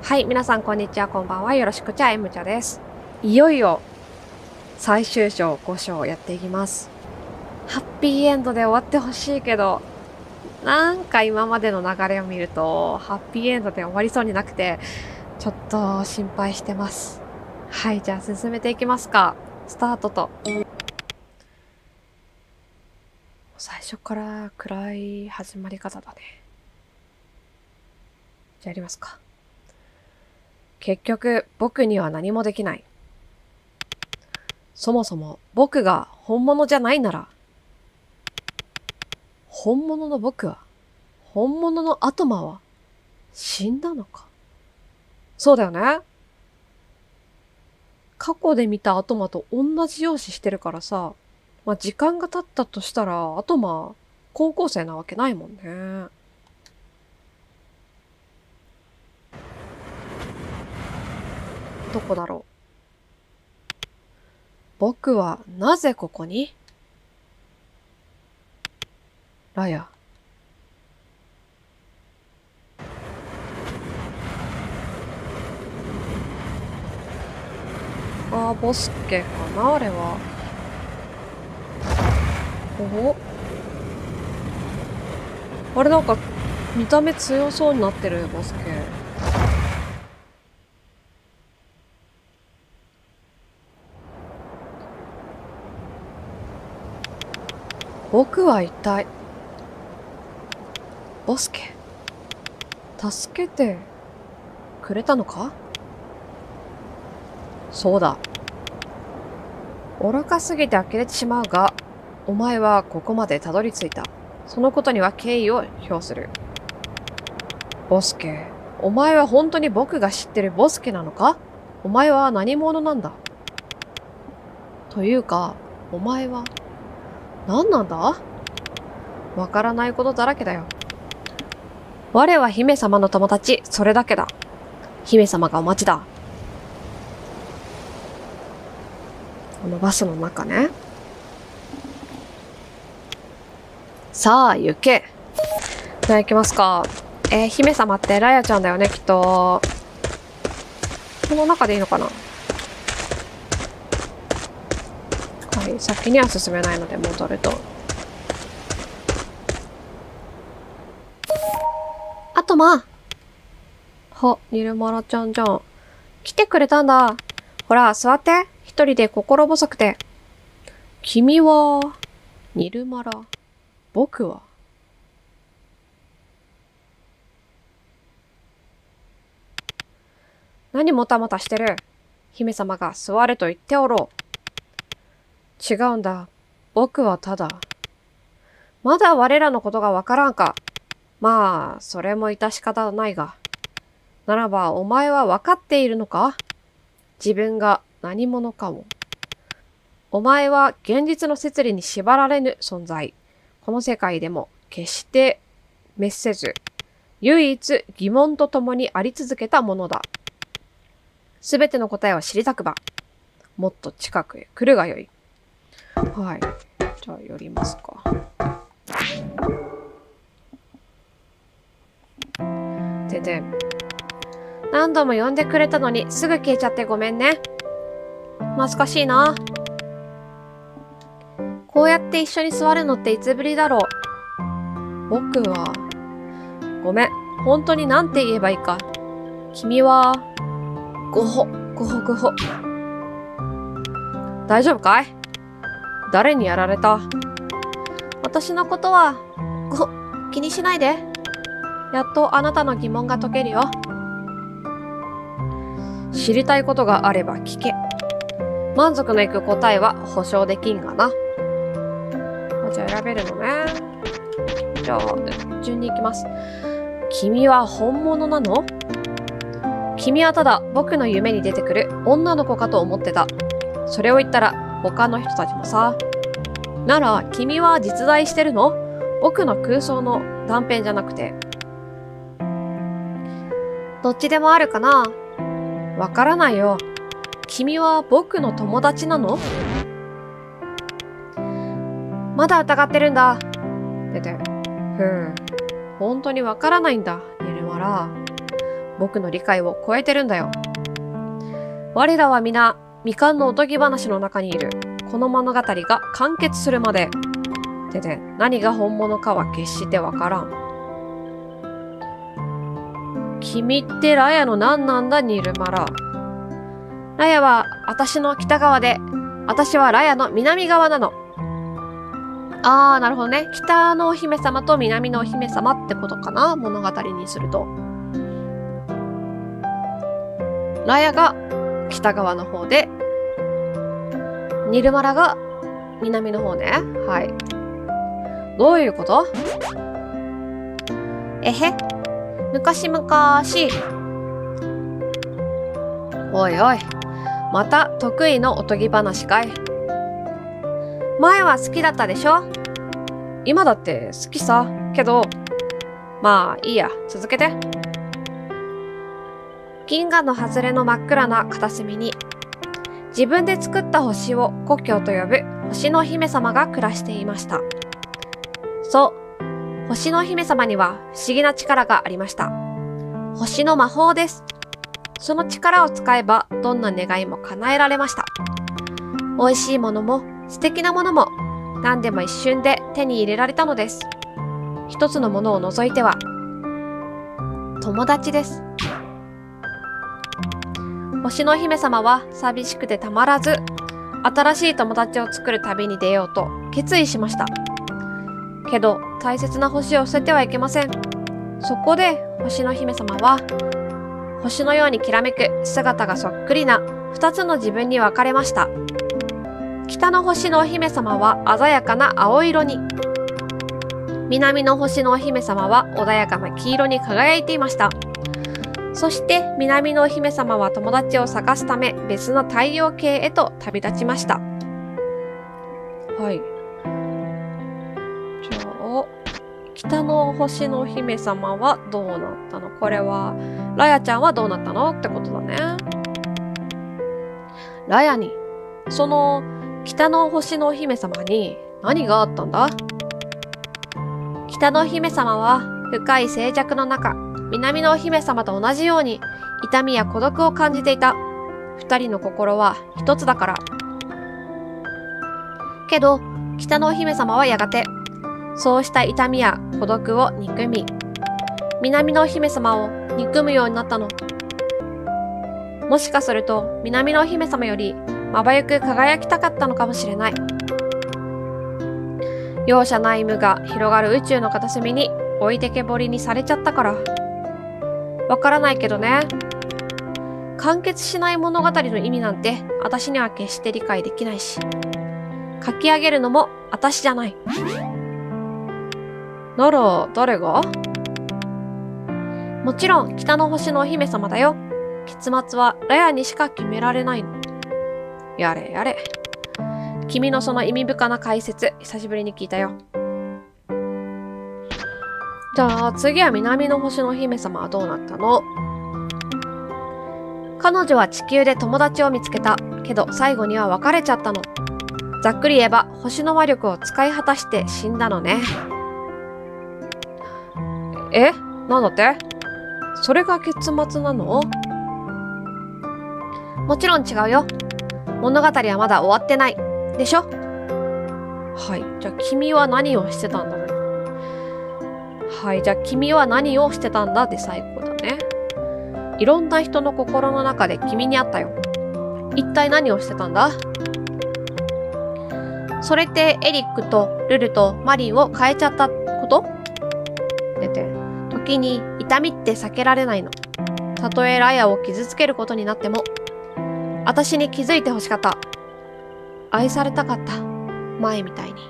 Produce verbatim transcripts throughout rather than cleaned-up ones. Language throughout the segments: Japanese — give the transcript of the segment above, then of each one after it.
はい、皆さんこんにちは、こんばんは。よろしくちゃ、えむちゃです。いよいよ、最終章ご章やっていきます。ハッピーエンドで終わってほしいけど、なんか今までの流れを見ると、ハッピーエンドで終わりそうになくて、ちょっと心配してます。はい、じゃあ進めていきますか。スタートと。最初から暗い始まり方だね。じゃあやりますか。結局、僕には何もできない。そもそも僕が本物じゃないなら、本物の僕は、本物のアトマは死んだのか。そうだよね。過去で見たアトマと同じ容姿してるからさ、まあ、時間が経ったとしたら、アトマ、高校生なわけないもんね。どこだろう。僕はなぜここに？ラヤ。あー、ボスケかなあれは。おあれなんか、見た目強そうになってる、ボスケ。僕は一体、ボスケ、助けてくれたのか？そうだ。愚かすぎて呆れてしまうが、お前はここまでたどり着いた。そのことには敬意を表する。ボスケ、お前は本当に僕が知ってるボスケなのか？お前は何者なんだ？というか、お前は何なんだ？わからないことだらけだよ。我は姫様の友達、それだけだ。姫様がお待ちだ。このバスの中ね。さあ、行け。じゃあ行きますか。えー、姫様ってラヤちゃんだよね、きっと。この中でいいのかな？はい、先には進めないので戻ると。あとまあ。は、ニルマラちゃんじゃん。来てくれたんだ。ほら、座って。一人で心細くて。君は、ニルマラ。僕は。何もたもたしてる。姫様が座れと言っておろう。違うんだ。僕はただ。まだ我らのことがわからんか。まあ、それも致し方ないが。ならば、お前はわかっているのか？自分が何者かを。お前は現実の摂理に縛られぬ存在。この世界でも決して滅せず、唯一疑問とともにあり続けたものだ。すべての答えを知りたくば、もっと近くへ来るがよい。はい。じゃあ寄りますか。でで、何度も呼んでくれたのにすぐ消えちゃってごめんね。懐かしいな。こうやって一緒に座るのっていつぶりだろう。僕は、ごめん。本当になんて言えばいいか。君は、ごほ、ごほごほ。大丈夫かい？誰にやられた？私のことは、ご、気にしないで。やっとあなたの疑問が解けるよ。知りたいことがあれば聞け。満足のいく答えは保証できんがな。じゃあ選べるのね。じゃあ、順に行きます。君は本物なの？君はただ僕の夢に出てくる女の子かと思ってた。それを言ったら他の人たちもさ。なら君は実在してるの？僕の空想の断片じゃなくて。どっちでもあるかな？わからないよ。君は僕の友達なの？まだ疑ってるんだ。でで、ふぅ。本当にわからないんだ、ニルマラ。 僕の理解を超えてるんだよ。我らは皆、未完のおとぎ話の中にいる。この物語が完結するまで。でね、何が本物かは決してわからん。君ってラヤの何なんだ、ニルマラ。ラヤは私の北側で、私はラヤの南側なの。あー、なるほどね。北のお姫様と南のお姫様ってことかな、物語にすると。ラヤが北側の方で、ニルマラが南の方ね。はい。どういうこと？えへ？昔々。おいおい。また得意のおとぎ話かい。前は好きだったでしょ？今だって好きさ。けど、まあいいや。続けて。銀河の外れの真っ暗な片隅に、自分で作った星を故郷と呼ぶ星の姫様が暮らしていました。そう、星の姫様には不思議な力がありました。星の魔法です。その力を使えばどんな願いも叶えられました。美味しいものも素敵なものも何でも一瞬で手に入れられたのです。一つのものを除いては、友達です。星の姫様は寂しくてたまらず、新しい友達を作る旅に出ようと決意しました。けど、大切な星を捨ててはいけません。そこで、星の姫様は、星のようにきらめく姿がそっくりな二つの自分に分かれました。北の星のお姫様は鮮やかな青色に、南の星のお姫様は穏やかな黄色に輝いていました。そして南のお姫様は友達を探すため別の太陽系へと旅立ちました。はい。じゃあ、北の星のお姫様はどうなったの？これは、ラヤちゃんはどうなったのってことだね。ラヤに、その北の星のお姫様に何があったんだ？北のお姫様は深い静寂の中、南のお姫様と同じように痛みや孤独を感じていた。二人の心は一つだから。けど、北のお姫様はやがて、そうした痛みや孤独を憎み、南のお姫様を憎むようになったの。もしかすると、南のお姫様よりまばゆく輝きたかったのかもしれない。容赦ない無が広がる宇宙の片隅に置いてけぼりにされちゃったから。わからないけどね。完結しない物語の意味なんて私には決して理解できないし、書き上げるのも私じゃない。なら誰が？もちろん北の星のお姫様だよ。結末はラヤにしか決められないの。やれやれ。君のその意味深な解説、久しぶりに聞いたよ。じゃあ次は南の星のお姫様はどうなったの？彼女は地球で友達を見つけた。けど最後には別れちゃったの。ざっくり言えば星の魔力を使い果たして死んだのね。え？なんだって？それが結末なの？もちろん違うよ。物語はまだ終わってない。でしょ？はい。じゃあ君は何をしてたんだね。はい。じゃあ君は何をしてたんだで最後だね。いろんな人の心の中で君に会ったよ。一体何をしてたんだ？それってエリックとルルとマリンを変えちゃったこと？出て、時に痛みって避けられないの。たとえラヤを傷つけることになっても、私に気づいてほしかった。愛されたかった。前みたいに。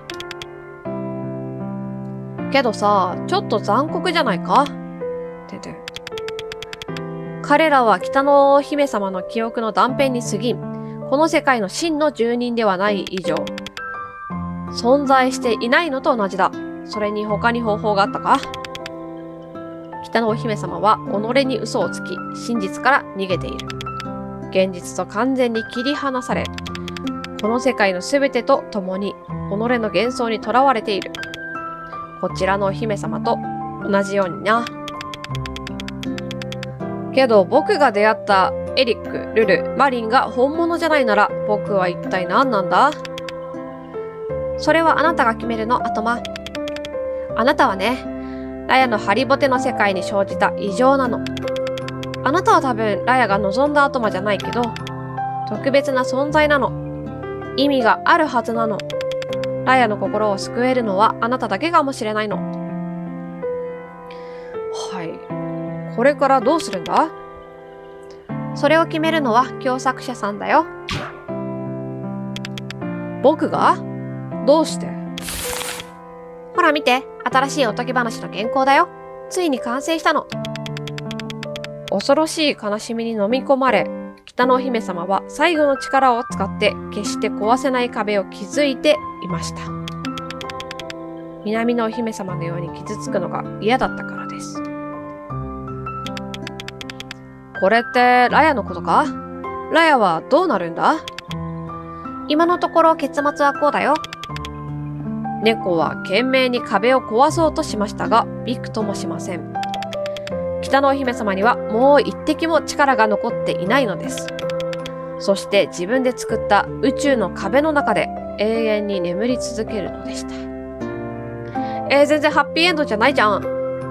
けどさ、ちょっと残酷じゃないか？出て。彼らは北の姫様の記憶の断片に過ぎん。この世界の真の住人ではない以上、存在していないのと同じだ。それに他に方法があったか？北のお姫様は己に嘘をつき、真実から逃げている。現実と完全に切り離され、この世界のすべてと共に己の幻想にとらわれている。こちらのお姫様と同じようにな。 けど僕が出会ったエリック、ルル、マリンが本物じゃないなら僕は一体何なんだ？それはあなたが決めるの、アトマ。あなたはね、ラヤのハリボテの世界に生じた異常なの。あなたは多分ラヤが望んだアトマじゃないけど、特別な存在なの。意味があるはずなの。ラヤの心を救えるのはあなただけかもしれないの。はい。これからどうするんだ？それを決めるのは共作者さんだよ。僕が？どうして？ほら見て、新しいおとぎ話の原稿だよ。ついに完成したの。恐ろしい悲しみに飲み込まれ、北のお姫様は最後の力を使って決して壊せない壁を築いていました。南のお姫様のように傷つくのが嫌だったからです。これってラヤのことか？ラヤはどうなるんだ？今のところ結末はこうだよ。猫は懸命に壁を壊そうとしましたが、びくともしません。北のお姫様にはもう一滴も力が残っていないのです。そして自分で作った宇宙の壁の中で永遠に眠り続けるのでした。えー、全然ハッピーエンドじゃないじゃん。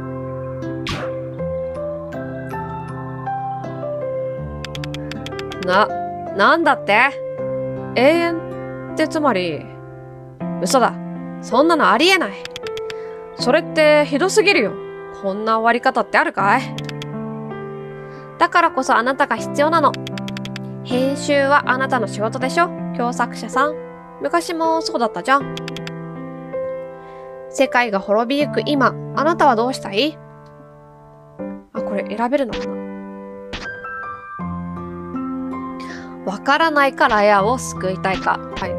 な、なんだって？永遠ってつまり、嘘だ。そんなのありえない。それってひどすぎるよ。こんな終わり方ってあるかい？だからこそあなたが必要なの。編集はあなたの仕事でしょ？共作者さん。昔もそうだったじゃん。世界が滅びゆく今、あなたはどうしたい？あ、これ選べるのかな？わからないかラヤを救いたいか。はい。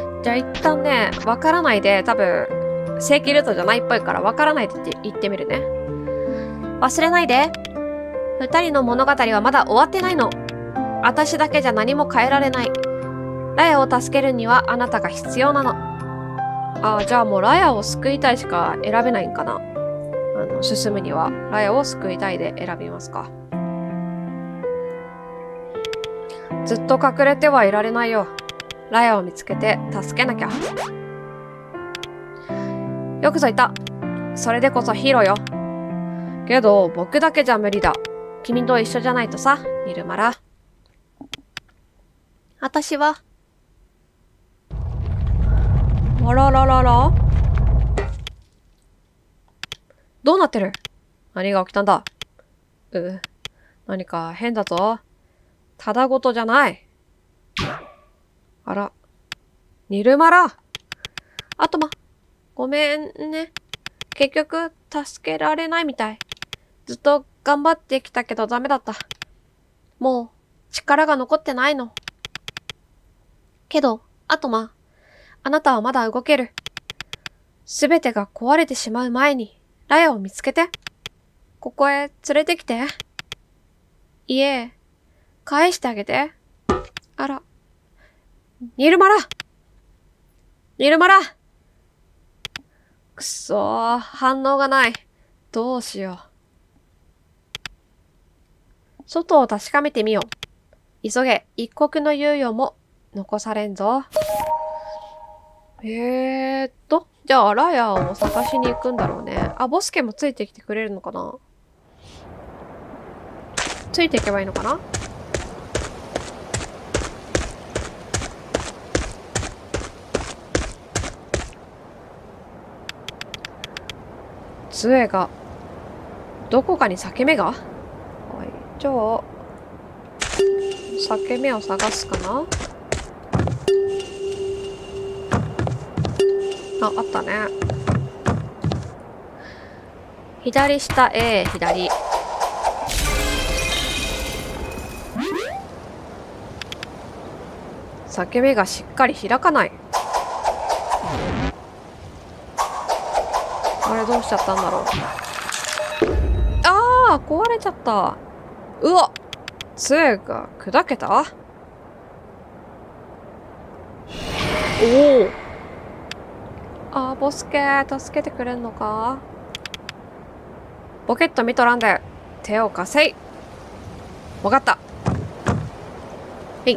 じゃあ一旦ね、わからないで、多分、正規ルートじゃないっぽいから、わからないでって言ってみるね。忘れないで。二人の物語はまだ終わってないの。私だけじゃ何も変えられない。ラヤを助けるにはあなたが必要なの。ああ、じゃあもうラヤを救いたいしか選べないんかな。あの、進むには、ラヤを救いたいで選びますか。ずっと隠れてはいられないよ。ラヤを見つけて助けなきゃ。よくぞいた。それでこそヒーローよ。けど、僕だけじゃ無理だ。君と一緒じゃないとさ、ニルマラ。私は。あらららら。どうなってる？何が起きたんだ？う、何か変だぞ。ただごとじゃない。あら。ニルマラ。あとま、ごめんね。結局、助けられないみたい。ずっと頑張ってきたけどダメだった。もう、力が残ってないの。けど、あとま、あなたはまだ動ける。すべてが壊れてしまう前に、ラヤを見つけて。ここへ連れてきて。いえ、返してあげて。あら。ニルマラニルマラくそー、反応がない。どうしよう。外を確かめてみよう。急げ、一刻の猶予も残されんぞ。えーっと、じゃあラヤを探しに行くんだろうね。あ、ボスケもついてきてくれるのかな？ついていけばいいのかな？杖が、どこかに裂け目が？はい。じゃあ、裂け目を探すかな？あ、あったね。左下 A、左。裂け目がしっかり開かない。あれどうしちゃったんだろう。ああ、壊れちゃった。うわ、杖が砕けた？おお。あー、ボスケ助けてくれんのか？ポケット見とらんで手を貸せい。 わかった。はい。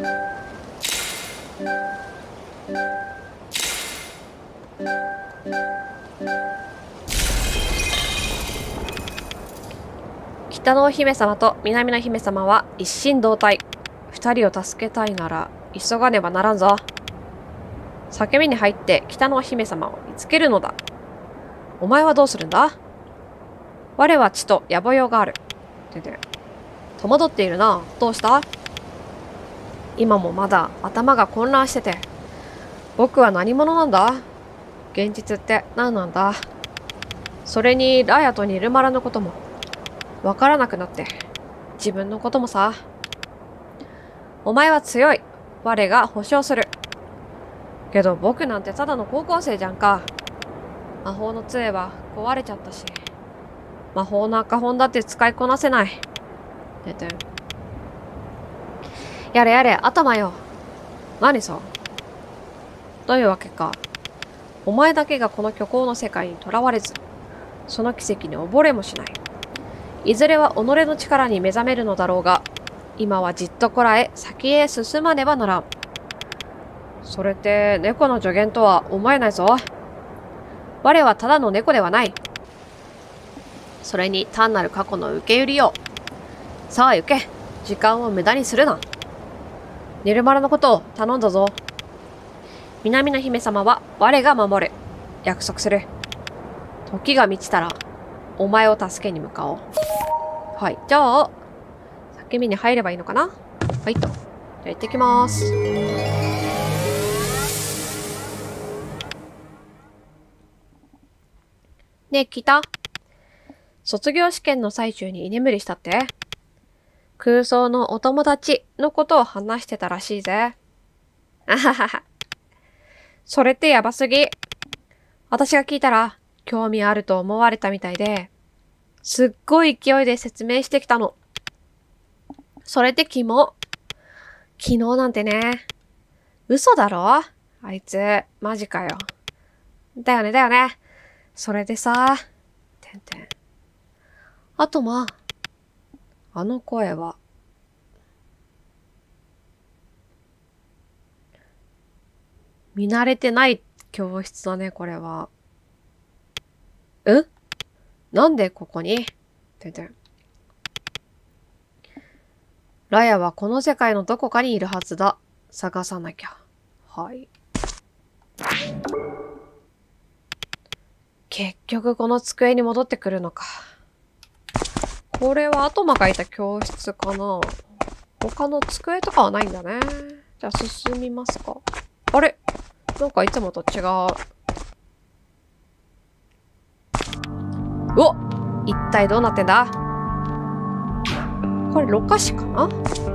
北のお姫様と南の姫様は一心同体。二人を助けたいなら急がねばならんぞ。叫びに入って北のお姫様を見つけるのだ。お前はどうするんだ？我は血と野暮用がある。てて。戸惑っているな。どうした？今もまだ頭が混乱してて。僕は何者なんだ？現実って何なんだ？それにラヤとニルマラのこともわからなくなって。自分のこともさ。お前は強い。我が保証する。けど僕なんてただの高校生じゃんか。魔法の杖は壊れちゃったし。魔法の赤本だって使いこなせない。てて。やれやれ、頭よ。何さ。どういうわけか。お前だけがこの虚構の世界にとらわれず、その奇跡に溺れもしない。いずれは己の力に目覚めるのだろうが、今はじっとこらえ、先へ進まねばならん。それって猫の助言とは思えないぞ。我はただの猫ではない。それに単なる過去の受け売りよ。さあ行け。時間を無駄にするな。ニルマラのことを頼んだぞ。南の姫様は我が守る。約束する。時が満ちたら、お前を助けに向かおう。はい。じゃあ、叫びに入ればいいのかな？はいと。じゃあ行ってきます。ねえ、聞いた？卒業試験の最中に居眠りしたって？空想のお友達のことを話してたらしいぜ。あははは。それってやばすぎ。私が聞いたら興味あると思われたみたいで、すっごい勢いで説明してきたの。それってキモ。昨日なんてね。嘘だろ？あいつ、マジかよ。だよねだよね。それでさ、てんてん。あとまあ、あの声は、見慣れてない教室だね、これは。ん？なんでここに？てんてん。ラヤはこの世界のどこかにいるはずだ。探さなきゃ。はい。結局この机に戻ってくるのか。これはアトマがいた教室かな。他の机とかはないんだね。じゃあ進みますか。あれ？なんかいつもと違う。お！一体どうなってんだ？これろ過室かな？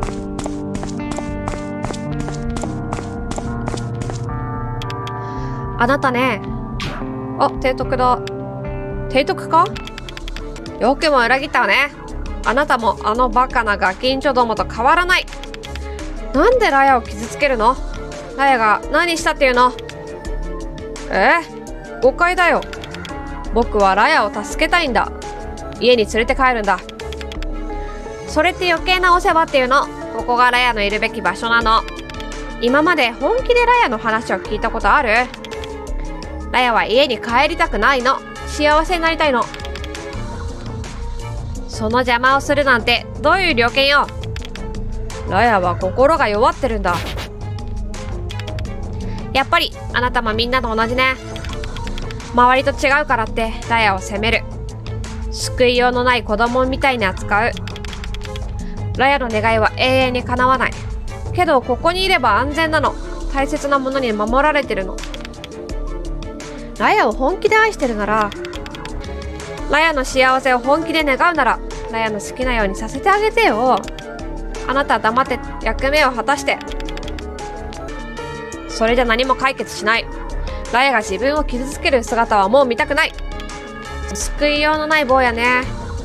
あなたね。あ、提督だ。提督か？よくも裏切ったわね。あなたもあのバカなガキンチョどもと変わらない。なんでラヤを傷つけるの？ラヤが何したっていうの？え？誤解だよ。僕はラヤを助けたいんだ。家に連れて帰るんだ。それって余計なお世話っていうの。ここがラヤのいるべき場所なの。今まで本気でラヤの話を聞いたことある？ラヤは家に帰りたくないの。幸せになりたいの。その邪魔をするなんてどういう了見よ。ラヤは心が弱ってるんだ。やっぱりあなたもみんなと同じね。周りと違うからってラヤを責める。救いようのない子供みたいに扱う。ラヤの願いは永遠に叶わない。けどここにいれば安全なの。大切なものに守られてるの。ラヤを本気で愛してるなら、ラヤの幸せを本気で願うなら、ラヤの好きなようにさせてあげてよ。あなたは黙って役目を果たして。それじゃ何も解決しない。ラヤが自分を傷つける姿はもう見たくない。救いようのない坊やね。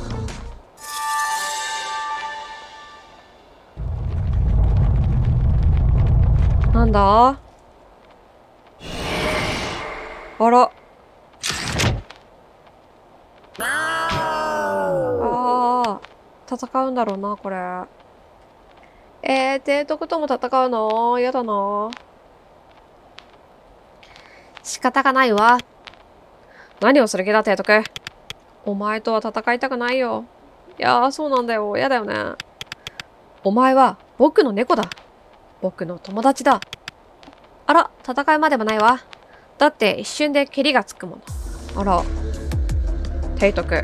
なんだ？あら。ああ、戦うんだろうな、これ。 えー、提督とも戦うのやだな。仕方がないわ。何をする気だ、提督。お前とは戦いたくないよ。いやー、そうなんだよ。やだよね。お前は僕の猫だ。僕の友達だ。あら、戦いまでもないわ。だって一瞬で蹴りがつくもの。あら。提督。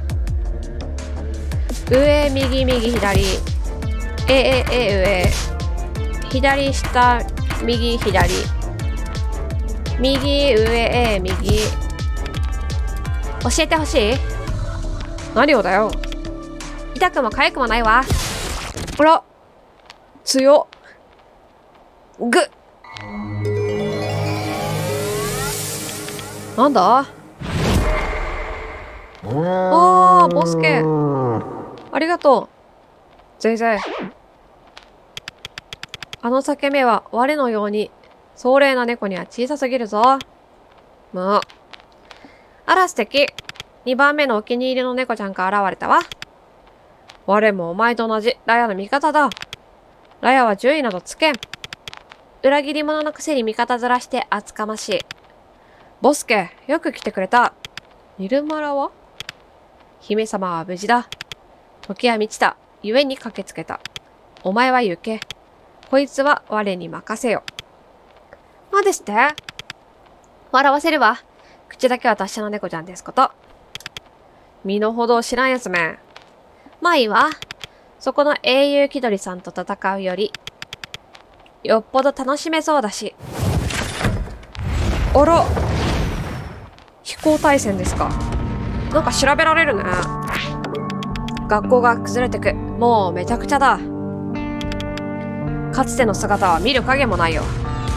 上、右、右、左。え、え、え、上。左、下、右、左。右、上、え、右。教えてほしい？何をだよ。痛くも痒くもないわ。あら。強っ。ぐっ。なんだ？ああ、ボスケ。ありがとう。ぜいぜい。あの裂け目は我のように、壮麗な猫には小さすぎるぞ。まあ。あら素敵。にばんめのお気に入りの猫ちゃんが現れたわ。我もお前と同じ、ラヤの味方だ。ラヤは順位などつけん。裏切り者のくせに味方ずらして厚かましい。ボスケ、よく来てくれた。ニルマラは？姫様は無事だ。時は満ちた。ゆえに駆けつけた。お前は行け。こいつは我に任せよ。まですって？笑わせるわ。口だけは達者な猫ちゃんですこと。身の程を知らんやつめ。まあいいわ。そこの英雄気取りさんと戦うより、よっぽど楽しめそうだし。あら。飛行対戦ですか。なんか調べられるね。学校が崩れてく。もうめちゃくちゃだ。かつての姿は見る影もないよ。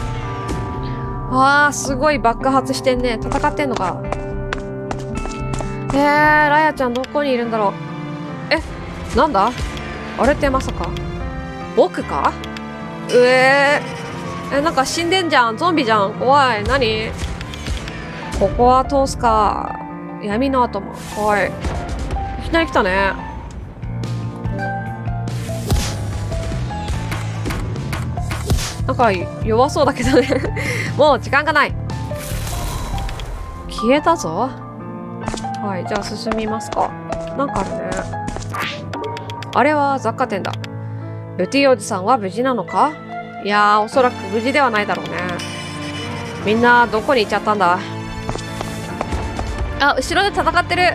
あー、すごい爆発してんね。戦ってんのか。えー、ラヤちゃんどこにいるんだろう。え、なんだ？あれってまさか僕か？うえー、え、なんか死んでんじゃん。ゾンビじゃん。怖い。何？ここは通すか。闇の後も。はい。いきなり来たね。なんか弱そうだけどね。もう時間がない。消えたぞ。はい、じゃあ進みますか。なんかあるね。あれは雑貨店だ。ルティおじさんは無事なのか？いやー、おそらく無事ではないだろうね。みんなどこに行っちゃったんだ？あ、後ろで戦ってる。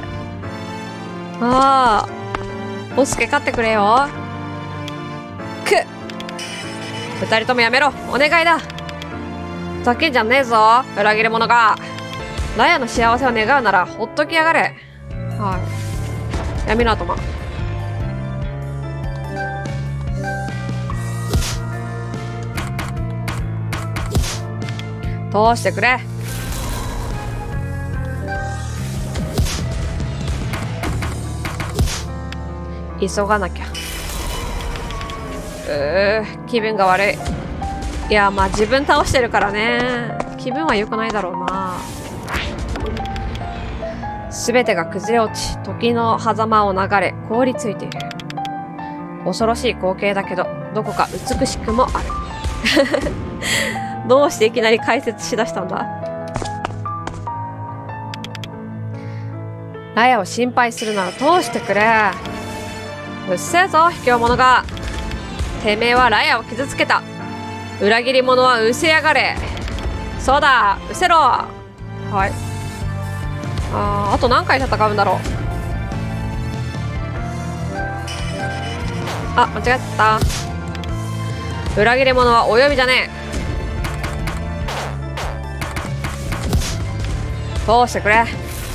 ああ、ボスケ勝ってくれよ。くっ。二人ともやめろ。お願いだ。ざけんじゃねえぞ。裏切り者が。ラヤの幸せを願うならほっときやがれ。はい。闇の頭。通してくれ。急がなきゃ。うー、気分が悪い。いや、まあ自分倒してるからね。気分は良くないだろうな。すべてが崩れ落ち、時の狭間を流れ、凍りついている。恐ろしい光景だけど、どこか美しくもある。どうしていきなり解説しだしたんだ？ラヤを心配するなら通してくれ。うっせえぞ、卑怯者が。てめえはラヤを傷つけた。裏切り者はうせやがれ。そうだ、うせろ。はい。あー、あと何回戦うんだろう。あ、間違った。裏切り者はお呼びじゃねえ。通してくれ。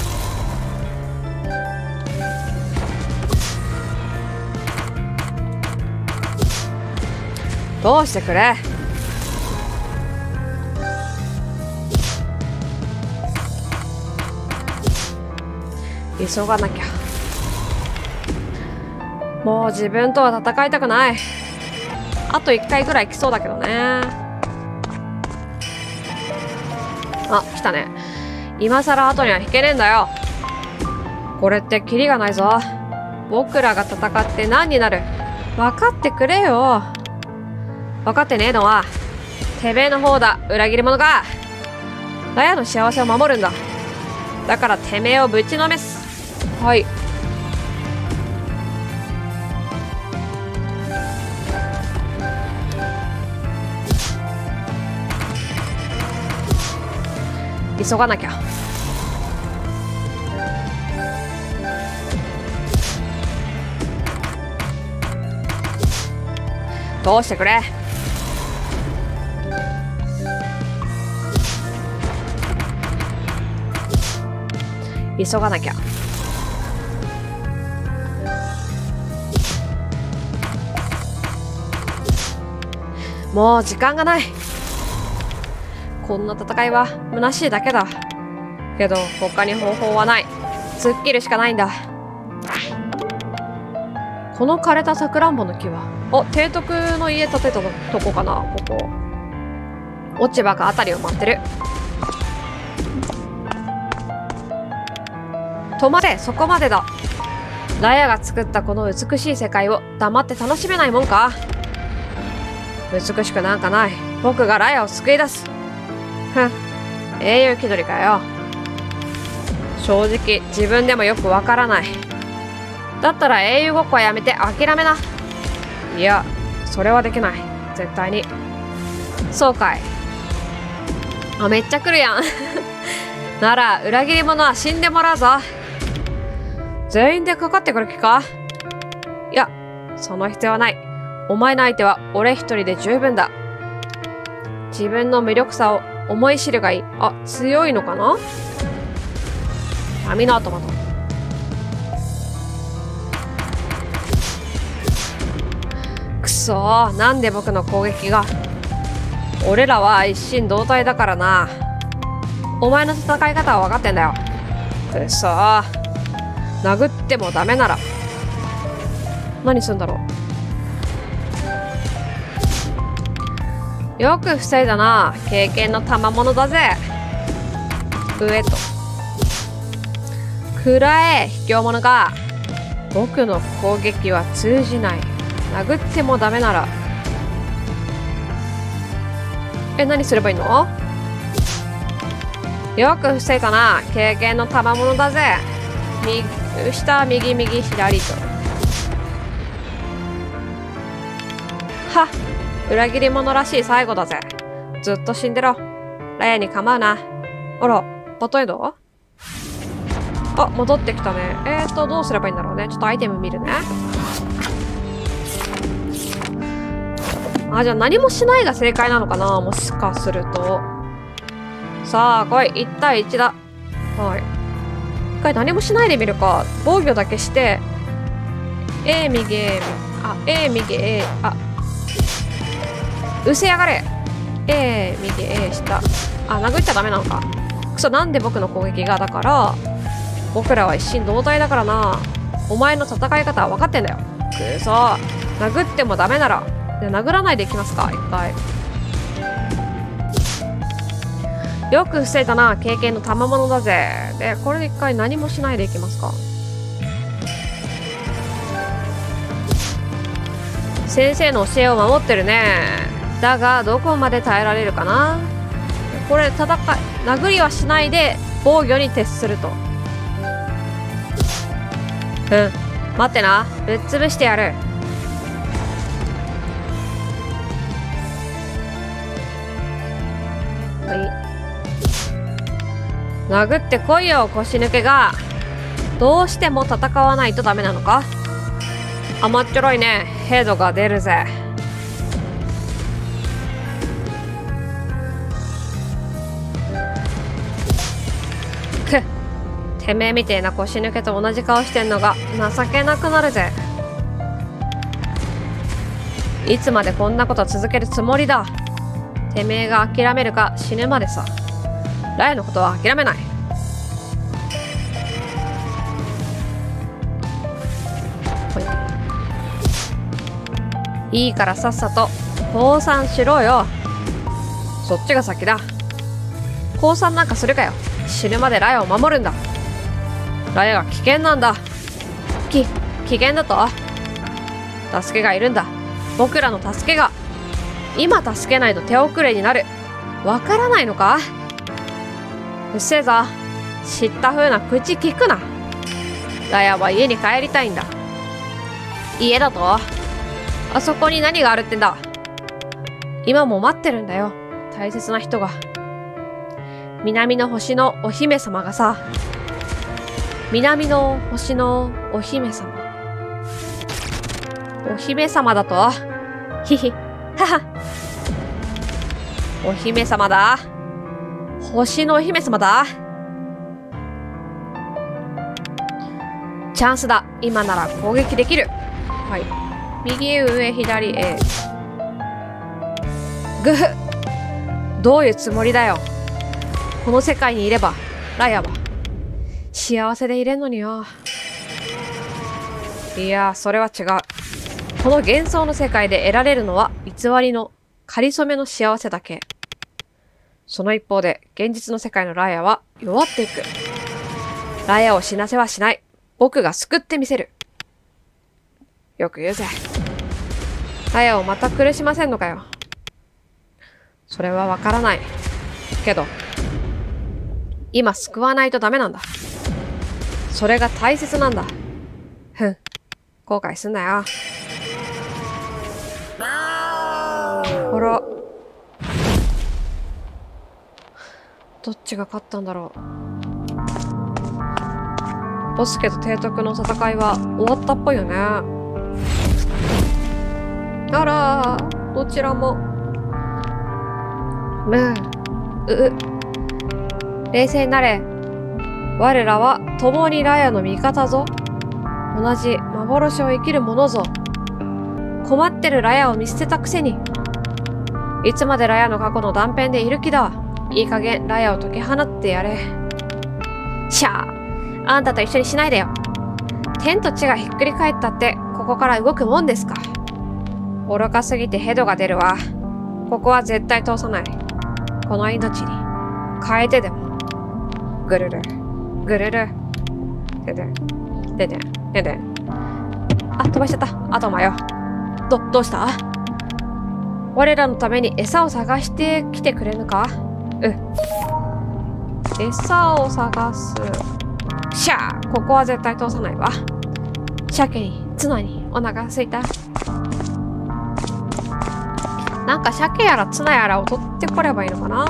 通してくれ。急がなきゃ。もう自分とは戦いたくない。あと一回ぐらい来そうだけどね。あ、来たね。今さら後には引けねえんだよ。これってキリがないぞ。僕らが戦って何になる？分かってくれよ。 分かってねえのはてめえの方だ、裏切り者が。ラヤの幸せを守るんだ。だからてめえをぶちのめす。はい。急がなきゃ。どうしてくれ。急がなきゃ。もう時間がない。こんな戦いは虚しいだけだ。けど他に方法はない。突っ切るしかないんだ。この枯れたさくらんぼの木は、お、提督の家建てたとこかな、ここ。落ち葉が辺りを待ってる。止まれ、そこまでだ。ラヤが作ったこの美しい世界を黙って楽しめないもんか。美しくなんかない。僕がラヤを救い出す。ふん、英雄気取りかよ。正直自分でもよくわからない。だったら英雄ごっこはやめて諦めな。いや、それはできない。絶対に。そうかい。あ、めっちゃ来るやん。なら裏切り者は死んでもらうぞ。全員でかかってくる気か。いや、その必要はない。お前の相手は俺一人で十分だ。自分の無力さを思い知るがいい。あ、強いのかな。網の頭だ。くそー、なんで僕の攻撃が。俺らは一心同体だからな。お前の戦い方は分かってんだよ。くそー、殴ってもダメなら何すんだろう。よく防いだな。経験の賜物だぜ。上とくらえ、卑怯者が。僕の攻撃は通じない。殴ってもダメなら。え、何すればいいの。よく防いだな。経験の賜物だぜ。右下、右右左と。はっ、裏切り者らしい最後だぜ。ずっと死んでろ。ラヤに構うな。あら、バトエンド。あ、戻ってきたね。えーと、どうすればいいんだろうね。ちょっとアイテム見るね。あ、じゃあ何もしないが正解なのかな、もしかすると。さあ、来い。いち対いちだ。はい。一回何もしないでみるか。防御だけして、A 右 A、あ、A 右 A、あ、うせやがれ。A 右 A 下。あ、殴っちゃダメなのか。くそ、なんで僕の攻撃が。だから、僕らは一心同体だからな。お前の戦い方は分かってんだよ。くそ、殴ってもダメなら。じゃあ殴らないでいきますか、一回。よく防いだな。経験の賜物だぜ。で、これで一回何もしないでいきますか。先生の教えを守ってるね。だが、どこまで耐えられるかな。これ、戦い、殴りはしないで防御に徹すると。うん。待ってな。ぶっ潰してやる。はい。殴ってこいよ、腰抜けが。どうしても戦わないとダメなのか。甘っちょろいね。ヘドが出るぜ。くっ。てめえみてえな腰抜けと同じ顔してんのが情けなくなるぜ。いつまでこんなこと続けるつもりだ。てめえが諦めるか死ぬまでさ。ラヤのことは諦めない。いいからさっさと降参しろよ。そっちが先だ。降参なんかするかよ。死ぬまでラヤを守るんだ。ラヤが危険なんだ。き、危険だと？助けがいるんだ。僕らの助けが。 今助けないと手遅れになる。わからないのか？うっせえぞ。知った風な口聞くな。ラヤは家に帰りたいんだ。家だと？あそこに何があるってんだ。今も待ってるんだよ。大切な人が。南の星のお姫様がさ。南の星のお姫様。お姫様だと？ひひ。はは。お姫様だ。星のお姫様だ。チャンスだ。今なら攻撃できる。はい。右上、左へ。ぐふ。どういうつもりだよ。この世界にいれば、ラヤは、幸せでいれんのによ。いや、それは違う。この幻想の世界で得られるのは偽りの、仮初めの幸せだけ。その一方で、現実の世界のラヤは弱っていく。ラヤを死なせはしない。僕が救ってみせる。よく言うぜ。ラヤをまた苦しませんのかよ。それはわからない。けど、今救わないとダメなんだ。それが大切なんだ。ふん。後悔すんなよ。ほら。どっちが勝ったんだろう。ボスケと提督の戦いは終わったっぽいよね。あらー、どちらも。むう、う。冷静になれ。我らは共にラヤの味方ぞ。同じ幻を生きる者ぞ。困ってるラヤを見捨てたくせに。いつまでラヤの過去の断片でいる気だ。いい加減ラヤを解き放ってやれ。しゃあ、あんたと一緒にしないでよ。天と地がひっくり返ったって、ここから動くもんですか。愚かすぎてヘドが出るわ。ここは絶対通さない。この命に、変えてでも。ぐるる、ぐるる。でで、でで、でで。あ、飛ばしちゃった。あとまよ。ど、どうした？我らのために餌を探してきてくれぬか？う。餌を探す。しゃあ、ここは絶対通さないわ。鮭に、ツナに、お腹すいた。なんか鮭やらツナやらを取ってこればいいのかな。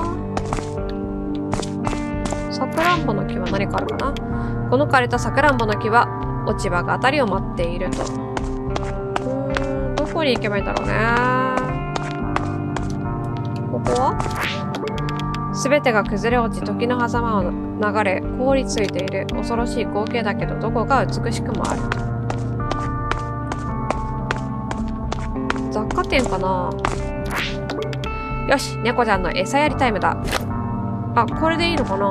さくらんぼの木は何かあるかな。この枯れたさくらんぼの木は落ち葉が当たりを待っていると。うーん、どこに行けばいいんだろうね。ここはすべてが崩れ落ち、時の狭間を流れ、凍りついている。恐ろしい光景だけど、どこか美しくもある。雑貨店かな。よし、猫ちゃんの餌やりタイムだ。あ、これでいいのかな。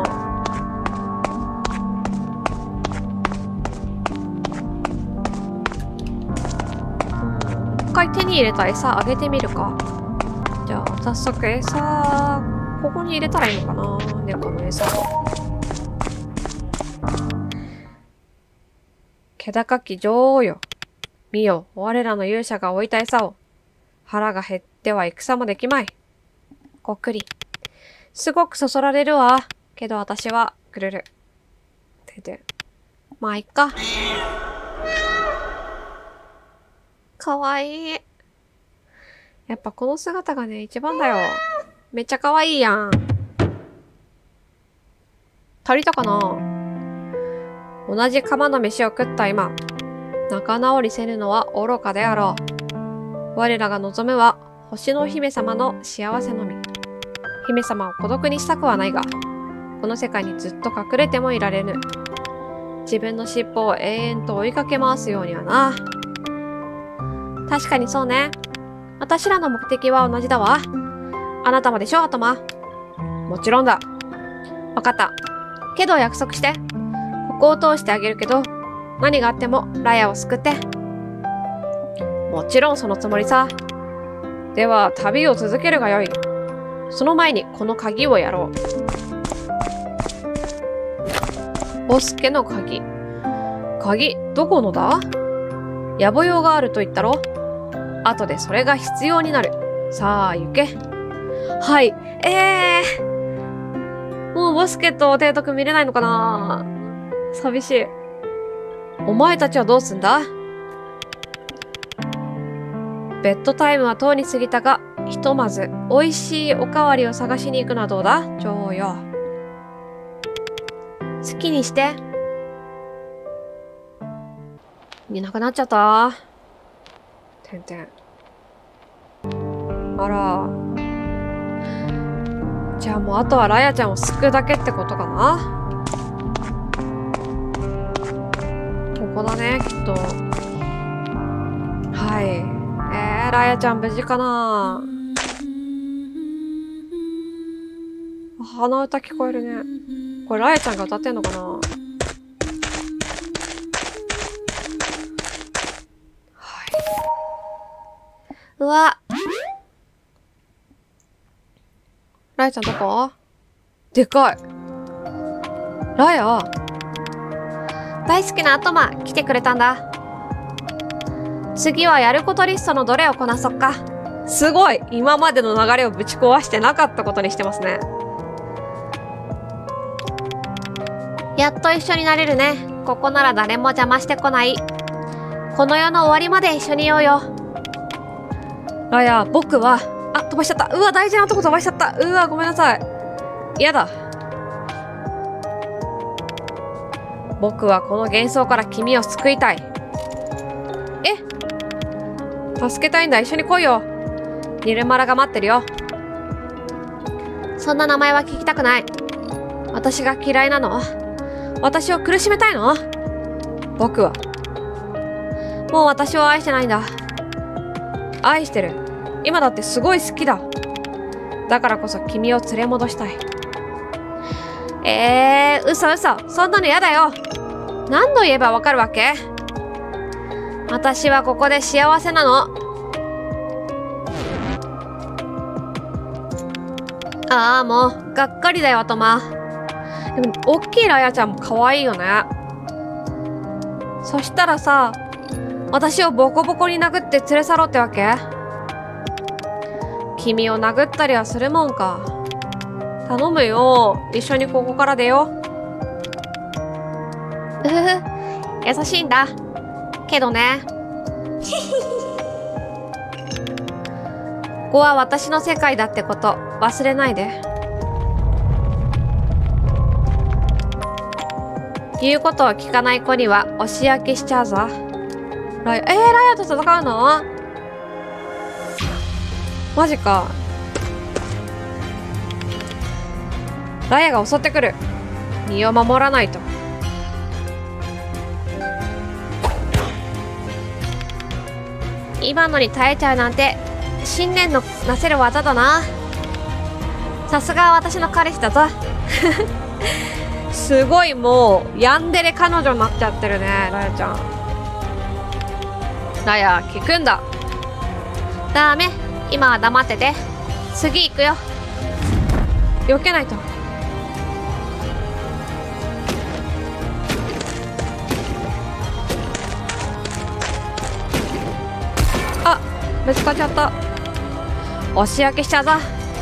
一回手に入れた餌あげてみるか。じゃあ、早速餌、ここに入れたらいいのかな。猫の餌を。気高き女王よ。見よ、我らの勇者が置いた餌を。腹が減っては戦もできまい。ごっくり。すごくそそられるわ。けど私は、くるる。てて。まあ、いっか。かわいい。やっぱこの姿がね、一番だよ。めっちゃかわいいやん。足りたかな？同じ釜の飯を食った今、仲直りせぬのは愚かであろう。我らが望むは、星のお姫様の幸せのみ。姫様を孤独にしたくはないが、この世界にずっと隠れてもいられぬ。自分の尻尾を永遠と追いかけ回すようにはな。確かにそうね。私らの目的は同じだわ。あなたもでしょ、アトマ。もちろんだ。わかった。けど約束して。ここを通してあげるけど、何があってもラヤを救って。もちろんそのつもりさ。では、旅を続けるがよい。その前にこの鍵をやろう。ボスケの鍵。鍵、どこのだ？野暮用があると言ったろ？後でそれが必要になる。 さあ、行け。はい。ええー、もうボスケと提督見れないのかな。寂しい。お前たちはどうすんだ？ベッドタイムはとうに過ぎたが、ひとまず美味しいおかわりを探しに行くのはどうだ？蝶よ。好きにして。いなくなっちゃった。てんてん。あら。じゃあもうあとはラヤちゃんを救うだけってことかな。ここだね、きっと。はい。えー、ラヤちゃん無事かな。鼻歌聞こえるね。これラヤちゃんが歌ってんのかな。はい。うわ。ラヤちゃんどこ？でかい。ラヤ。大好きなアトマ来てくれたんだ。次はやることリストのどれをこなそっか。すごい！今までの流れをぶち壊してなかったことにしてますね。やっと一緒になれるね。ここなら誰も邪魔してこない。この世の終わりまで一緒にいようよ。ラヤ、僕は、あ、飛ばしちゃった。うわ、大事なとこ飛ばしちゃった。うわ、ごめんなさい。嫌だ。僕はこの幻想から君を救いたい。え？助けたいんだ。一緒に来いよ。ニルマラが待ってるよ。そんな名前は聞きたくない。私が嫌いなの？私を苦しめたいの？僕はもう私を愛してないんだ。愛してる。今だってすごい好きだ。だからこそ君を連れ戻したい。えー、嘘嘘。そんなの嫌だよ。何度言えばわかるわけ？私はここで幸せなの。ああ、もう、がっかりだよ、アトマ。でも、おっきいラヤちゃんも可愛いよね。そしたらさ、私をボコボコに殴って連れ去ろうってわけ？君を殴ったりはするもんか。頼むよ。一緒にここから出よう。うふふ、優しいんだ。けどね。ここは私の世界だってこと忘れないで。言うことを聞かない子には押し焼きしちゃうぞ。ラヤ、えー、ラヤと戦うの？マジか。ラヤが襲ってくる。身を守らないと。今のに耐えちゃうなんて信念のなせる技だな。さすが私の彼氏だぞ。すごいもうヤンデレ彼女になっちゃってるね、ラヤちゃん。ラヤ、聞くんだ。ダメ、今は黙ってて。次行くよ。避けないと。あ、ぶつかっちゃった。押し焼きしちゃうぞ。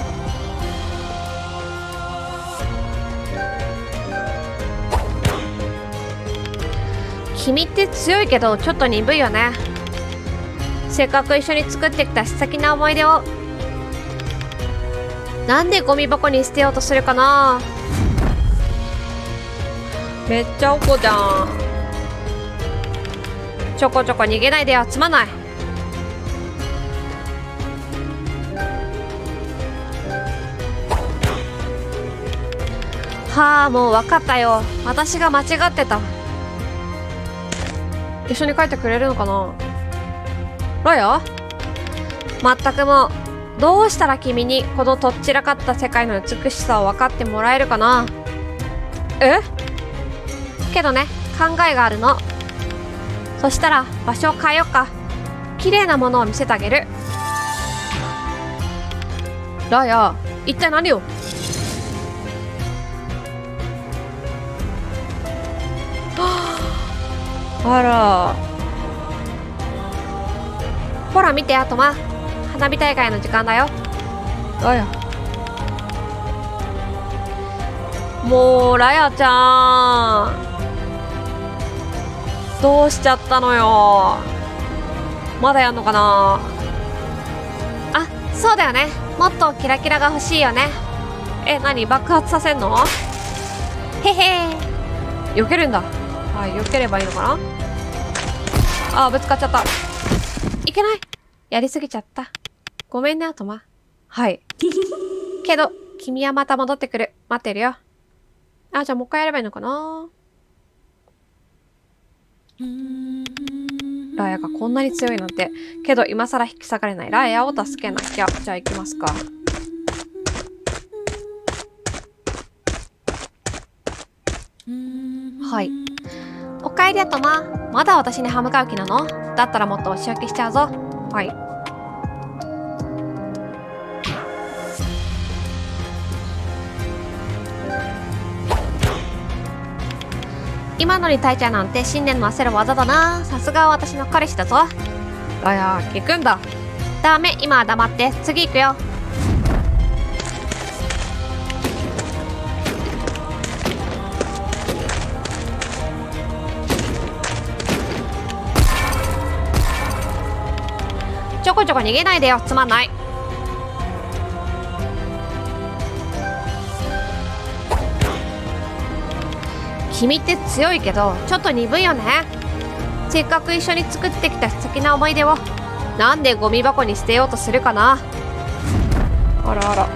君って強いけどちょっと鈍いよね。せっかく一緒に作ってきた素敵な思い出をなんでゴミ箱に捨てようとするかな。めっちゃおこじゃん。ちょこちょこ逃げないでよ、つまんない。はあ、もう分かったよ。私が間違ってた。一緒に帰ってくれるのかな。ラヤ？まったくもう、どうしたら君にこのとっちらかった世界の美しさを分かってもらえるかな。え？けどね、考えがあるの。そしたら場所を変えよっか。綺麗なものを見せてあげる。ラヤ、一体何を？あら。ほら見て、アトマ。 花火大会の時間だよ。ラヤ。もう、ラヤちゃん。どうしちゃったのよ。まだやんのかな。あ、そうだよね。もっとキラキラが欲しいよね。え、何爆発させんの？へへー。避けるんだ。はい、避ければいいのかな。あ、ぶつかっちゃった。いけない。やりすぎちゃった。ごめんね、アトマ。はい。けど、君はまた戻ってくる。待ってるよ。あ、じゃあもう一回やればいいのかな。ラーヤがこんなに強いなんて。けど今更引き下がれないラーヤを助けなきゃ。じゃあ行きますか。はい。おかえりアトマ。まだ私に歯向かう気なの？だったらもっとお仕置きしちゃうぞ。はい。今のに耐えちゃうなんて信念の焦る技だな。さすが私の彼氏だぞ。ラヤ、聞くんだ。ダメ、今は黙って。次行くよ。ちょこちょこ逃げないでよ。つまんない。君って強いけどちょっと鈍いよね。せっかく一緒に作ってきた素敵な思い出をなんでゴミ箱に捨てようとするかな。あらあら。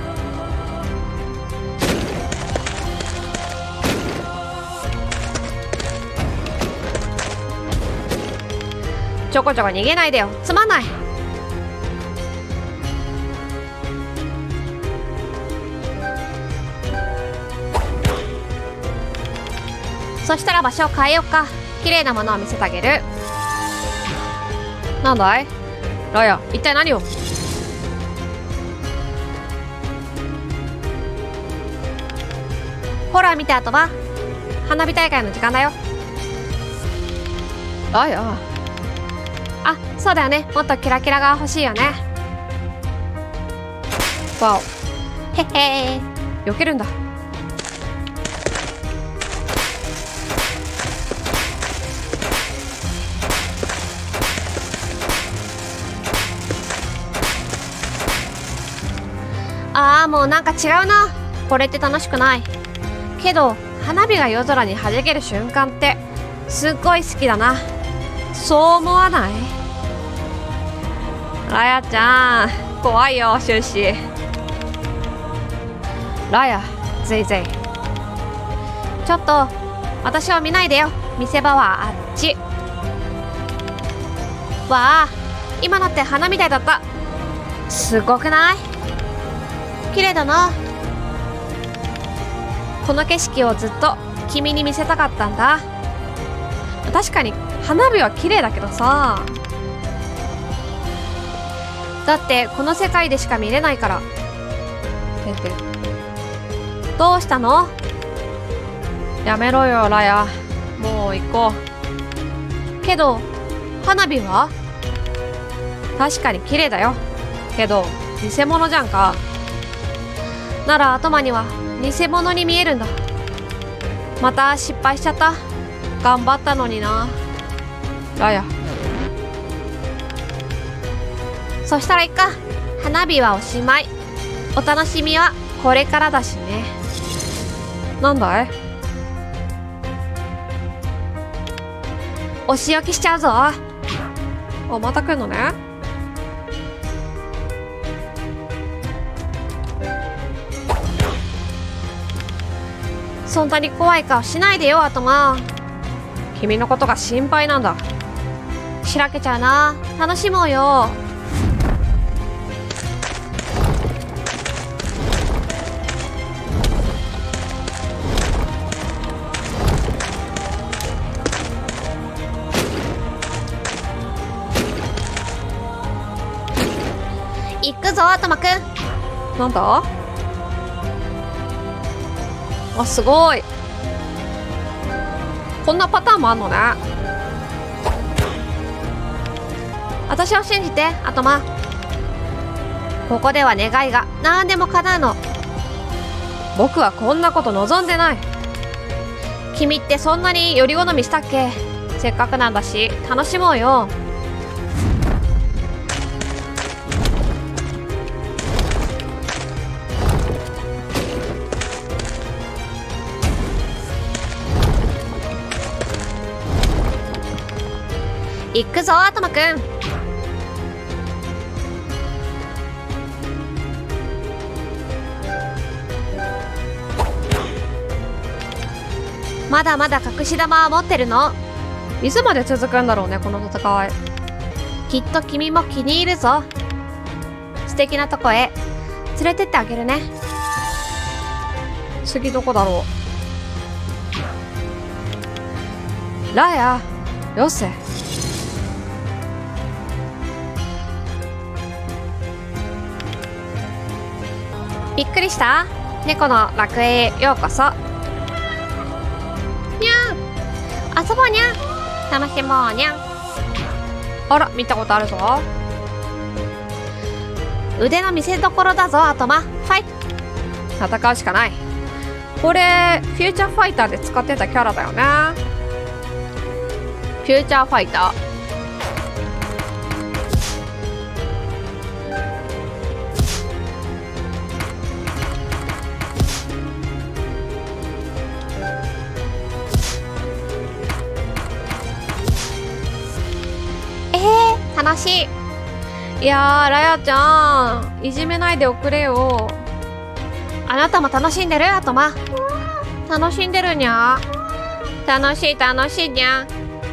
ちょこちょこ逃げないでよ。つまんない。そしたら場所を変えようか。綺麗なものを見せてあげる。なんだいラヤ、一体何を。ほら見て、あとは花火大会の時間だよ。ラヤ。あ、そうだよね。もっとキラキラが欲しいよね。わお。へへー。避けるんだ。ああ、もうなんか違うな。これって楽しくない。けど花火が夜空に弾ける瞬間ってすっごい好きだな。そう思わない？ラヤちゃん、怖いよ終始。ラヤ、ぜいぜい。ちょっと私を見ないでよ。見せ場はあっち。わあ、今のって花みたいだった。すごくない？綺麗だな。この景色をずっと君に見せたかったんだ。確かに花火は綺麗だけどさ。だってこの世界でしか見れないから。てて。どうしたの？やめろよラヤ。もう行こう。けど花火は確かに綺麗だよ。けど偽物じゃんか。ならアトマには偽物に見えるんだ。また失敗しちゃった。頑張ったのにな。ラヤ。そしたらいっか。花火はおしまい。お楽しみはこれからだしね。なんだい？お仕置きしちゃうぞ。あ、また来んのね。そんなに怖い顔しないでよ、アトマ。君のことが心配なんだ。しらけちゃうな。楽しもうよ。行くぞ、アトマくん。なんだ？あ、すごい。こんなパターンもあんのね。私を信じて、アトマ。 ここでは願いが何でも叶うの。僕はこんなこと望んでない。君ってそんなにより好みしたっけ？せっかくなんだし楽しもうよ。行くぞアトマくん。まだまだ隠し玉は持ってるの。いつまで続くんだろうねこの戦い。きっと君も気に入るぞ。素敵なとこへ連れてってあげるね。次どこだろう。ラヤ、よせ。びっくりした？猫の楽園へようこそ。にゃん、遊ぼうにゃん、楽しもうにゃん。あら、見たことあるぞ。腕の見せ所だぞアトマ。ファイト。戦うしかない。これフューチャーファイターで使ってたキャラだよね。フューチャーファイター。楽しい。いやー、ラヤちゃん、いじめないでおくれよ。あなたも楽しんでるアトマ。楽しんでるにゃ。楽しい楽しいにゃ。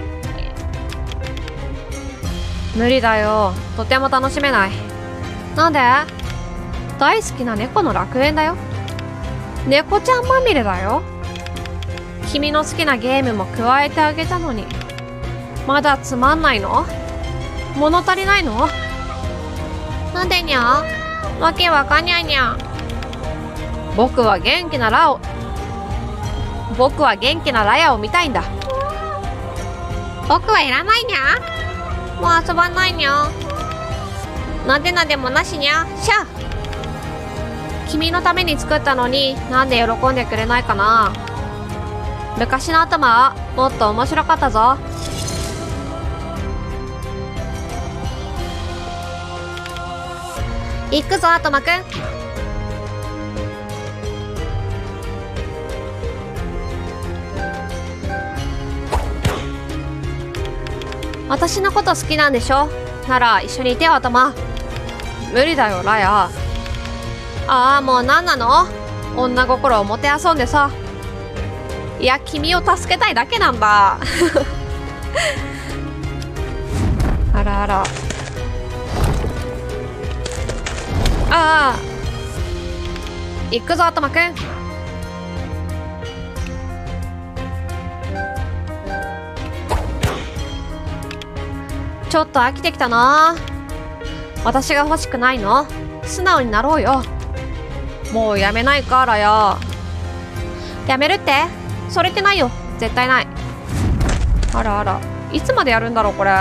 無理だよ。とても楽しめない。なんで？大好きな猫の楽園だよ。猫ちゃんまみれだよ。君の好きなゲームも加えてあげたのに。まだつまんないの？物足りないの？なんでにゃ？わけわかんにゃいにゃ。僕は元気なラを僕は元気なラヤを見たいんだ。僕はいらないにゃ。もう遊ばないにゃ。なんでなんでもなしにゃ。シャ。君のために作ったのになんで喜んでくれないかな。昔の頭はもっと面白かったぞ。行くぞアトマくん。私のこと好きなんでしょ？なら一緒にいてよアトマ。無理だよラヤ。ああ、もう何なの？女心をもてあそんでさ。いや、君を助けたいだけなんだ。あらあら。ああ、行くぞアトマくん。ちょっと飽きてきたな。私が欲しくないの？素直になろうよ。もうやめないかラヤ。やめるって？それってないよ。絶対ない。あらあら、いつまでやるんだろうこれ。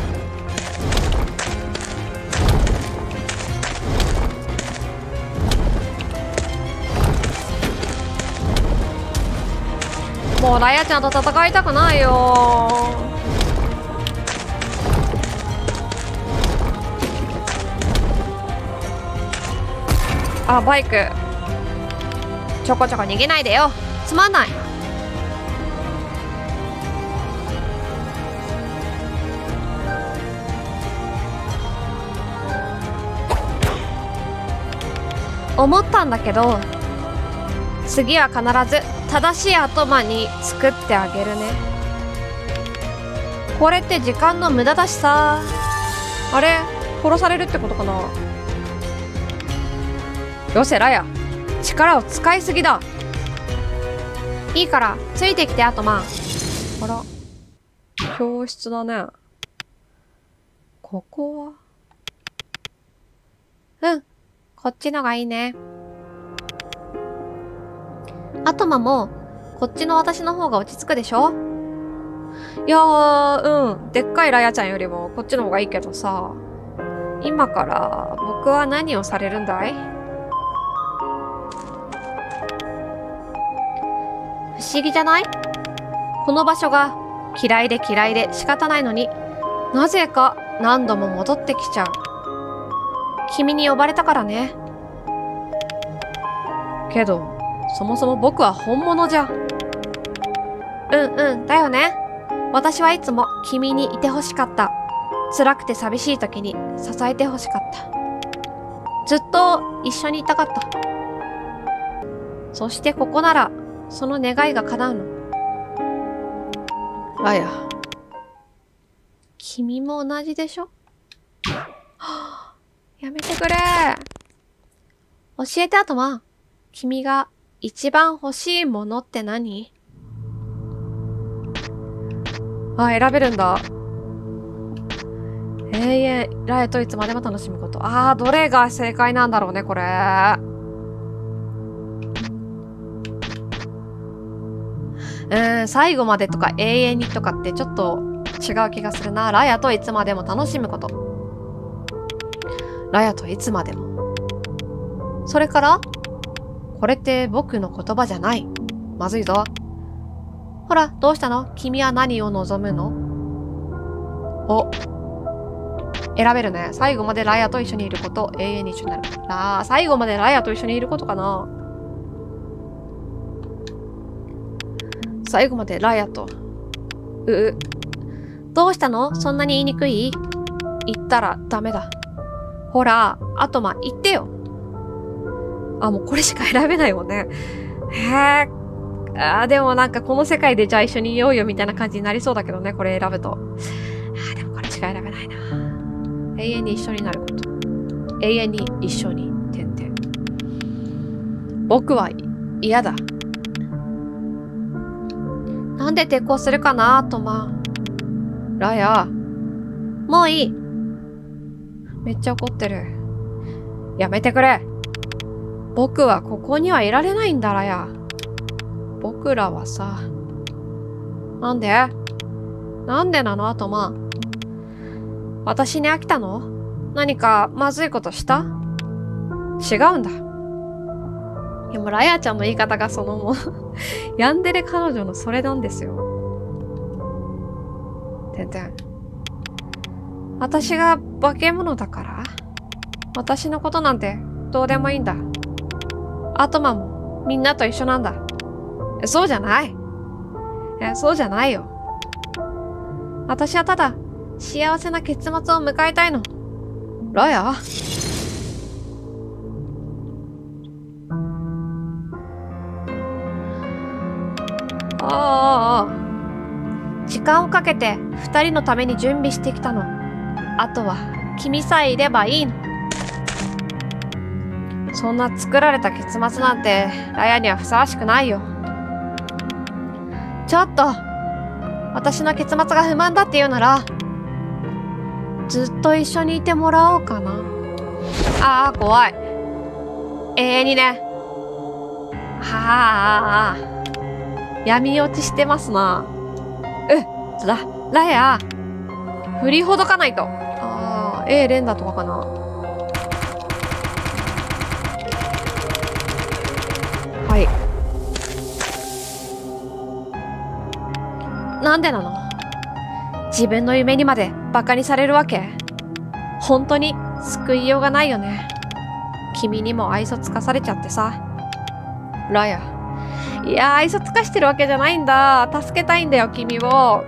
もうラヤちゃんと戦いたくないよ。あ、バイク。ちょこちょこ逃げないでよ。つまんない。思ったんだけど、次は必ず正しい頭に作ってあげるね。これって時間の無駄だしさ。あれ、殺されるってことかな。よせラヤ、力を使いすぎだ。いいからついてきてアトマ。あら、教室だね。ここは、うん、こっちのがいいね。アトマもこっちの私の方が落ち着くでしょ。いやー、うん、でっかいラヤちゃんよりもこっちの方がいいけどさ。 今から僕は何をされるんだい？不思議じゃない？この場所が嫌いで嫌いで仕方ないのに、なぜか何度も戻ってきちゃう。君に呼ばれたからね。けど、そもそも僕は本物じゃ。うんうん、だよね。私はいつも君にいてほしかった。辛くて寂しい時に支えてほしかった。ずっと一緒にいたかった。そしてここなら、その願いが叶うの。ラヤ。君も同じでしょ？やめてくれ。教えてアトマ。君が一番欲しいものって何？あ、選べるんだ。永遠、ラヤといつまでも楽しむこと。ああ、どれが正解なんだろうね、これ。うん、最後までとか永遠にとかってちょっと違う気がするな。ラヤといつまでも楽しむこと。ラヤといつまでも。それからこれって僕の言葉じゃない。まずいぞ。ほら、どうしたの？君は何を望むの？お。選べるね。最後までラヤと一緒にいること、永遠に一緒になる。ああ、最後までラヤと一緒にいることかな。最後までラヤと。うう。どうしたの？そんなに言いにくい？言ったらダメだ。ほら、アトマ言ってよ。あ、もうこれしか選べないもんね。へえ。あー、でもなんかこの世界でじゃあ一緒にいようよみたいな感じになりそうだけどね、これ選ぶと。あー、でもこれしか選べないな。永遠に一緒になること。永遠に一緒に、てんてん。僕は嫌だ。なんで抵抗するかな、トマ。ラヤ。もういい。めっちゃ怒ってる。やめてくれ。僕はここにはいられないんだ、ラヤ。僕らはさ。なんで？なんでなの、トマ。私に飽きたの？何かまずいことした？違うんだ。いやもうラヤちゃんの言い方がそのもうヤンデレ彼女のそれなんですよ。てんてん。私が化け物だから？私のことなんてどうでもいいんだ。アトマもみんなと一緒なんだ。そうじゃない。え、そうじゃないよ。私はただ幸せな結末を迎えたいの。ラヤ？ああ、時間をかけて二人のために準備してきたの。あとは君さえいればいいの。そんな作られた結末なんてラヤにはふさわしくないよ。ちょっと私の結末が不満だって言うならずっと一緒にいてもらおうかな。ああ、怖い。永遠にね。はあ、闇落ちしてますな。うっ、だ、ラヤ。振りほどかないと。ああ、A 連打とかかな。はい。なんでなの？自分の夢にまでバカにされるわけ？本当に救いようがないよね。君にも愛想つかされちゃってさ。ラヤ。いや、愛想つかしてるわけじゃないんだ。助けたいんだよ、君を。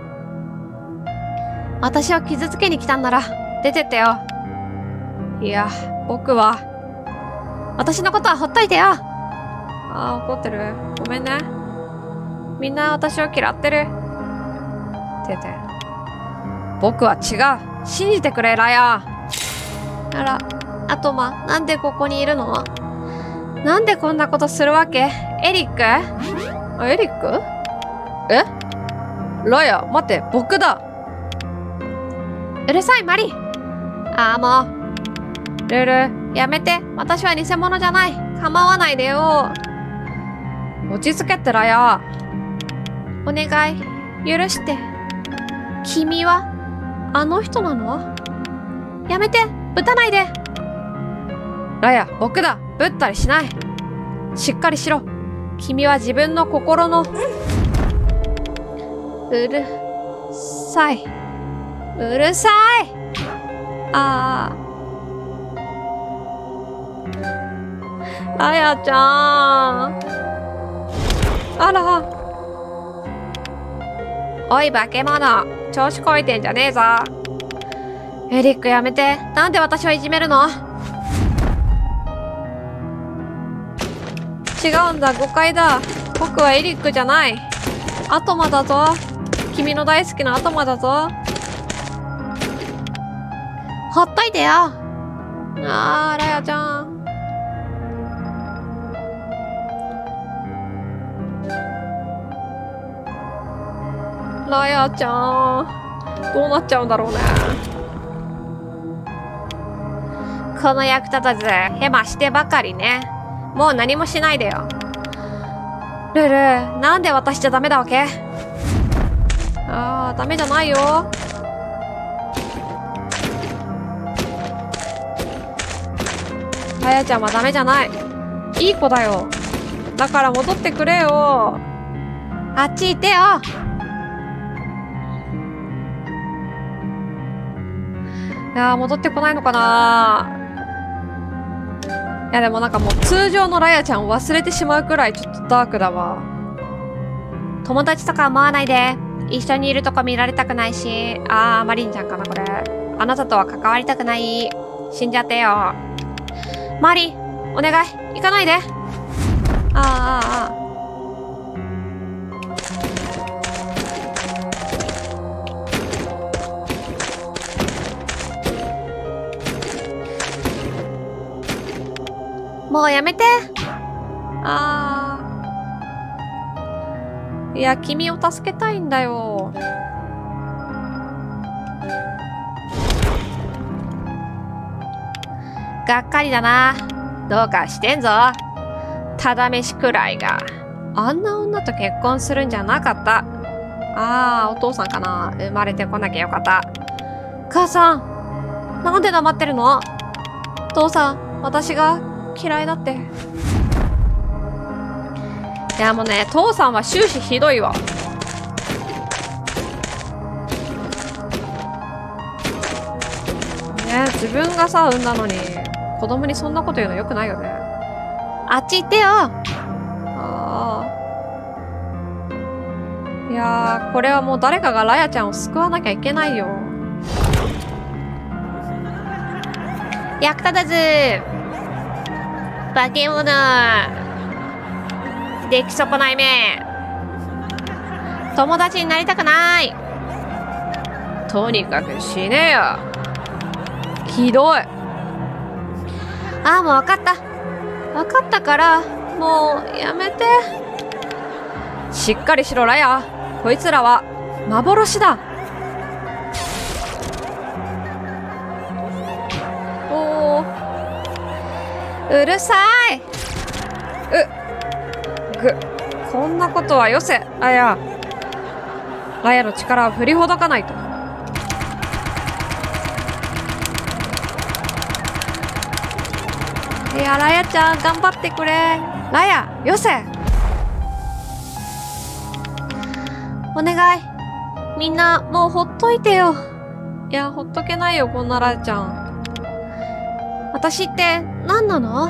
私を傷つけに来たんなら、出てってよ。いや、僕は。私のことはほっといてよ。ああ、怒ってる。ごめんね。みんな私を嫌ってる。てて。僕は違う。信じてくれ、ラヤ。あら、アトマ、なんでここにいるの？なんでこんなことするわけ？エリック？あ、エリック？え？ラヤ、待って、僕だ。うるさい、マリ。ああ、もう。ルル、やめて。私は偽物じゃない。構わないでよ。落ち着けって、ラヤ。お願い、許して。君は、あの人なの？やめて。 ぶたないで。ラヤ、僕だ。ぶったりしない。しっかりしろ。君は自分の心の、うるさい。うるさい。ああ。ラヤちゃん。あら。おい、化け物。調子こいてんじゃねえぞ。エリックやめて。なんで私をいじめるの？違うんだ、誤解だ。僕はエリックじゃない。アトマだぞ。君の大好きなアトマだぞ。ほっといてよ。あー、ラヤちゃん。ラヤちゃん。どうなっちゃうんだろうね。この役立たず、ヘマしてばかりね。もう何もしないでよ。ルル、なんで渡しちゃダメだわけ？ああ、ダメじゃないよ。あやちゃんはダメじゃない。いい子だよ。だから戻ってくれよ。あっち行ってよ。いやー、戻ってこないのかな。いやでもなんかもう通常のラヤちゃんを忘れてしまうくらいちょっとダークだわ。友達とか思わないで。一緒にいるとこ見られたくないし。あー、マリンちゃんかなこれ。あなたとは関わりたくない。死んじゃってよ。マリン、お願い、行かないで。あーあーあー。もうやめて。あー。いや、君を助けたいんだよ。がっかりだな。どうかしてんぞ。ただ飯くらいが。あんな女と結婚するんじゃなかった。あー、お父さんかな。生まれてこなきゃよかった。母さん、なんで黙ってるの？父さん、私が嫌いだって。いやもうね、父さんは終始ひどいわ。ね、自分がさ産んだのに子供にそんなこと言うのよくないよね。あっち行ってよ。ああ。いやー、これはもう誰かがラヤちゃんを救わなきゃいけないよ。役立たず。化け物。出来損ないめ。友達になりたくない。とにかく死ねよ。ひどい。ああ、もう分かった。分かったから、もうやめて。しっかりしろ、ラヤ。こいつらは幻だ。おー。うるさい。う、ぐ、こんなことはよせ、あや。ラヤの力を振りほどかないと。いや、ラヤちゃん、頑張ってくれ。ラヤ、よせ。お願い。みんな、もうほっといてよ。いや、ほっとけないよ、こんなラヤちゃん。私って、何なの？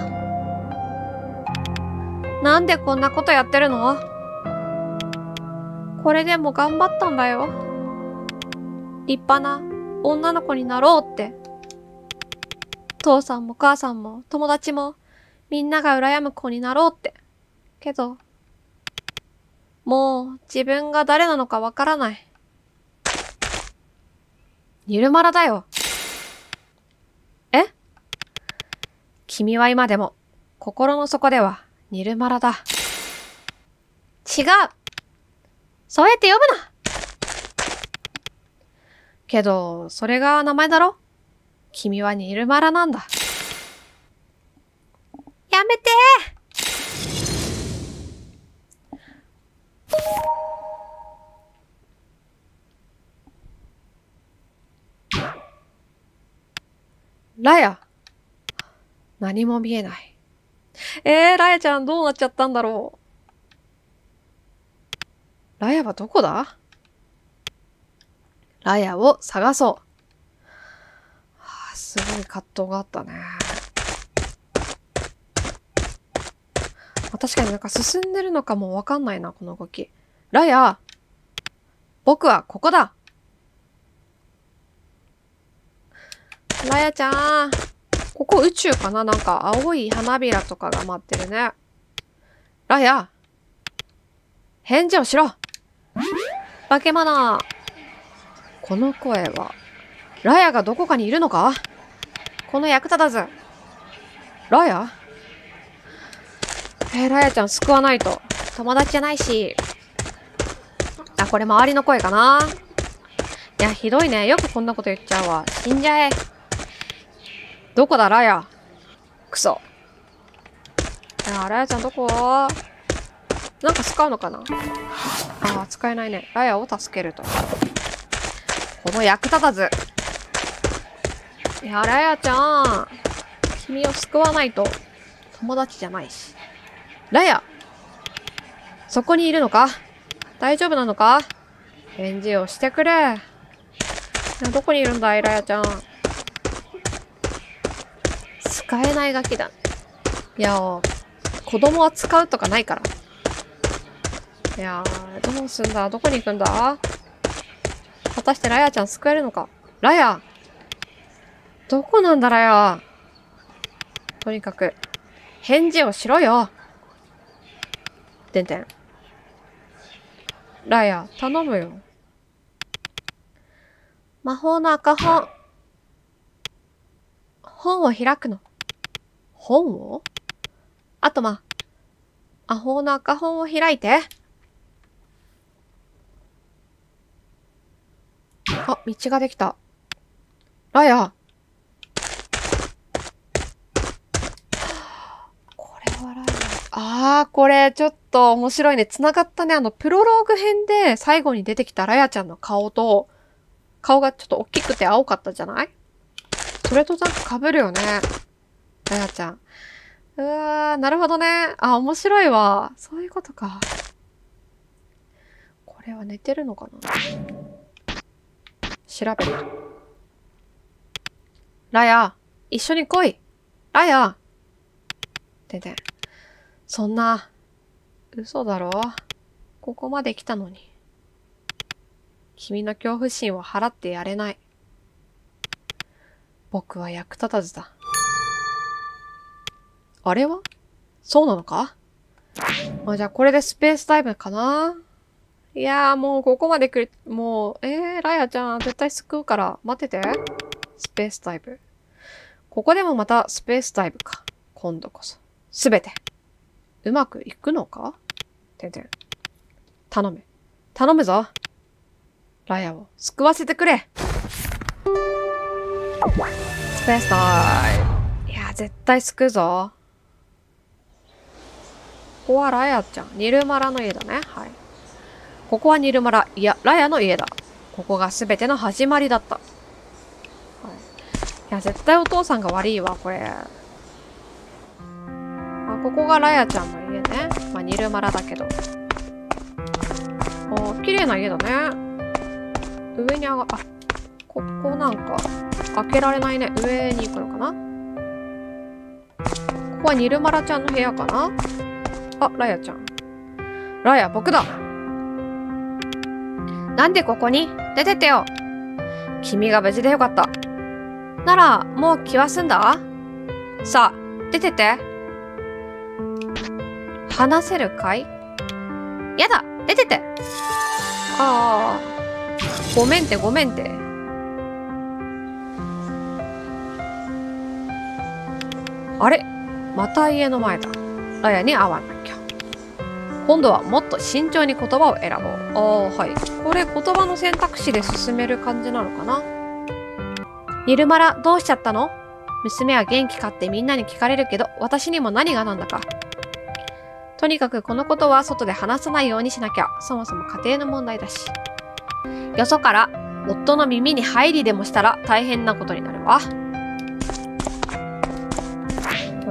なんでこんなことやってるの？これでも頑張ったんだよ。立派な女の子になろうって。父さんも母さんも友達もみんなが羨む子になろうって。けど、もう自分が誰なのかわからない。ニルマラだよ。え？君は今でも心の底ではニルマラだ。違う。そうやって呼ぶな。けど、それが名前だろ？君はニルマラなんだ。やめてー。 ラヤ。何も見えない。えー、ラヤちゃんどうなっちゃったんだろう。ラヤはどこだ？ラヤを探そう。はあ、すごい葛藤があったね。確かになんか進んでるのかもわかんないな、この動き。ラヤ、僕はここだ。ラヤちゃん、ここ宇宙かな？なんか青い花びらとかが待ってるね。ラヤ、返事をしろ。化け物。この声は、ラヤがどこかにいるのか？この役立たず。ラヤ？えー、ラヤちゃん救わないと。友達じゃないし。あ、これ周りの声かな？いや、ひどいね。よくこんなこと言っちゃうわ。死んじゃえ。どこだ、ラヤ。クソ。いや、ラヤちゃんどこ？なんか使うのかな？ああ、使えないね。ラヤを助けると。この役立たず。いや、ラヤちゃん。君を救わないと。友達じゃないし。ラヤ、そこにいるのか？大丈夫なのか？返事をしてくれ。いや、どこにいるんだい、ラヤちゃん。使えないガキだ。いや、子供は使うとかないから。いやー、どうすんだ？どこに行くんだ？果たしてラヤちゃん救えるのか？ラヤ、どこなんだラヤ。とにかく、返事をしろよ。てんてん。ラヤ、頼むよ。魔法の赤本。本を開くの。本を？あとま、魔法の赤本を開いて。あ、道ができた。ラヤ。これはラヤ。あー、これちょっと面白いね。繋がったね。あの、プロローグ編で最後に出てきたラヤちゃんの顔と、顔がちょっと大きくて青かったじゃない？それとなんか被るよね。ラヤちゃん。うわー、なるほどね。あ、面白いわ。そういうことか。これは寝てるのかな？調べる。ラヤ、一緒に来い。ラヤ。てんてん。そんな、嘘だろ？ここまで来たのに。君の恐怖心を払ってやれない。僕は役立たずだ。あれは？そうなのか？あ、じゃあこれでスペースダイブかな？いやーもうここまで来る、もう、えー、ラヤちゃん絶対救うから待ってて。スペースダイブ。ここでもまたスペースダイブか。今度こそ。すべて。うまくいくのか？てんてん。頼む。頼むぞ。ラヤを救わせてくれ。スペースダイブ。いや、絶対救うぞ。ここはラヤちゃん。ニルマラの家だね。はい。ここはニルマラ。いや、ラヤの家だ。ここが全ての始まりだった。はい。いや、絶対お父さんが悪いわ、これ。あ、ここがラヤちゃんの家ね。まあ、ニルマラだけど。おー、綺麗な家だね。上に上が、あ、ここなんか、開けられないね。上に行くのかな？ここはニルマラちゃんの部屋かな？あ、ラヤちゃん。ラヤ、僕だ。なんでここに？出てってよ。君が無事でよかった。なら、もう気は済んだ？さあ、出てって。話せるかい？やだ、出てって。ああ、ごめんてごめんて。あれ？また家の前だ。ラヤに会わなきゃ。今度はもっと慎重に言葉を選ぼう。ああ、はい。これ言葉の選択肢で進める感じなのかな？ニルマラ、どうしちゃったの？娘は元気かってみんなに聞かれるけど、私にも何がなんだか。とにかくこのことは外で話さないようにしなきゃ。そもそも家庭の問題だし。よそから夫の耳に入りでもしたら大変なことになるわ。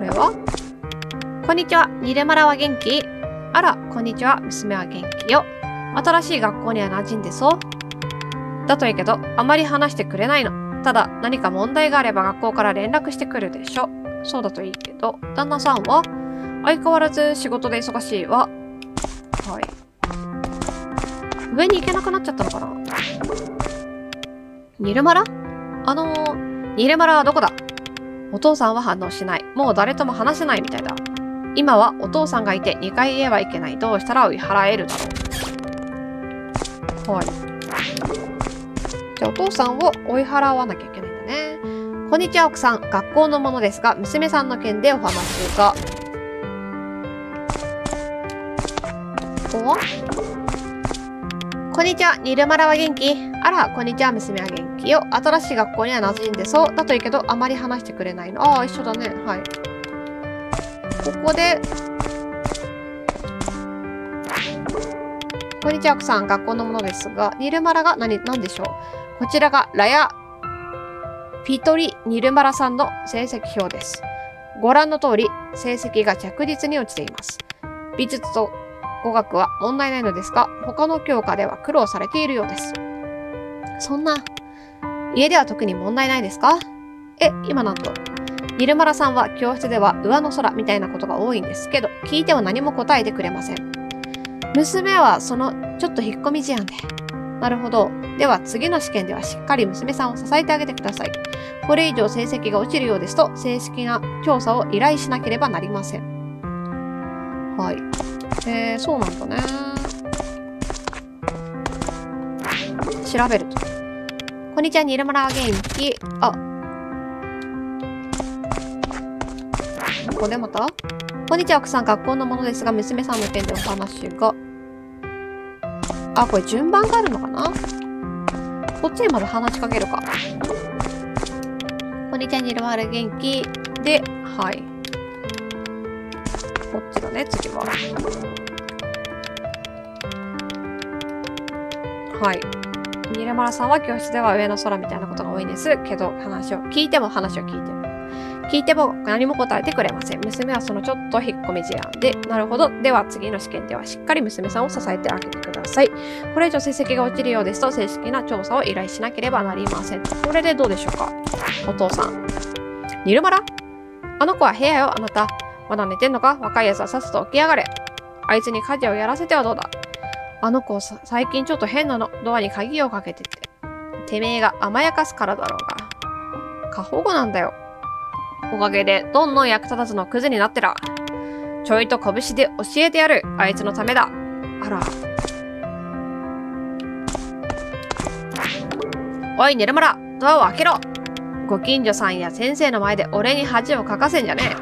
声は？こんにちは、ニルマラは元気？あら、こんにちは、娘は元気よ。新しい学校には馴染んでそう？だといいけど、あまり話してくれないの。ただ、何か問題があれば学校から連絡してくるでしょ。そうだといいけど、旦那さんは？相変わらず仕事で忙しいわ。はい。上に行けなくなっちゃったのかな？ニルマラ？あのー、ニルマラはどこだ？お父さんは反応しない。もう誰とも話せないみたいだ。今はお父さんがいてにかい言えばいけない。どうしたら追い払えるだろう。はい。じゃあお父さんを追い払わなきゃいけないんだね。こんにちは奥さん。学校のものですが、娘さんの件でお話が。ここは？こんにちは。ニルマラは元気？あら、こんにちは。娘は元気よ。新しい学校には馴染んでそう。だといいけど、あまり話してくれないの。ああ、一緒だね。はい。ここで、こんにちは、奥さん。学校のものですが、ニルマラが何、何でしょう？こちらが、ラヤ・フィトリ・ニルマラさんの成績表です。ご覧の通り、成績が着実に落ちています。美術と語学は問題ないのですが、他の教科では苦労されているようです。そんな、家では特に問題ないですか？え、今なんと。ニルマラさんは教室では上の空みたいなことが多いんですけど、聞いても何も答えてくれません。娘はそのちょっと引っ込み思案で。なるほど。では次の試験ではしっかり娘さんを支えてあげてください。これ以上成績が落ちるようですと、正式な調査を依頼しなければなりません。はい。えー、そうなんだね。調べると。こんにちは、ニルマラは元気。あ。ここでまた？こんにちは、奥さん。学校のものですが、娘さんの件でお話が。あ、これ順番があるのかな？こっちにまだ話しかけるか。こんにちは、ニルマラ元気。で、はい。こっちだね、次は。はい。ニルマラさんは教室では上の空みたいなことが多いんですけど、話を聞いても話を聞いても。聞いても何も答えてくれません。娘はそのちょっと引っ込み思案で、なるほど。では次の試験ではしっかり娘さんを支えてあげてください。これ以上成績が落ちるようですと、正式な調査を依頼しなければなりません。これでどうでしょうか？お父さん。ニルマラ？あの子は部屋よ、あなた。まだ寝てんのか？若い奴はさっさと起きやがれ。あいつに家事をやらせてはどうだ？あの子さ、最近ちょっと変なの。ドアに鍵をかけてて。てめえが甘やかすからだろうが。過保護なんだよ。おかげで、どんどん役立たずのクズになってら。ちょいと拳で教えてやる。あいつのためだ。あら。おい、ニルマラ、ドアを開けろ。ご近所さんや先生の前で俺に恥をかかせんじゃね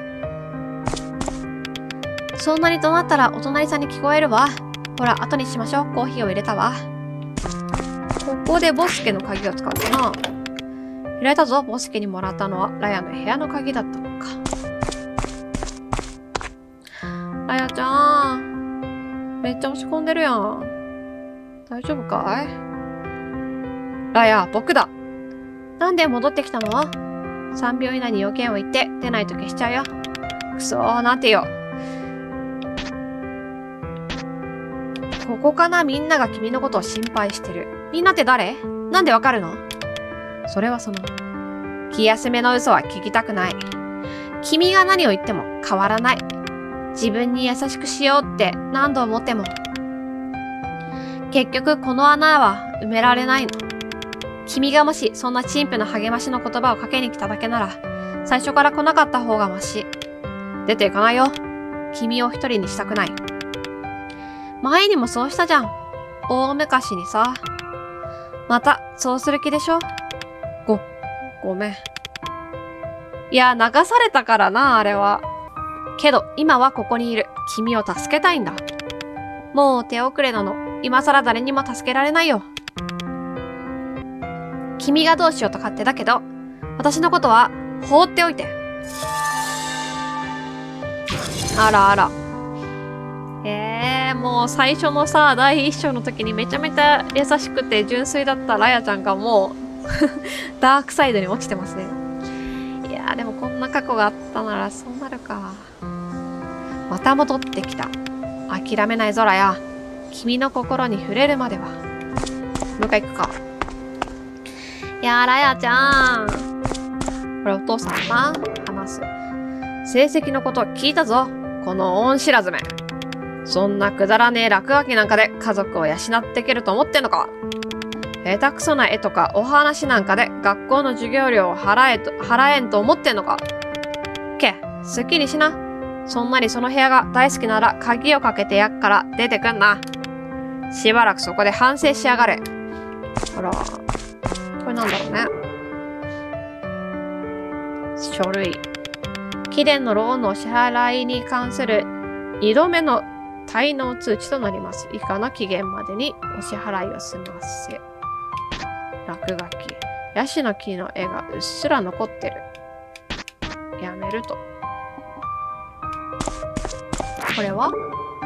え。そんなに怒鳴ったらお隣さんに聞こえるわ。ほら、後にしましょう。コーヒーを入れたわ。ここでボスケの鍵を使うかな。開いたぞ。ボスケにもらったのはラヤの部屋の鍵だったのか。ラヤちゃん。めっちゃ落ち込んでるやん。大丈夫かい？ラヤ、僕だ。なんで戻ってきたの？ さん 秒以内に要件を言って出ないと消しちゃうよ。くそー、なんてよ。ここかな？みんなが君のことを心配してる。みんなって誰？なんでわかるの？それはその、気休めの嘘は聞きたくない。君が何を言っても変わらない。自分に優しくしようって何度思っても。結局この穴は埋められないの。君がもしそんな陳腐な励ましの言葉をかけに来ただけなら、最初から来なかった方がマシ。出ていかないよ。君を一人にしたくない。前にもそうしたじゃん。大昔にさ。また、そうする気でしょ？ご、ごめん。いや、流されたからな、あれは。けど、今はここにいる。君を助けたいんだ。もう手遅れなの。今更誰にも助けられないよ。君がどうしようと勝手だけど、私のことは放っておいて。あらあら。えー、もう最初のさ、第一章の時にめちゃめちゃ優しくて純粋だったラヤちゃんがもうダークサイドに落ちてますね。いやーでもこんんな過去があったならそうなるか。また戻ってきた。諦めない空や。君の心に触れるまでは。もう一回行くか。やらやちゃん。これお父さんな。話す。成績のこと聞いたぞ。この恩知らずめ。そんなくだらねえ落書きなんかで家族を養っていけると思ってんのか。下手くそな絵とかお話なんかで学校の授業料を払えと、払えんと思ってんのか。け、すっきりしな。そんなにその部屋が大好きなら鍵をかけてやっから出てくんな。しばらくそこで反省しやがれ。ほら、これなんだろうね。書類。貴殿のローンのお支払いに関するにどめの滞納通知となります。以下の期限までにお支払いを済ませ。落書き。ヤシの木の絵がうっすら残ってる。やめると。これは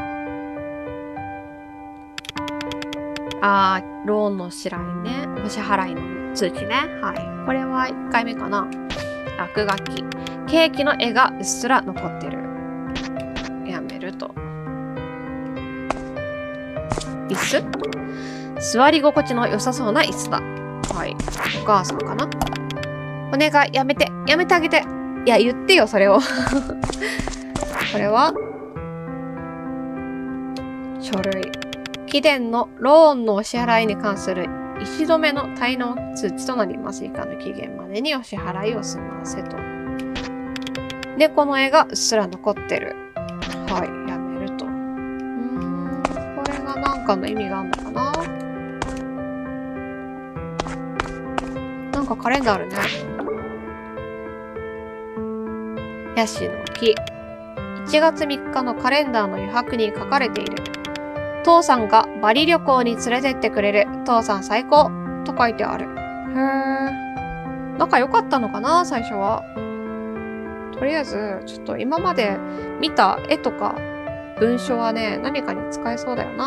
あー、ローンの支払いね。お支払いの通知ね。はい。これはいっかいめかな。落書き。ケーキの絵がうっすら残ってる。やめると。椅子？座り心地の良さそうな椅子だ。はい。お母さんかな？お願い、やめて、やめてあげて。いや、言ってよ、それを。これは書類。貴殿のローンのお支払いに関する一度目の滞納通知となります。以下の期限までにお支払いを済ませと。猫の絵がうっすら残ってる。はい、やめると。うーん、これが何かの意味があるのかな？なんかカレンダーあるね。ヤシの木。いちがつみっかのカレンダーの余白に書かれている。父さんがバリ旅行に連れてってくれる。父さん最高と書いてある。へー。仲良かったのかな、最初は。とりあえず、ちょっと今まで見た絵とか文章はね、何かに使えそうだよな。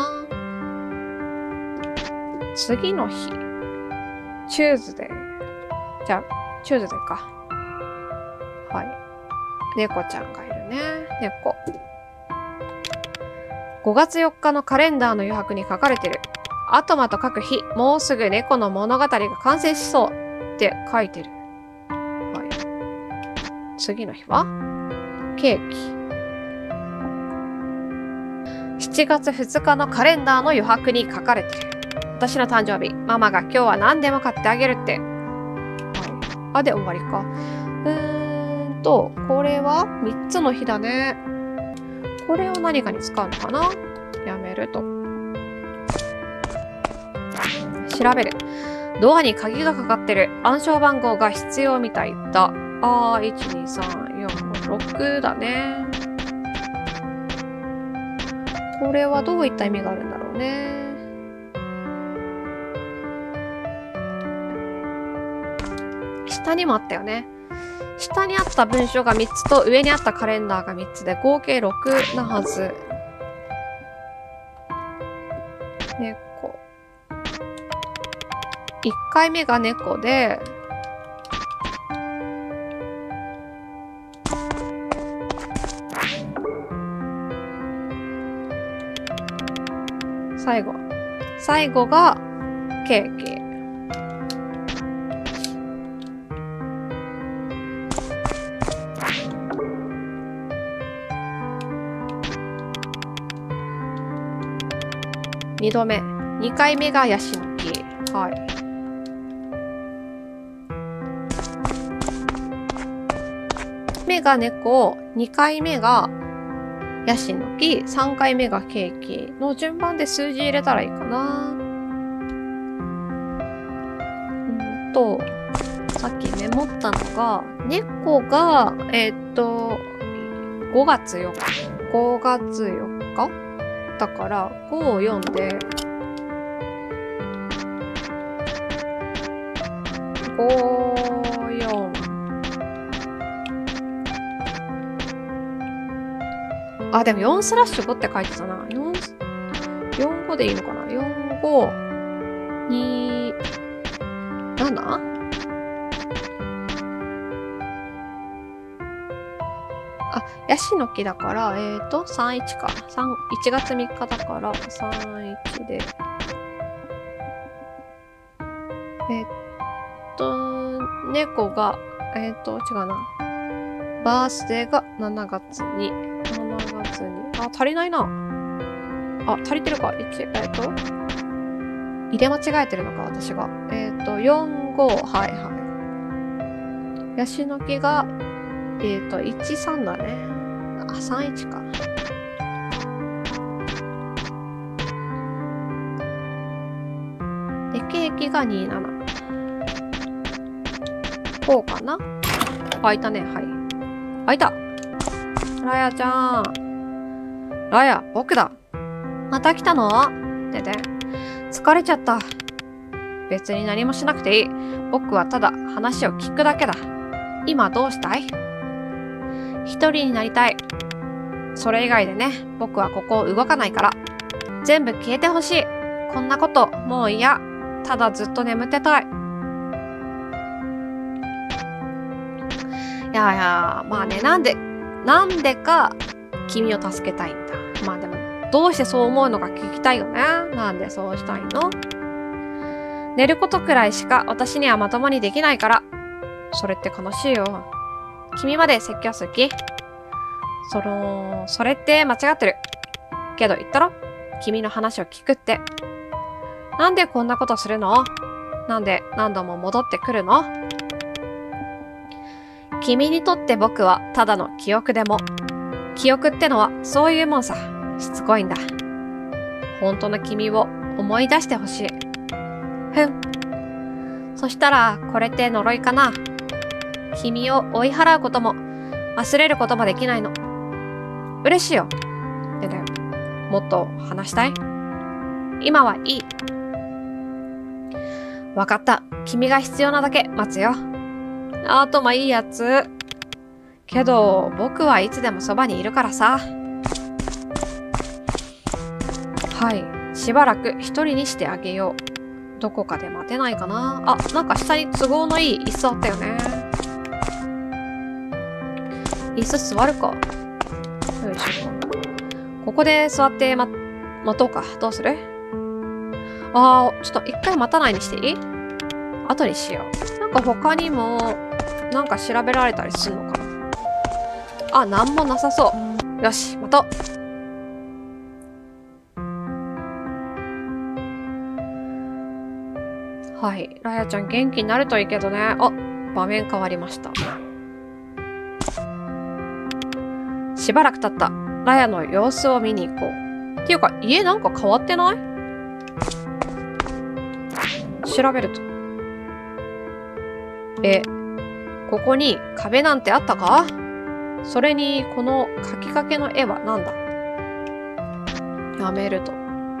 次の日。チューズデー。じゃあ、チューズデーか。はい。猫ちゃんがいるね。猫。ごがつよっかのカレンダーの余白に書かれてる。アトマと書く日、もうすぐ猫の物語が完成しそうって書いてる。はい。次の日はケーキ。しちがつふつかのカレンダーの余白に書かれてる。私の誕生日、ママが今日は何でも買ってあげるって。はい。あ、で終わりか。うーんと、これはみっつの日だね。これを何かに使うのかな？やめると。調べる。ドアに鍵がかかってる。暗証番号が必要みたいだ。あー、いち、に、さん、よん、ろくだね。これはどういった意味があるんだろうね。下にもあったよね。下にあった文章がみっつと上にあったカレンダーがみっつで合計ろくなはず。猫。いっかいめが猫で、最後。最後がケーキ。二度目。二回目がヤシの木。はい。目が猫、二回目がヤシの木、三回目がケーキの順番で数字入れたらいいかな。うんと、さっきメモったのが、猫が、えー、っと、ごがつよっか。ごがつよっかだから、ごを読んで、ご、よん。あ、でもよんスラッシュごって書いてたな。よん、よん、ごでいいのかな ?よん、ご、に、なな? ヤシの木だから、えっと、さんいちか。さん、いちがつみっかだから、さんいちで。えっと、猫が、えっと、違うな。バースデーがしちがつに。しちがつに。あ、足りないな。あ、足りてるか。いち、えっと、入れ間違えてるのか、私が。えっと、よん、ご、はいはい。ヤシの木が、えっと、いち、さんだね。あ、さんいちか。で、ケーキがに、なな。こうかな。開いたね、はい。開いた。ラヤちゃん。ラヤ、僕だ。また来たの？でで。疲れちゃった。別に何もしなくていい。僕はただ話を聞くだけだ。今どうしたい？一人になりたい。それ以外でね、僕はここを動かないから。全部消えてほしい。こんなこと、もう嫌。ただずっと眠ってたい。いやいや、まあね、なんで、なんでか君を助けたいんだ。まあでも、どうしてそう思うのか聞きたいよね。なんでそうしたいの？寝ることくらいしか私にはまともにできないから。それって悲しいよ。君まで説教する気？その、それって間違ってる。けど言ったろ？君の話を聞くって。なんでこんなことするの？なんで何度も戻ってくるの？君にとって僕はただの記憶でも、記憶ってのはそういうもんさ。しつこいんだ。本当の君を思い出してほしい。ふん。そしたら、これって呪いかな。君を追い払うことも、忘れることもできないの。嬉しいよ。でね、もっと話したい？今はいい。わかった。君が必要なだけ待つよ。あとまあいいやつ。けど、僕はいつでもそばにいるからさ。はい。しばらく一人にしてあげよう。どこかで待てないかな。あ、なんか下に都合のいい椅子あったよね。椅子座るか。よいしょ。ここで座ってま、待とうか。どうする？あー、ちょっと一回待たないにしていい？後にしよう。なんか他にも、なんか調べられたりするのかな。あ、なんもなさそう。よし、待とう。はい。ラヤちゃん元気になるといいけどね。あ、場面変わりました。しばらく経った。ラヤの様子を見に行こう。っていうか、家なんか変わってない？調べると。え、ここに壁なんてあったか？それに、この書きかけの絵はなんだ？やめると。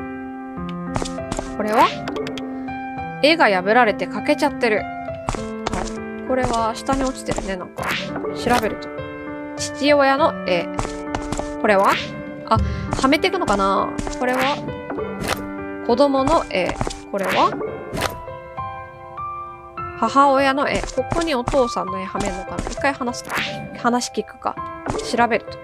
これは？絵が破られて欠けちゃってる。はい。これは下に落ちてるね、なんか。調べると。父親の絵。これは？あ、はめていくのかな？これは？子供の絵。これは？母親の絵。ここにお父さんの絵はめるのかな？一回話すか。話聞くか。調べると。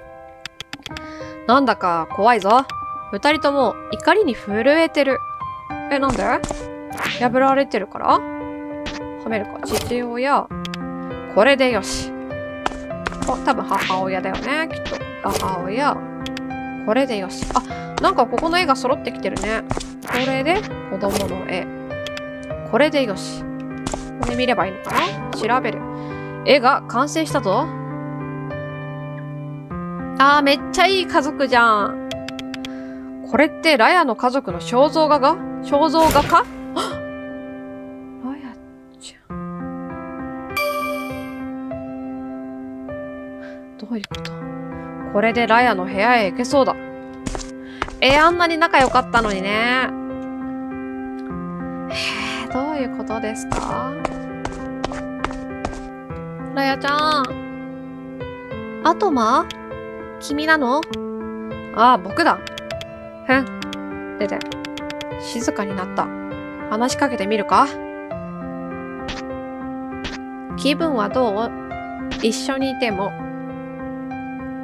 なんだか怖いぞ。二人とも怒りに震えてる。え、なんで？破られてるから？はめるか。父親。これでよし。お、多分母親だよね。きっと。母親。これでよし。あ、なんかここの絵が揃ってきてるね。これで子供の絵。これでよし。これ見ればいいのかな？調べる。絵が完成したぞ。あー、めっちゃいい家族じゃん。これってラヤの家族の肖像画が肖像画か？ラヤちゃん。どういうこと？これでラヤの部屋へ行けそうだ。えー、あんなに仲良かったのにね。へえ、どういうことですか？ラヤちゃん。アトマ？君なの？ああ、僕だ。ふん。でで。静かになった。話しかけてみるか？気分はどう？一緒にいても。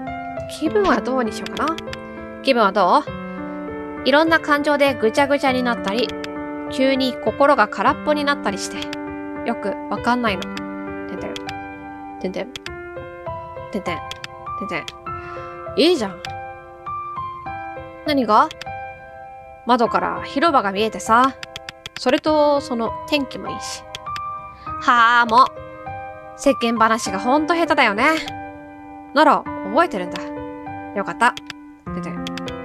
気分はどうにしようかな。気分はどう？いろんな感情でぐちゃぐちゃになったり、急に心が空っぽになったりして、よくわかんないの。てんてん。てんてん。てんてん。てんてん。いいじゃん。何が？窓から広場が見えてさ。それと、その天気もいいし。はあ、もう。世間話がほんと下手だよね。なら、覚えてるんだ。よかった。てんてん。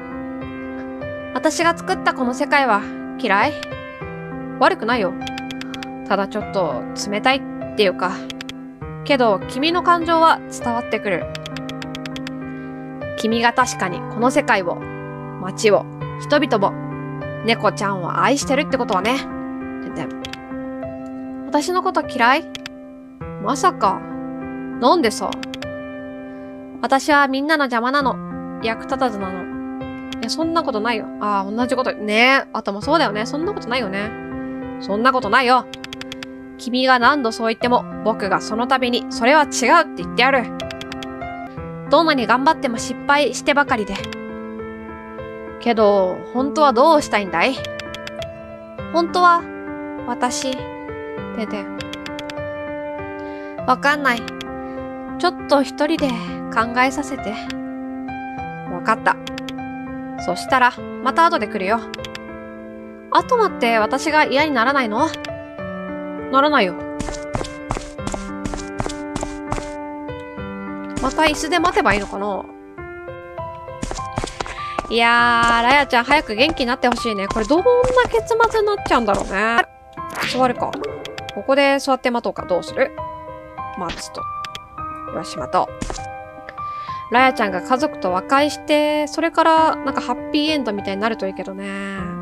私が作ったこの世界は嫌い？悪くないよ。ただちょっと冷たいっていうか。けど君の感情は伝わってくる。君が確かにこの世界を、街を、人々も、猫ちゃんを愛してるってことはね。てんてん。私のこと嫌い？まさか。なんでさ。私はみんなの邪魔なの。役立たずなの。いや、そんなことないよ。ああ、同じこと。ねえ。あともそうだよね。そんなことないよね。そんなことないよ。君が何度そう言っても、僕がその度に、それは違うって言ってやる。どんなに頑張っても失敗してばかりで。けど、本当はどうしたいんだい？本当は、私、てんてん。わかんない。ちょっと一人で考えさせて。わかった。そしたら、また後で来るよ。後待って私が嫌にならないの？ならないよ。また椅子で待てばいいのかな？いやー、ラヤちゃん早く元気になってほしいね。これどんな結末になっちゃうんだろうね。座るか。ここで座って待とうか。どうする？待つと。よし、待とう。ラヤちゃんが家族と和解して、それからなんかハッピーエンドみたいになるといいけどね。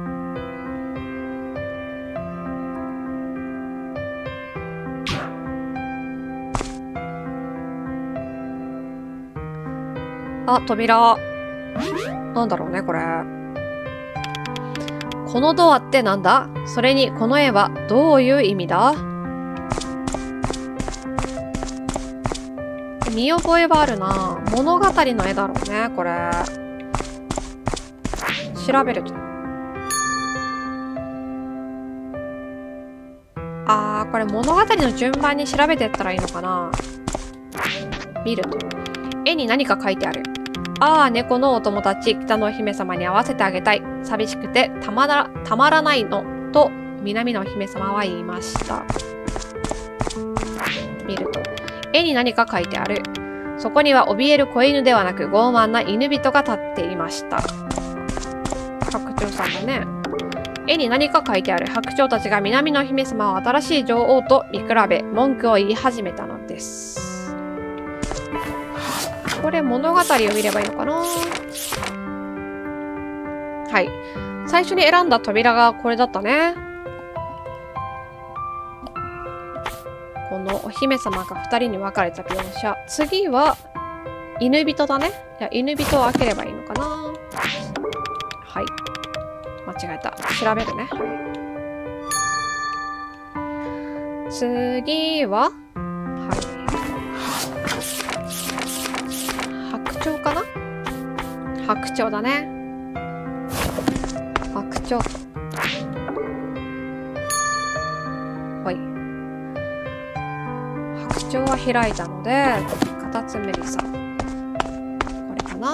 あ、扉。なんだろうね、これ。このドアってなんだ？それにこの絵はどういう意味だ？見覚えはあるな。物語の絵だろうね、これ。調べると。あー、これ物語の順番に調べてったらいいのかな。見ると。絵に何か書いてある。ああ、猫のお友達、北のお姫様に会わせてあげたい。寂しくてたまら、たまらないの。と、南のお姫様は言いました。見ると。絵に何か書いてある。そこには怯える子犬ではなく傲慢な犬人が立っていました。白鳥さんだね。絵に何か書いてある。白鳥たちが南のお姫様を新しい女王と見比べ、文句を言い始めたのです。これ物語を見ればいいのかな？はい。最初に選んだ扉がこれだったね。このお姫様が二人に分かれた描写。次は、犬人だね。じゃあ犬人を開ければいいのかな？はい。間違えた。調べるね。はい。次は、はい。白鳥かな？白鳥だね。白鳥。はい。白鳥は開いたので、カタツムリさん。これかな？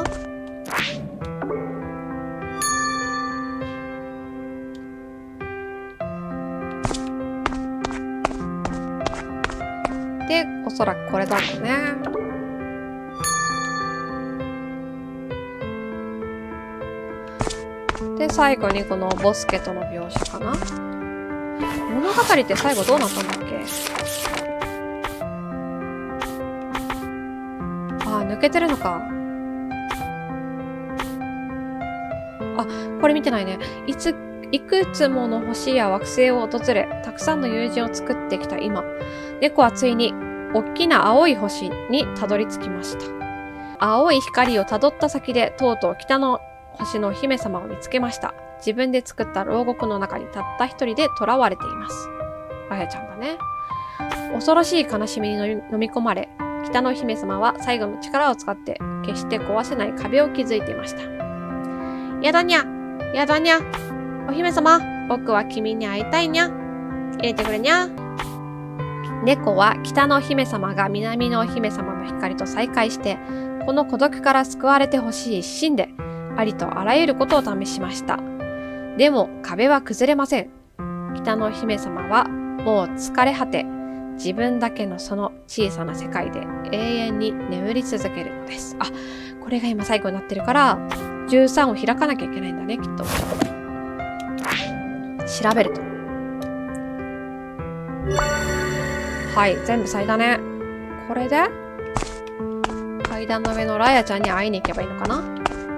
で、おそらくこれだろうね。で、最後にこのボスケとの描写かな。物語って最後どうなったんだっけ？あー、抜けてるのか。あ、これ見てないね。いつ、いくつもの星や惑星を訪れ、たくさんの友人を作ってきた今、猫はついに、大きな青い星にたどり着きました。青い光をたどった先で、とうとう北の星のお姫様を見つけました。自分で作った牢獄の中にたった一人で囚われています。あやちゃんだね。恐ろしい悲しみに飲み込まれ、 北のお姫様は最後の力を使って決して壊せない壁を築いていました。やだにゃ、やだにゃ。お姫様、僕は君に会いたいにゃ。入れてくれにゃ。猫は北のお姫様が南のお姫様の光と再会して、この孤独から救われてほしい一心で、ありとあらゆることを試しました。でも壁は崩れません。北のお姫様はもう疲れ果て、自分だけのその小さな世界で永遠に眠り続けるのです。あ、これが今最後になってるから、じゅうさんを開かなきゃいけないんだね、きっと。調べると。はい、全部咲いたね。これで階段の上のラヤちゃんに会いに行けばいいのかな。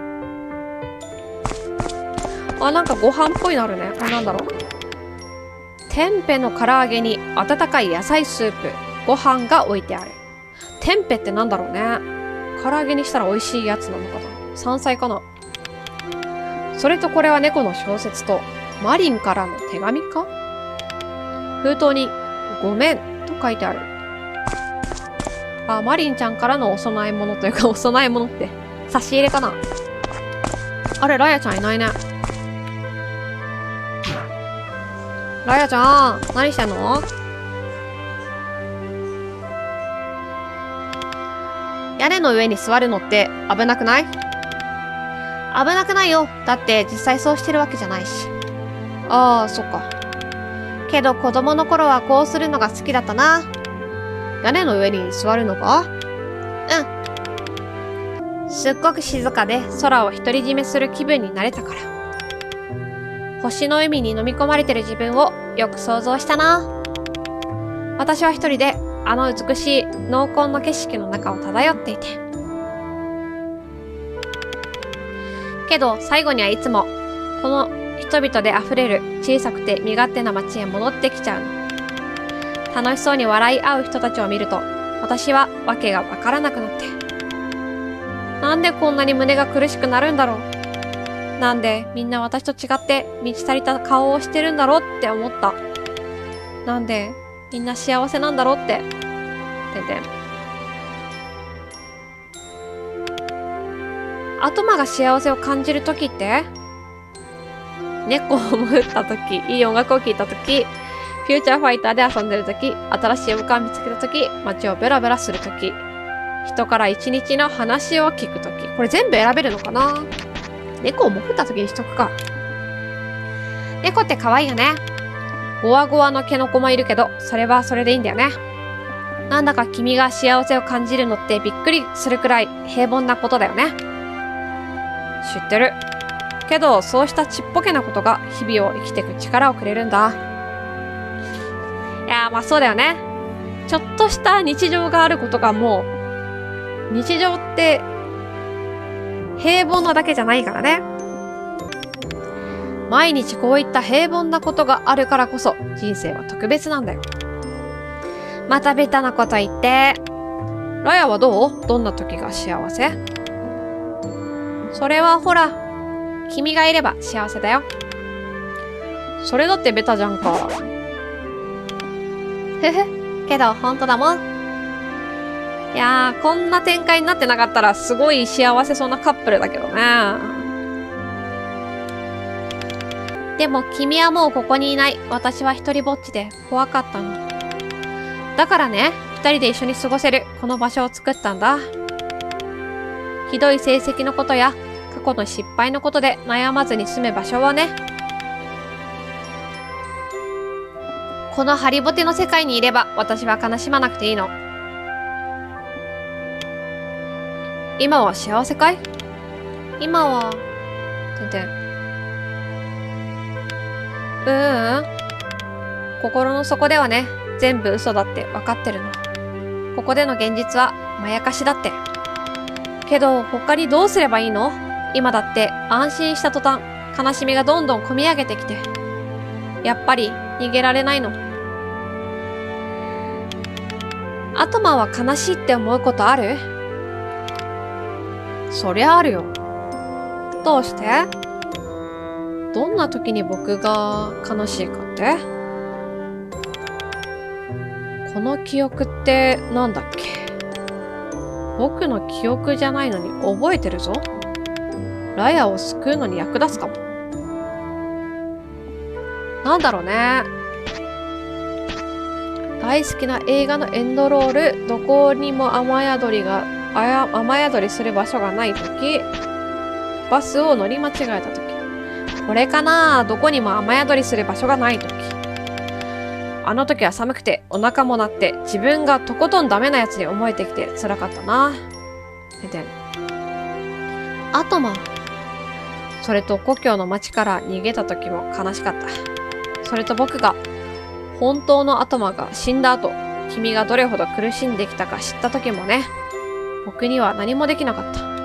あ、なんかご飯っぽいのあるね。これなんだろう。テンペの唐揚げに温かい野菜スープ、ご飯が置いてある。テンペってなんだろうね。唐揚げにしたら美味しいやつなのかな。山菜かな。それとこれは猫の小説とマリンからの手紙か。封筒にごめんと書いてある。あ、マリンちゃんからのお供え物というか、お供え物って差し入れかな。あれ、ラヤちゃんいないね。ラヤちゃん、何してんの？屋根の上に座るのって危なくない？危なくないよ。だって実際そうしてるわけじゃないし。ああ、そっか。けど子供の頃はこうするのが好きだったな。屋根の上に座るのか？うん。すっごく静かで空を独り占めする気分になれたから。星の海に飲み込まれてる自分をよく想像したな。私は一人であの美しい濃紺の景色の中を漂っていて。けど最後にはいつもこの人々で溢れる小さくて身勝手な街へ戻ってきちゃうの。楽しそうに笑い合う人たちを見ると私はわけがわからなくなって。なんでこんなに胸が苦しくなるんだろう。なんでみんな私と違って満ち足りた顔をしてるんだろうって思った。なんでみんな幸せなんだろうって。てんてん。アトマが幸せを感じるときって猫を潜ったとき、いい音楽を聴いたとき、フューチャーファイターで遊んでるとき、新しいおかを見つけたとき、街をベラベラするとき、人から一日の話を聞くとき。これ全部選べるのかな。猫を潜ったときにしとくか。猫って可愛いよね。ゴワゴワの毛の子もいるけど、それはそれでいいんだよね。なんだか君が幸せを感じるのってびっくりするくらい平凡なことだよね。知ってる。けど、そうしたちっぽけなことが日々を生きていく力をくれるんだ。いやー、まあそうだよね。ちょっとした日常があることがもう、日常って平凡なだけじゃないからね。毎日こういった平凡なことがあるからこそ人生は特別なんだよ。またベタなこと言って。ラヤはどう？どんな時が幸せ？それはほら、君がいれば幸せだよ。それだってベタじゃんか。ふふ、けどほんとだもん。いやー、こんな展開になってなかったらすごい幸せそうなカップルだけどね。でも君はもうここにいない。私は一人ぼっちで怖かったの。だからね、二人で一緒に過ごせるこの場所を作ったんだ。ひどい成績のことや過去の失敗のことで悩まずに済む場所はね。このハリボテの世界にいれば私は悲しまなくていいの。今は幸せかい？今は、てんてん。うーん。心の底ではね、全部嘘だって分かってるの。ここでの現実はまやかしだって。けど、他にどうすればいいの？今だって安心した途端、悲しみがどんどん込み上げてきて。やっぱり逃げられないの。アトマは悲しいって思うことある？そりゃあるよ。どうして？どんな時に僕が悲しいかって？この記憶ってなんだっけ？ 僕の記憶じゃないのに覚えてるぞ。ラヤを救うのに役立つかも。なんだろうね。大好きな映画のエンドロール、どこにも雨宿りが、あや雨宿りする場所がないとき、バスを乗り間違えたとき。これかな、どこにも雨宿りする場所がないとき。あの時は寒くてお腹も鳴って自分がとことんダメなやつに思えてきて辛かったな。ててん。あとまあ。それと故郷の町から逃げた時も悲しかった。それと僕が本当のアトマが死んだ後、君がどれほど苦しんできたか知った時もね。僕には何もできなかった。や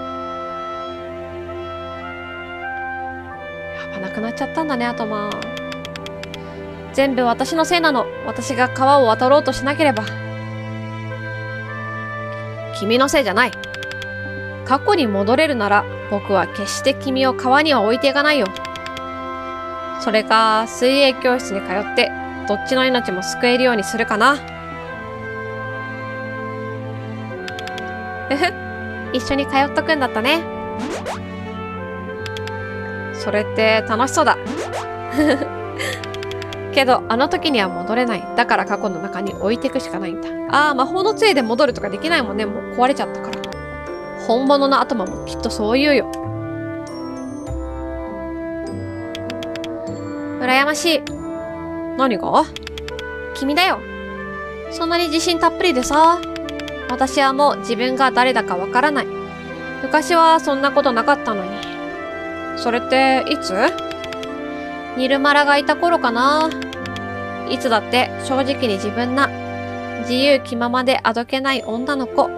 っぱなくなっちゃったんだね、アトマ。全部私のせいなの。私が川を渡ろうとしなければ。君のせいじゃない。過去に戻れるなら僕は決して君を川には置いていかないよ。それか水泳教室に通ってどっちの命も救えるようにするかな。ふふ、一緒に通っとくんだったね。それって楽しそうだ。けど、あの時には戻れない。だから過去の中に置いていくしかないんだ。ああ、魔法の杖で戻るとかできないもんね。もう壊れちゃったから。本物のアトマもきっとそう言うよ。羨ましい。何が？君だよ。そんなに自信たっぷりでさ。私はもう自分が誰だかわからない。昔はそんなことなかったのに。それっていつ？ニルマラがいた頃かな。いつだって正直に自分な、自由気ままであどけない女の子。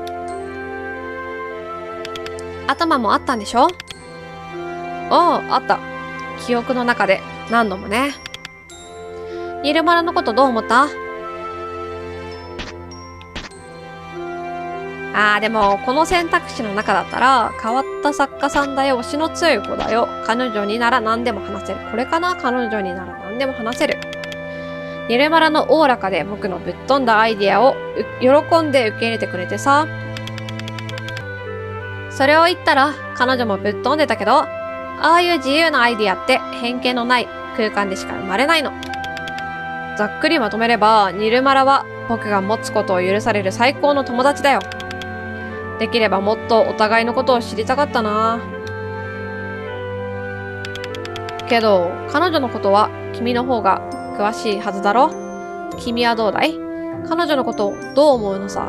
頭もあったんでしょ？ああ、あった。記憶の中で何度もね。ニルマラのことどう思った？ああ、でも、この選択肢の中だったら、変わった作家さんだよ、推しの強い子だよ、彼女になら何でも話せる。これかな？彼女になら何でも話せる。ニルマラのおおらかで僕のぶっ飛んだアイディアを喜んで受け入れてくれてさ。それを言ったら、彼女もぶっ飛んでたけど、ああいう自由なアイディアって偏見のない空間でしか生まれないの。ざっくりまとめれば、ニルマラは僕が持つことを許される最高の友達だよ。できればもっとお互いのことを知りたかったな。けど、彼女のことは君の方が詳しいはずだろ？君はどうだい？彼女のことをどう思うのさ。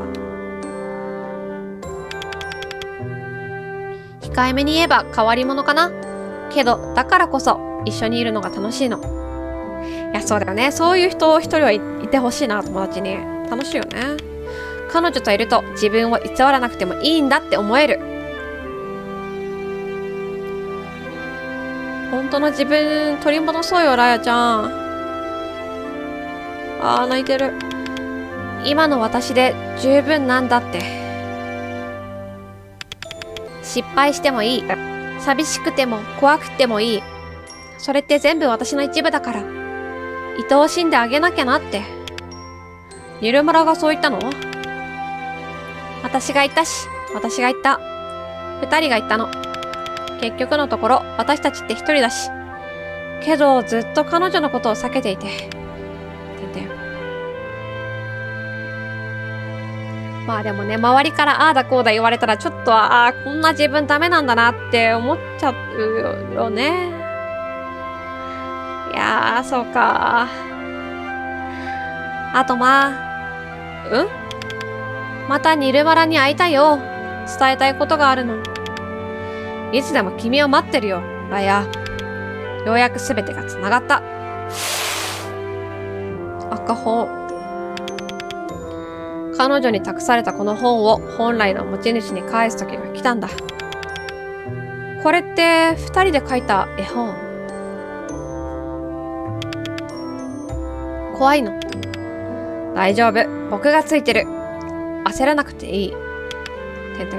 控えめに言えば変わり者かな。けど、だからこそ一緒にいるのが楽しいの。いや、そうだよね。そういう人一人はい、いてほしいな、友達に。楽しいよね。彼女といると自分を偽らなくてもいいんだって思える。本当の自分取り戻そうよ、ラヤちゃん。あー、泣いてる。今の私で十分なんだって。失敗してもいい。寂しくても怖くてもいい。それって全部私の一部だから。愛おしんであげなきゃなって。ニルマラがそう言ったの？私が言ったし、私が言った。二人が言ったの。結局のところ、私たちって一人だし。けど、ずっと彼女のことを避けていて。てんてん。まあでもね、周りからああだこうだ言われたら、ちょっとは、ああ、こんな自分ダメなんだなって思っちゃうよね。いやー、そうか。あとまあ、うん？またニルマラに会いたいよ。伝えたいことがあるの。いつでも君を待ってるよ、ラヤ。ようやくすべてがつながった。赤本。彼女に託されたこの本を本来の持ち主に返す時が来たんだ。これって二人で書いた絵本。怖いの？大丈夫。僕がついてる。焦らなくていい。てんてん。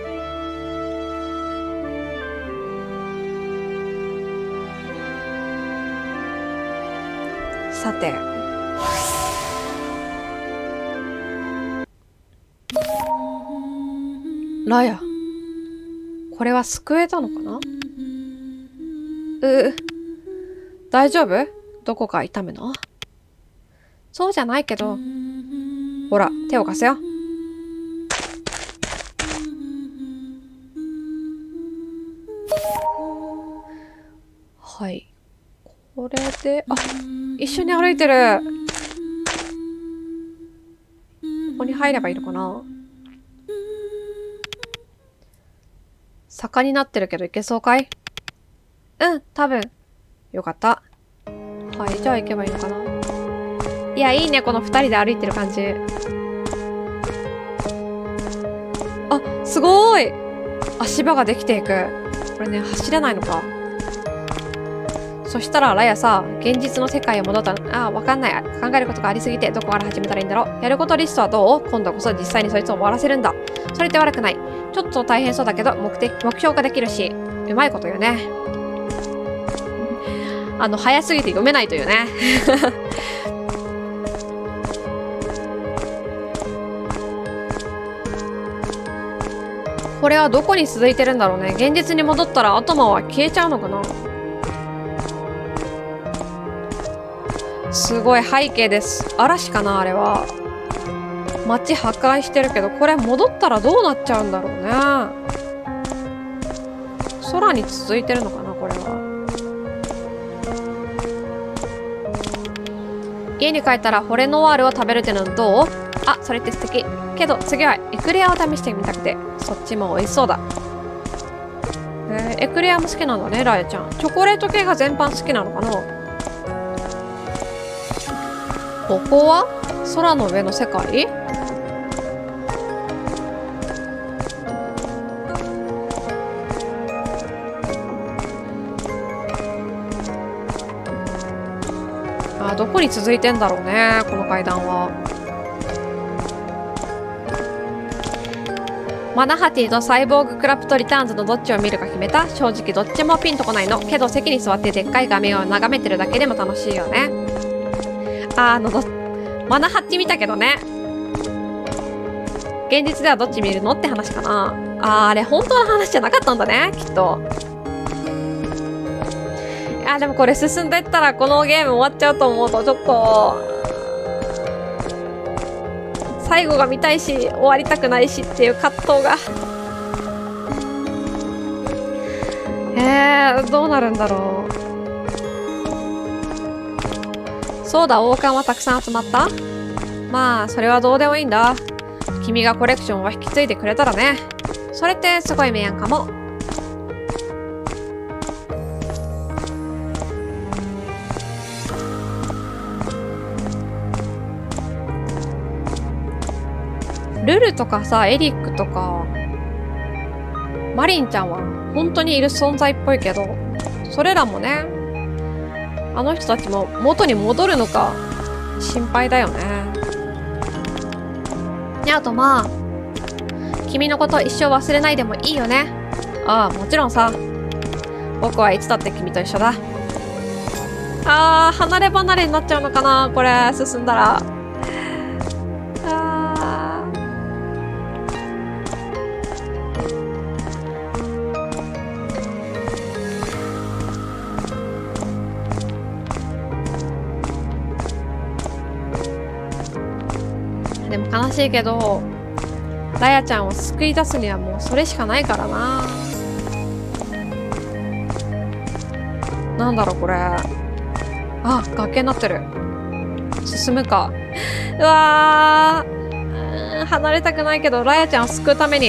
さて。 ラヤ。これは救えたのかな？う、大丈夫？どこか痛むの？そうじゃないけど。ほら、手を貸せよ。はい。これで、あ、一緒に歩いてる。ここに入ればいいのかな？坂になってるけど行けそうかい？うん、多分。よかった。はい、じゃあ行けばいいのかな？いや、いいね、この二人で歩いてる感じ。あ、すごーい！足場ができていく。これね、走れないのか。そしたら、ラヤさ、現実の世界へ戻ったら、あ、わかんない。考えることがありすぎて、どこから始めたらいいんだろう。やることリストはどう？今度こそ実際にそいつを終わらせるんだ。それって悪くない。ちょっと大変そうだけど、目的、目標ができるし、うまいこと言うね。あの、早すぎて読めないというね。これはどこに続いてるんだろうね。現実に戻ったらアトマは消えちゃうのかな？すごい背景です。嵐かなあれは。街破壊してるけど、これ戻ったらどうなっちゃうんだろうね。空に続いてるのかなこれは。家に帰ったらホレノワールを食べるってのはどう？あ、それって素敵。けど次はエクレアを試してみたくて。そっちも美味しそうだ。えー、エクレアも好きなんだね、ラヤちゃん。チョコレート系が全般好きなのかな？ここは空の上の世界？あ、どこに続いてんだろうね、この階段は。マナハティとサイボーグクラプトリターンズのどっちを見るか決めた。正直どっちもピンとこないの。けど席に座ってでっかい画面を眺めてるだけでも楽しいよね。あのど、マナハティ見たけどね。現実ではどっち見るのって話かな。あー、あれ本当の話じゃなかったんだね、きっと。いや、でもこれ進んでいったらこのゲーム終わっちゃうと思うとちょっと、最後が見たいし、終わりたくないしっていう葛藤が。えー、どうなるんだろう。そうだ、王冠はたくさん集まった？まあ、それはどうでもいいんだ。君がコレクションを引き継いでくれたらね。それってすごい名案かも。ルルとかさ、エリックとか、マリンちゃんは本当にいる存在っぽいけど、それらもね、あの人たちも元に戻るのか心配だよね。ね、あとまあ、君のこと一生忘れないでもいいよね。ああ、もちろんさ。僕はいつだって君と一緒だ。あー、離れ離れになっちゃうのかなこれ、進んだら。でも悲しいけど、ラヤちゃんを救い出すにはもうそれしかないからな。なんだろうこれ。あ、崖になってる。進むか。うわー、離れたくないけど、ラヤちゃんを救うために。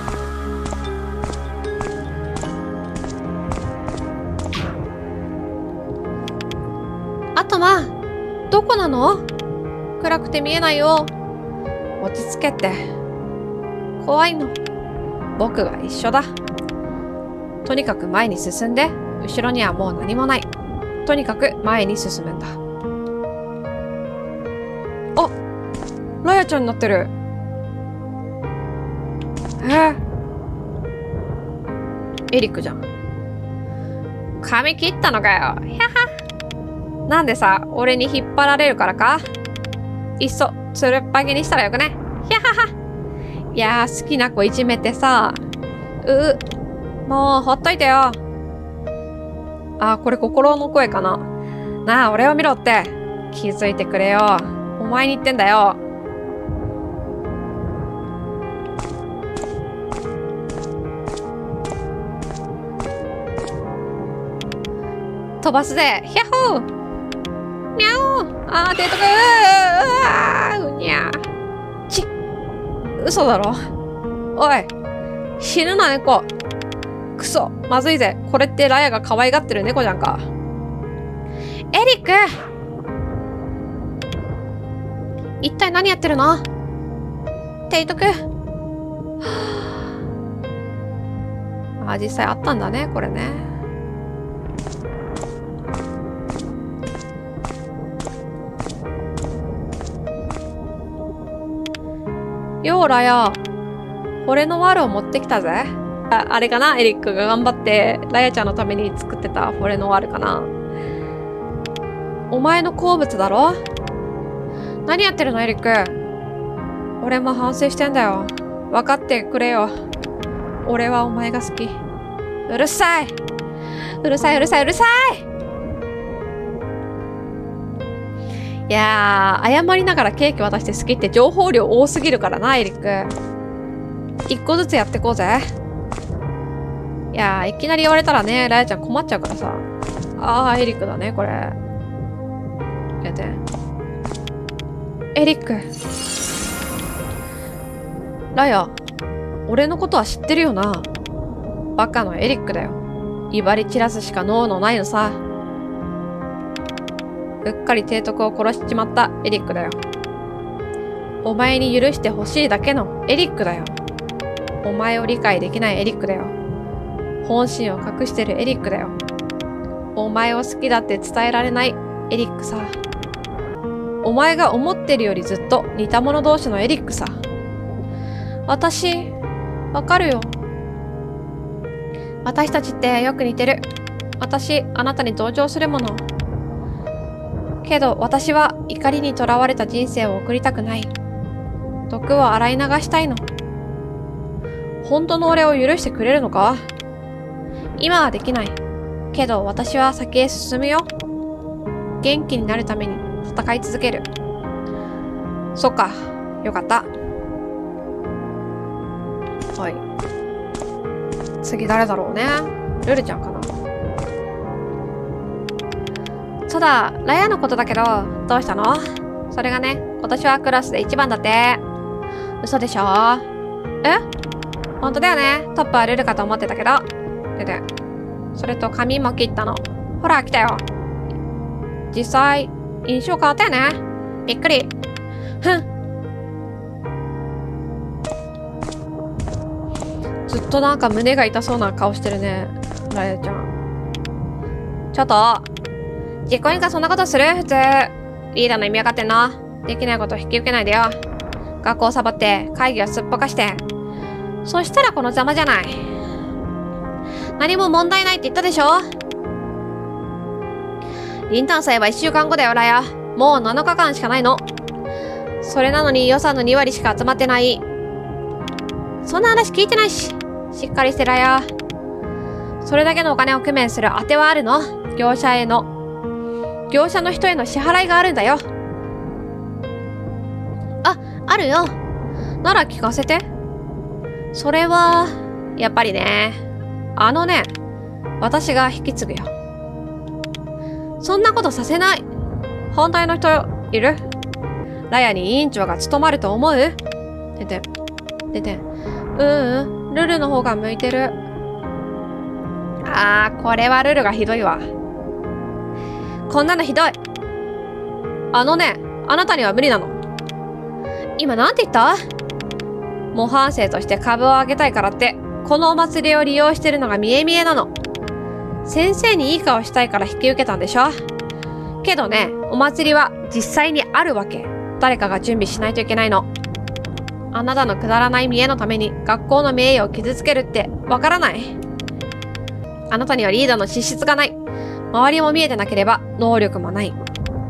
あとまあ、どこなの？暗くて見えないよ。落ち着けて。怖いの。僕は一緒だ。とにかく前に進んで、後ろにはもう何もない。とにかく前に進むんだ。あ、ラヤちゃんになってる。えエリックじゃん。髪切ったのかよ。ひゃは。なんでさ、俺に引っ張られるからか？いっそ、つるっぱげにしたらよくね。ひゃはは。 いやー、好きな子いじめてさ。う、もう、ほっといてよ。あー、これ心の声かな。なあ、俺を見ろって。気づいてくれよ。お前に言ってんだよ。飛ばすぜ。ヒャッホー。にゃお。あー、出とく。うわー、うにゃ。ち、嘘だろ。おい。死ぬな、猫。くそ、まずいぜ。これってラヤが可愛がってる猫じゃんか。エリック！一体何やってるの？テイトく。あ、実際あったんだね、これね。ようラヤ。俺のワールを持ってきたぜ。あ、あれかな、エリックが頑張ってラヤちゃんのために作ってた俺のワールかな。お前の好物だろ？何やってるのエリック。俺も反省してんだよ。分かってくれよ。俺はお前が好き。うるさい。うるさいうるさいうるさい。いやー、謝りながらケーキ渡して好きって情報量多すぎるからな、エリック。一個ずつやってこうぜ。いやー、いきなり言われたらね、ラヤちゃん困っちゃうからさ。あー、エリックだね、これ。やって。エリック。ラヤ、俺のことは知ってるよな。バカのエリックだよ。威張り散らすしか脳のないのさ。うっかり提督を殺しちまったエリックだよ。お前に許してほしいだけのエリックだよ。お前を理解できないエリックだよ。本心を隠してるエリックだよ。お前を好きだって伝えられないエリックさ。お前が思ってるよりずっと似た者同士のエリックさ。私、わかるよ。私たちってよく似てる。私、あなたに同情するもの。けど私は怒りにとらわれた人生を送りたくない。毒を洗い流したいの。本当の俺を許してくれるのか？今はできない。けど私は先へ進むよ。元気になるために戦い続ける。そっか。よかった。はい。次誰だろうね。ルルちゃんかな。そうだ、ラヤのことだけど、どうしたの？それがね、今年はクラスで一番だって。嘘でしょ？え？ほんとだよね。トップはルルかと思ってたけど。でで。それと髪も切ったの。ほら、来たよ。実際、印象変わったよね。びっくり。ふん。ずっとなんか胸が痛そうな顔してるね。ラヤちゃん。ちょっと。実行委員がそんなことする？普通。リーダーの意味わかってんの？できないこと引き受けないでよ。学校サボって会議をすっぽかして。そしたらこのざまじゃない。何も問題ないって言ったでしょ？インターン祭はいっしゅうかんごだよ、ラヤ。もうなのかかんしかないの。それなのに予算のにわりしか集まってない。そんな話聞いてないし。しっかりしてラヤ。それだけのお金を工面する当てはあるの？業者への。業者の人への支払いがあるんだよ。あ、あるよ。なら聞かせて。それは、やっぱりね。あのね、私が引き継ぐよ。そんなことさせない。反対の人いる？ラヤに委員長が務まると思う？てて。てて。うんうん。ルルの方が向いてる。あー、これはルルがひどいわ。こんなのひどい。あのね、あなたには無理なの。今なんて言った？模範生として株を上げたいからって、このお祭りを利用してるのが見え見えなの。先生にいい顔したいから引き受けたんでしょ？けどね、お祭りは実際にあるわけ。誰かが準備しないといけないの。あなたのくだらない見栄のために学校の名誉を傷つけるってわからない？あなたにはリーダーの資質がない。周りも見えてなければ能力もない。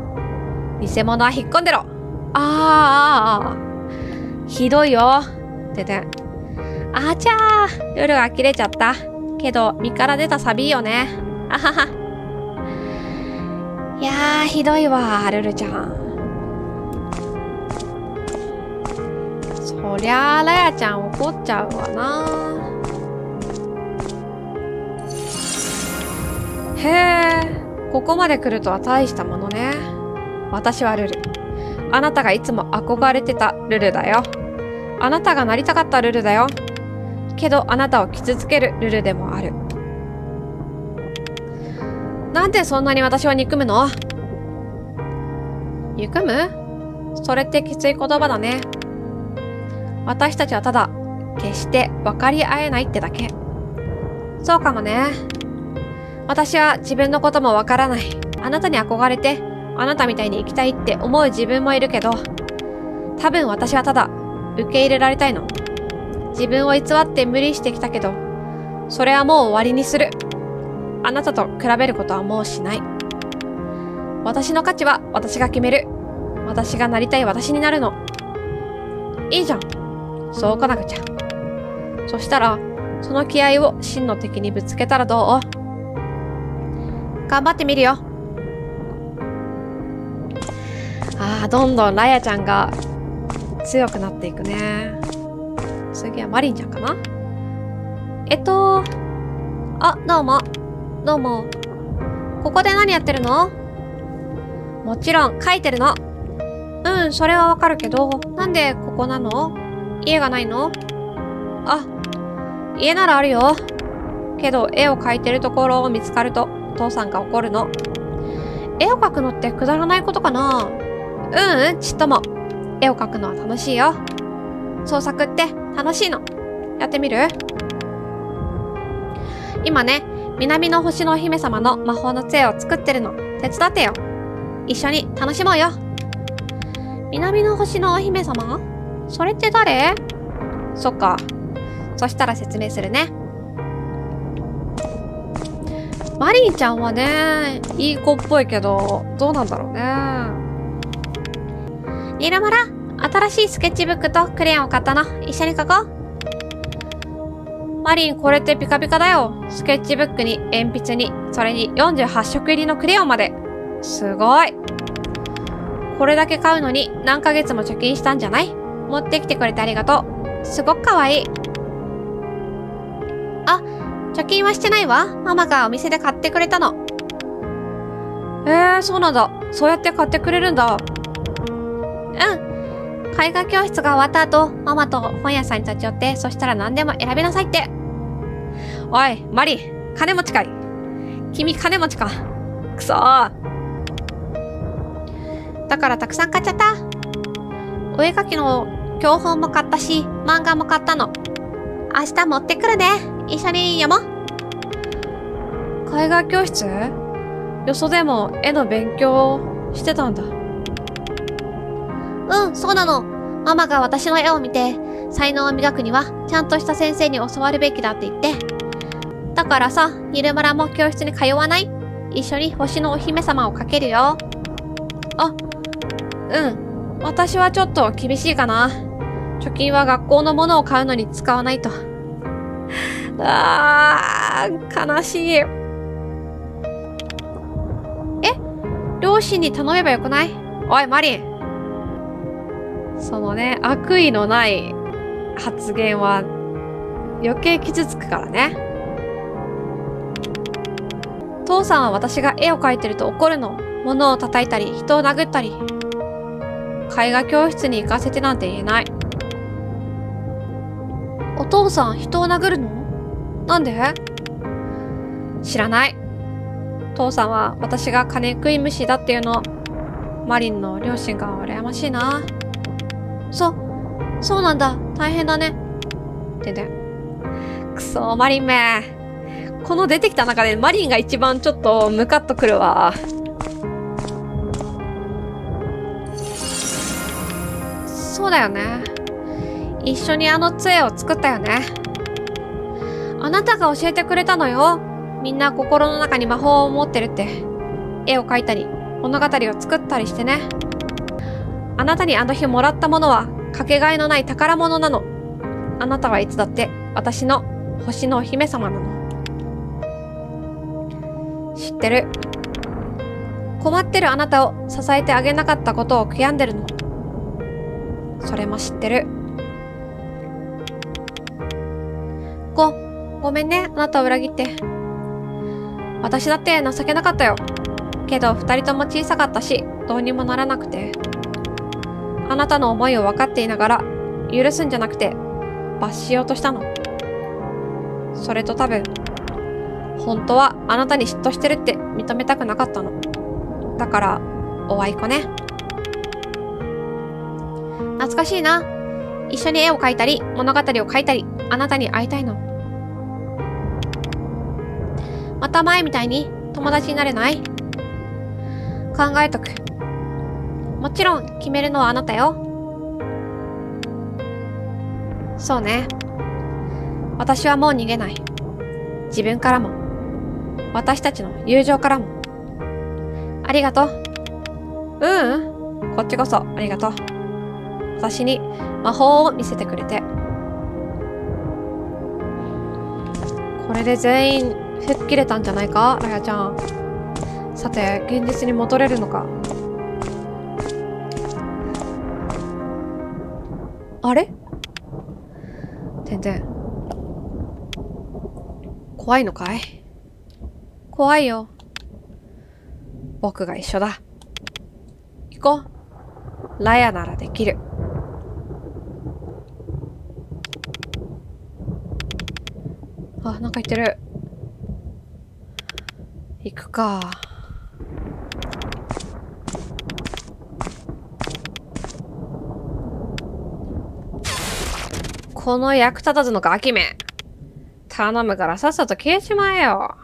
偽物は引っ込んでろ。あーあーあー。ひどいよ。 でで。あちゃー、ルルが切れちゃった。けど、身から出たサビいいよね。あはは。いやー、ひどいわ、ルルちゃん。そりゃあ、ラヤちゃん怒っちゃうわな。へえ、ここまで来るとは大したものね。私はルル。あなたがいつも憧れてたルルだよ。あなたがなりたかったルルだよ。けどあなたを傷つけるルルでもある。なんでそんなに私を憎むの？憎む？それってきつい言葉だね。私たちはただ、決して分かり合えないってだけ。そうかもね。私は自分のことも分からない。あなたに憧れて、あなたみたいに生きたいって思う自分もいるけど、多分私はただ、受け入れられたいの。自分を偽って無理してきたけど、それはもう終わりにする。あなたと比べることはもうしない。私の価値は私が決める。私がなりたい私になるの。いいじゃん。そうこなくちゃ。そしたら、その気合を真の敵にぶつけたらどう？頑張ってみるよ。ああ、どんどんラヤちゃんが強くなっていくね。次はマリンちゃんかな？えっと、あ、どうも。どうも。ここで何やってるの？もちろん書いてるの。うん、それはわかるけど、なんでここなの？家がないの？あ、家ならあるよ。けど、絵を描いてるところを見つかると、父さんが怒るの。絵を描くのってくだらないことかな？うんうん、ちっとも。絵を描くのは楽しいよ。創作って楽しいの。やってみる？今ね、南の星のお姫様の魔法の杖を作ってるの。手伝ってよ。一緒に楽しもうよ。南の星のお姫様？それって誰？そっか。そしたら説明するね。マリンちゃんはね、いい子っぽいけど、どうなんだろうね。ニルマラ、新しいスケッチブックとクレヨンを買ったの。一緒に描こう。マリン、これってピカピカだよ。スケッチブックに鉛筆に、それによんじゅうはち色入りのクレヨンまで。すごい。これだけ買うのに何ヶ月も貯金したんじゃない？持ってきてくれてありがとう。すごくかわいい。あ、貯金はしてないわ。ママがお店で買ってくれたの。えー、そうなんだ。そうやって買ってくれるんだ。うん。絵画教室が終わった後、ママと本屋さんに立ち寄って、そしたら何でも選びなさいって。おい、マリ、金持ちかい。君金持ちか。くそー。だからたくさん買っちゃった。お絵描きの教本も買ったし、漫画も買ったの。明日持ってくるね。一緒に読もう。絵画教室？よそでも絵の勉強してたんだ。うん、そうなの。ママが私の絵を見て、才能を磨くにはちゃんとした先生に教わるべきだって言って。だからさ、ニルマラも教室に通わない？一緒に星のお姫様を描けるよ。あ、うん。私はちょっと厳しいかな。貯金は学校のものを買うのに使わないと。あー、悲しい。え？両親に頼めばよくない？おい、マリン。そのね、悪意のない発言は余計傷つくからね。父さんは私が絵を描いてると怒るの。物を叩いたり、人を殴ったり。絵画教室に行かせてなんて言えない。お父さん、人を殴るの？なんで？知らない。父さんは私が金食い虫だっていうの。マリンの両親が羨ましいな。そ、そうなんだ。大変だね。でで。くそ、マリンめ。この出てきた中でマリンが一番ちょっとムカッとくるわ。そうだよね。一緒にあの杖を作ったよね。あなたが教えてくれたのよ。みんな心の中に魔法を持ってるって。絵を描いたり、物語を作ったりしてね。あなたにあの日もらったものは、かけがえのない宝物なの。 あなたはいつだって私の星のお姫様なの。知ってる。困ってるあなたを支えてあげなかったことを悔やんでるの。それも知ってる。ご、ごめんね、あなたを裏切って。私だって情けなかったよ。けど二人とも小さかったし、どうにもならなくて。あなたの思いを分かっていながら、許すんじゃなくて、罰しようとしたの。それと多分、本当はあなたに嫉妬してるって認めたくなかったの。だから、おあいこね。懐かしいな。一緒に絵を描いたり、物語を書いたり、あなたに会いたいの。また前みたいに友達になれない？考えとく。もちろん決めるのはあなたよ。そうね。私はもう逃げない。自分からも。私たちの友情からも。ありがとう。ううん。こっちこそありがとう。私に魔法を見せてくれて。これで全員吹っ切れたんじゃないか、ラヤちゃん。さて、現実に戻れるのか。あれ？てんてん。怖いのかい？怖いよ。僕が一緒だ。行こう。ラヤならできる。あ、なんか言ってる。行くか。この役立たずのガキめ。頼むからさっさと消えちまえよ。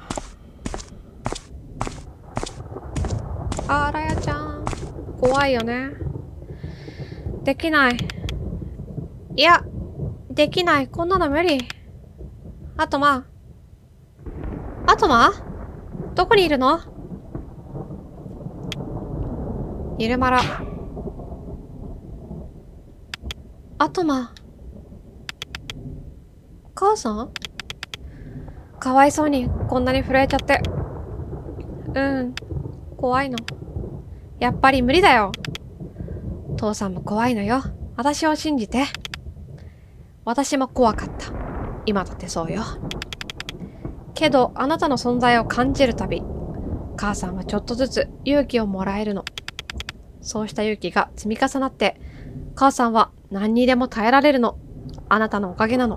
あらやちゃん。怖いよね。できない。いや、できない。こんなの無理。あとま。あとま？どこにいるの？ゆるまら。あとま。母さん？かわいそうにこんなに震えちゃって。うん。怖いの。やっぱり無理だよ。父さんも怖いのよ。私を信じて。私も怖かった。今だってそうよ。けど、あなたの存在を感じるたび、母さんはちょっとずつ勇気をもらえるの。そうした勇気が積み重なって、母さんは何にでも耐えられるの。あなたのおかげなの。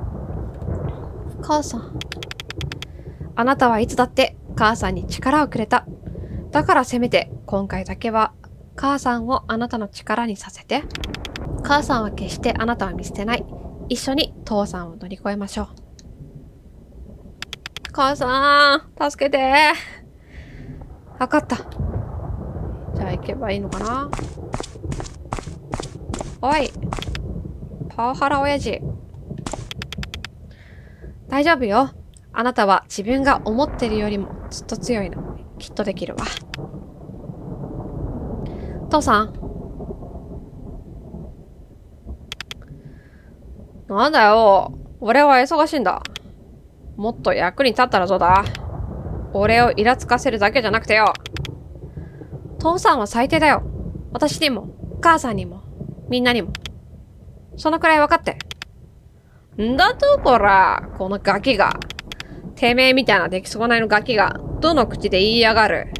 母さん。あなたはいつだって母さんに力をくれた。だからせめて今回だけは母さんをあなたの力にさせて。母さんは決してあなたを見捨てない。一緒に父さんを乗り越えましょう。母さん、助けて。わかった。じゃあ行けばいいのかな。おい。パワハラ親父。大丈夫よ。あなたは自分が思ってるよりもずっと強いの。きっとできるわ。父さん。なんだよ。俺は忙しいんだ。もっと役に立ったらどうだ。俺をイラつかせるだけじゃなくてよ。父さんは最低だよ。私にも、母さんにも、みんなにも。そのくらい分かって。んだとこら、このガキが。てめえみたいな出来損ないのガキが、どの口で言いやがる。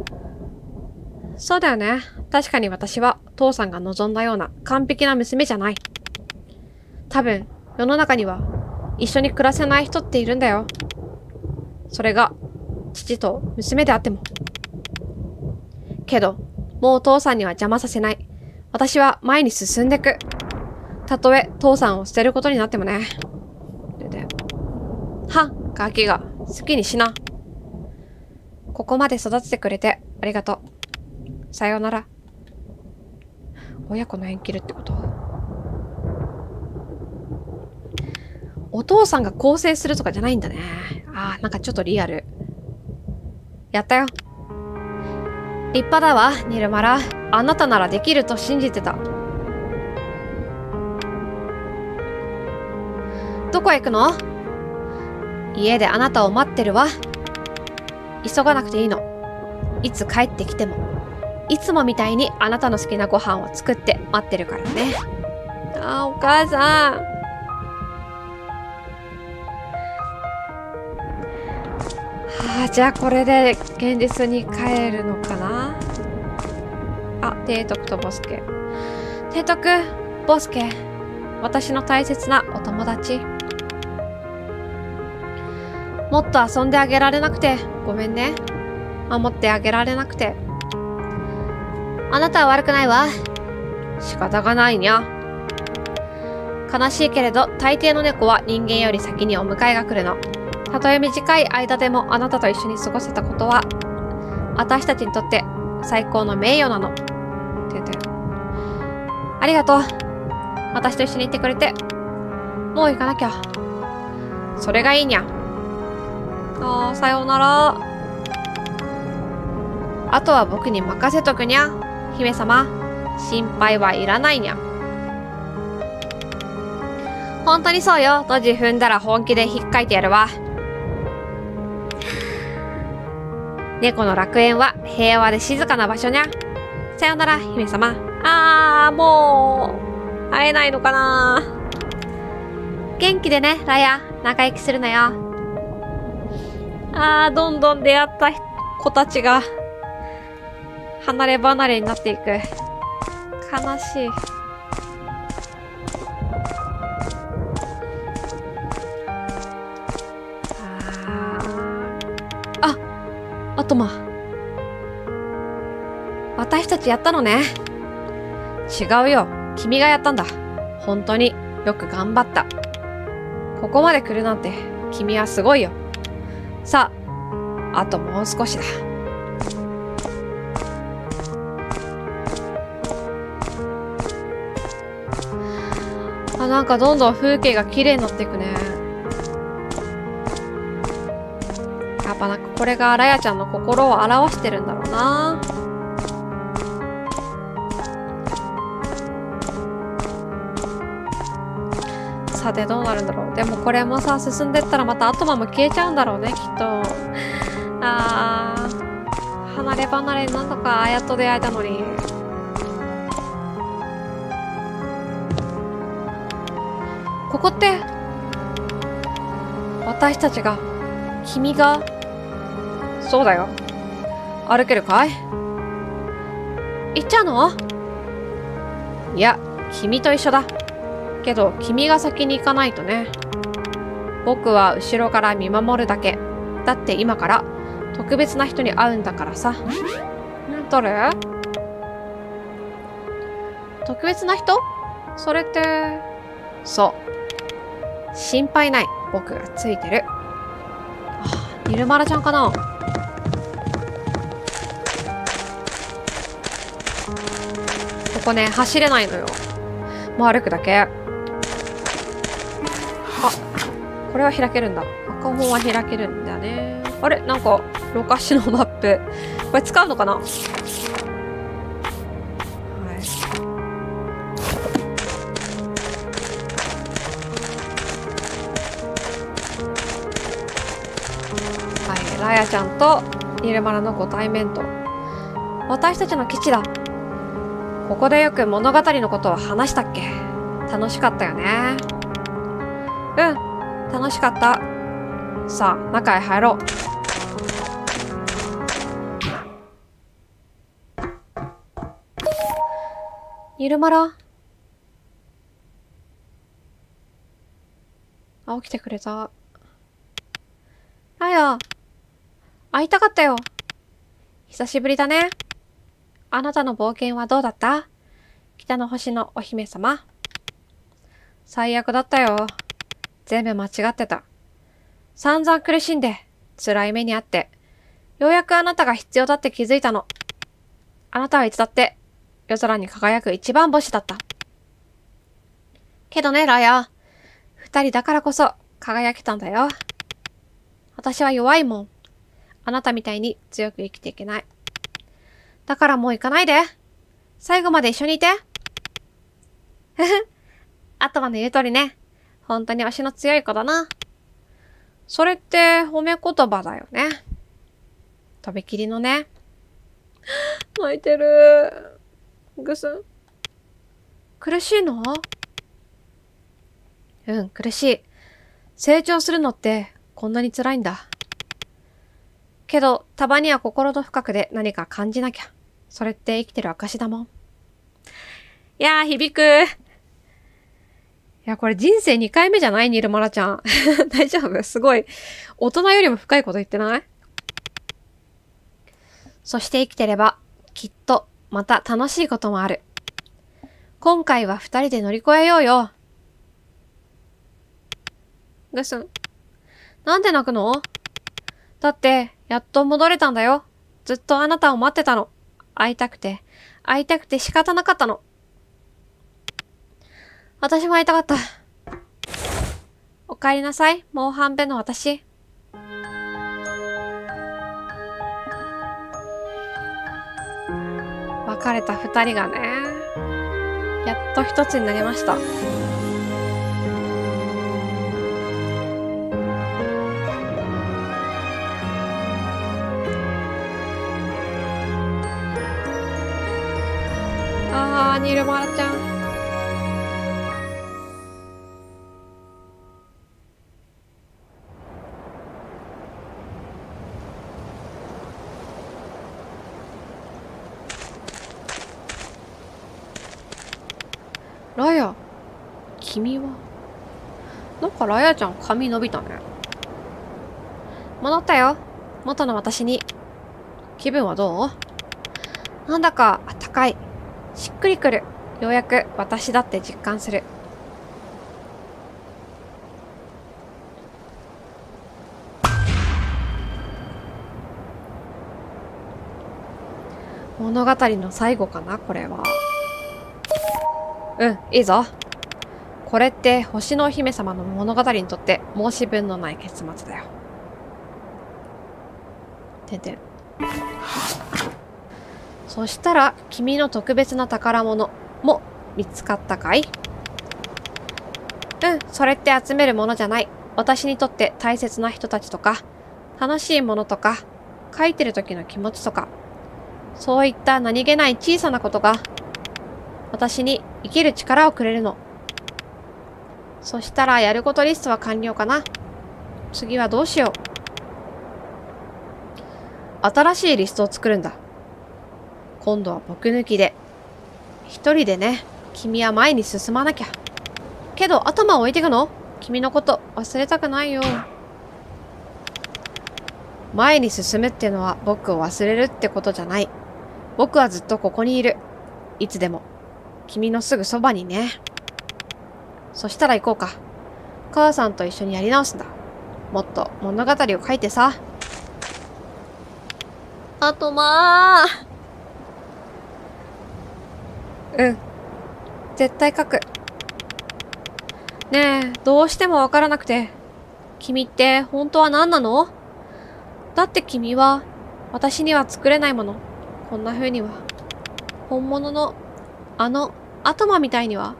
そうだよね。確かに私は、父さんが望んだような完璧な娘じゃない。多分、世の中には、一緒に暮らせない人っているんだよ。それが、父と娘であっても。けど、もう父さんには邪魔させない。私は前に進んでく。たとえ父さんを捨てることになってもね。でで。は、ガキが好きにしな。ここまで育ててくれてありがとう。さようなら。親子の縁切るってこと？お父さんが更生するとかじゃないんだね。あー、なんかちょっとリアル。やったよ。立派だわ、ニルマラ。あなたならできると信じてた。 こへ行くの？家であなたを待ってるわ。急がなくていいの。いつ帰ってきても、いつもみたいにあなたの好きなご飯を作って待ってるからね。あー、お母さん。はあ、じゃあこれで現実に帰るのかな？あ、提督とボスケ。提督、ボスケ。私の大切なお友達。もっと遊んであげられなくてごめんね。守ってあげられなくて。あなたは悪くないわ。仕方がないにゃ。悲しいけれど大抵の猫は人間より先にお迎えが来るの。たとえ短い間でもあなたと一緒に過ごせたことは私たちにとって最高の名誉なの。って言って。ありがとう。私と一緒にいてくれて。もう行かなきゃ。それがいいにゃ。ああ、さようなら。あとは僕に任せとくにゃ。姫様、心配はいらないにゃ。本当にそうよ。ドジ踏んだら本気で引っかいてやるわ。猫の楽園は平和で静かな場所にゃ。さよなら、姫様。あー、もう、会えないのかな。元気でね、ラヤ。仲良くするなよ。あー、どんどん出会った子たちが、離れ離れになっていく。悲しい。あ、アトマ。私たちやったのね。違うよ。君がやったんだ。本当によく頑張った。ここまで来るなんて君はすごいよ。さあ、あともう少しだ。あ、なんかどんどん風景が綺麗になっていくね。やっぱなんかこれがラヤちゃんの心を表してるんだろうな。さてどうなるんだろう。でもこれもさ、進んでったらまたアトマも消えちゃうんだろうね、きっと。あー、離れ離れになんとかあやっと出会えたのに。ここって私たちが、君が、そうだよ。歩けるかい？行っちゃうの？いや、君と一緒だ。けど、君が先に行かないとね。僕は後ろから見守るだけ。だって今から特別な人に会うんだからさ。誰？特別な人？それって、そう。心配ない。僕がついてる。あ、ニルマラちゃんかな？ここね、走れないのよ。もう歩くだけ。あ、これは開けるんだ。赤本は開けるんだね。あれ？なんか、ロカシのマップ。これ使うのかな？はい。はい、ラヤちゃんとニルマラのご対面と。私たちの基地だ。ここでよく物語のことを話したっけ？楽しかったよね。うん、楽しかった。さあ、中へ入ろう。ニルマラ。あ、起きてくれた。ラヤ、会いたかったよ。久しぶりだね。あなたの冒険はどうだった？北の星のお姫様。最悪だったよ。全部間違ってた。散々苦しんで、辛い目にあって、ようやくあなたが必要だって気づいたの。あなたはいつだって、夜空に輝く一番星だった。けどね、ラヤ。二人だからこそ輝けたんだよ。私は弱いもん。あなたみたいに強く生きていけない。だからもう行かないで。最後まで一緒にいて。ふふ。アトマの言う通りね。 本当に推しの強い子だな。それって褒め言葉だよね。とびきりのね。泣いてる。ぐすん。苦しいの？うん、苦しい。成長するのってこんなに辛いんだ。けど、たまには心の深くで何か感じなきゃ。それって生きてる証だもん。いやー、響く。いや、これ人生にかいめじゃないニルマラちゃん。大丈夫？すごい。大人よりも深いこと言ってない？そして生きてれば、きっと、また楽しいこともある。今回は二人で乗り越えようよ。ぐすん。なんで泣くの？だって、やっと戻れたんだよ。ずっとあなたを待ってたの。会いたくて、会いたくて仕方なかったの。私も会いたかった。お帰りなさい、もう半分の私。別れた二人がね、やっと一つになりました。あー、ニルマラちゃん。ラヤ、君は？なんかラヤちゃん髪伸びたね。戻ったよ。元の私に。気分はどう？なんだかあったかい。しっくりくる。ようやく私だって実感する。物語の最後かな、これは。うん、いいぞ。これって星のお姫様の物語にとって申し分のない結末だよ。てんてん。そしたら君の特別な宝物も見つかったかい？うん、それって集めるものじゃない。私にとって大切な人たちとか、楽しいものとか、書いてる時の気持ちとか、そういった何気ない小さなことが、私に生きる力をくれるの。そしたらやることリストは完了かな。次はどうしよう。新しいリストを作るんだ。今度は僕抜きで。一人でね、君は前に進まなきゃ。けど頭を置いていくの？君のこと忘れたくないよ。前に進むってのは僕を忘れるってことじゃない。僕はずっとここにいる。いつでも。君のすぐそばにね。そしたら行こうか。母さんと一緒にやり直すんだ。もっと物語を書いてさ。あとまあ。うん。絶対書く。ねえ、どうしてもわからなくて。君って本当は何なの？だって君は、私には作れないもの。こんな風には。本物の、あの、アトマみたいには。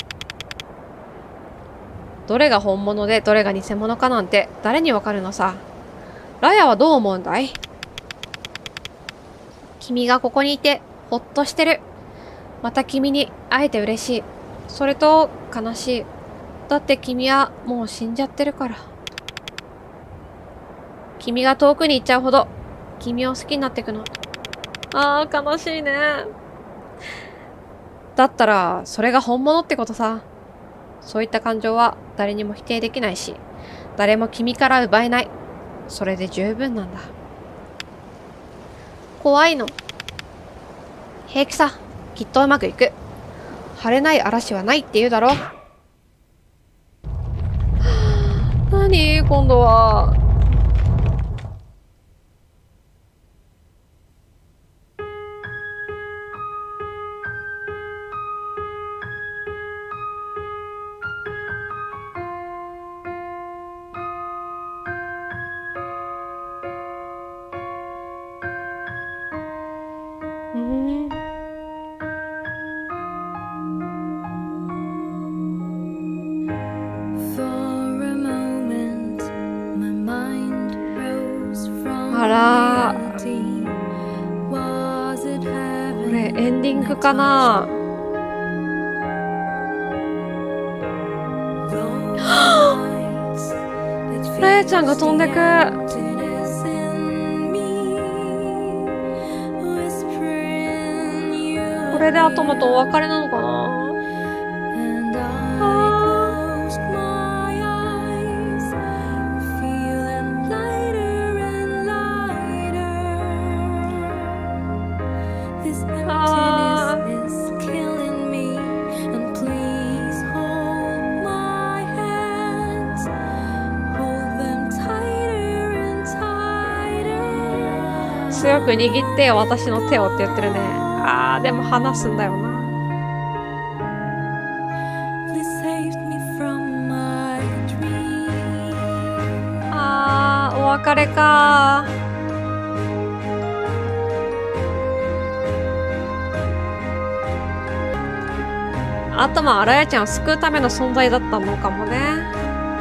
どれが本物でどれが偽物かなんて誰にわかるのさ。ラヤはどう思うんだい？君がここにいて、ほっとしてる。また君に会えて嬉しい。それと、悲しい。だって君はもう死んじゃってるから。君が遠くに行っちゃうほど、君を好きになってくの。ああ、悲しいね。だったら、それが本物ってことさ。そういった感情は誰にも否定できないし、誰も君から奪えない。それで十分なんだ。怖いの。平気さ。きっとうまくいく。晴れない嵐はないって言うだろ。何今度は。うーん。 か。これエンディングかな。ラヤちゃんが飛んでく。これでアトムとお別れなのかな。強く握ってよ、私の手をって言ってるね。あー、でも離すんだよな。あー、お別れかー。あとまあ、ラヤちゃんを救うための存在だったのかもね。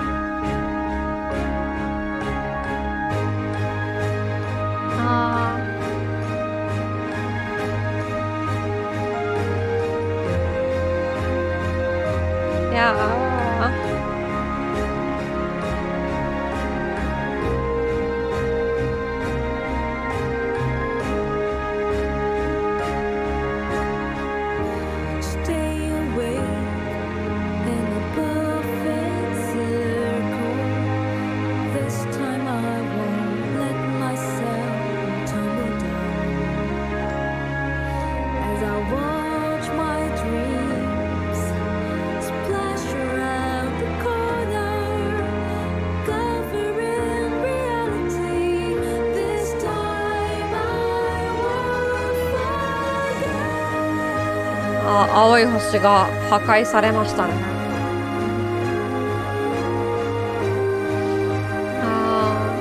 青い星が破壊されましたね。あ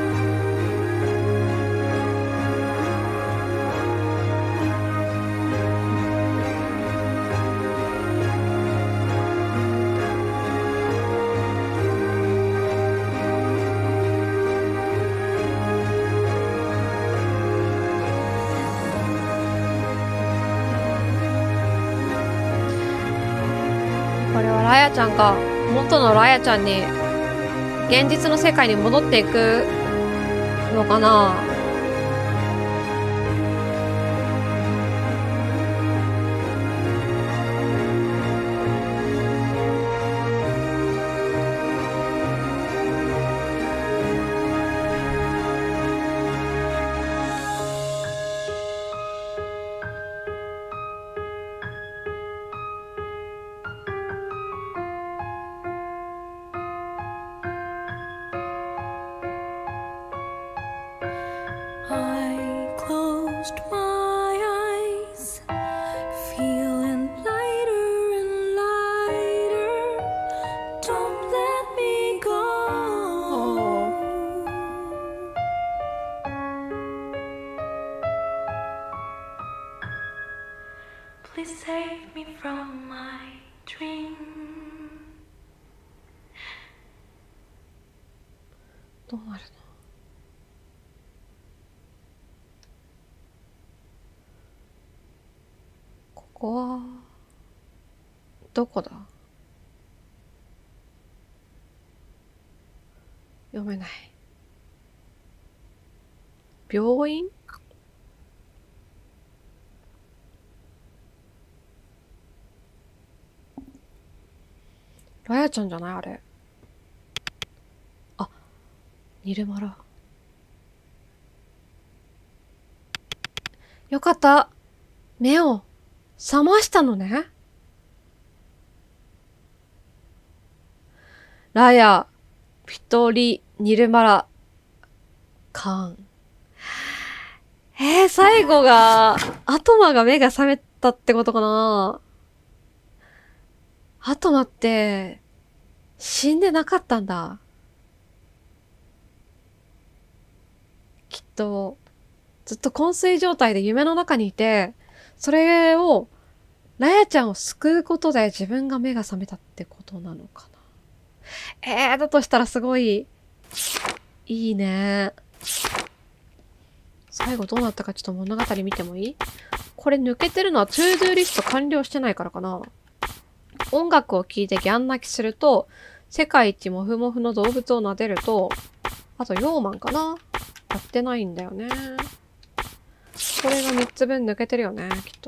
これはラヤちゃんが元のラヤちゃんに現実の世界に戻っていくのかな。どうなるの？ここはどこだ？読めない。病院？ラヤちゃんじゃない？あれ。あ、ニルマラ。よかった。目を覚ましたのね。ラヤ、ピトリ、ニルマラ、カン。えー、最後が、アトマが目が覚めたってことかな。アトマって、死んでなかったんだ。きっと、ずっと昏睡状態で夢の中にいて、それを、ラヤちゃんを救うことで自分が目が覚めたってことなのかな。えー、だとしたらすごい、いいね。 最後どうなったかちょっと物語見てもいい？これ抜けてるのはトゥードゥーリスト完了してないからかな。音楽を聴いてギャン泣きすると、世界一モフモフの動物を撫でると、あとヨーマンかな？やってないんだよね。これがみっつぶん抜けてるよね、きっと。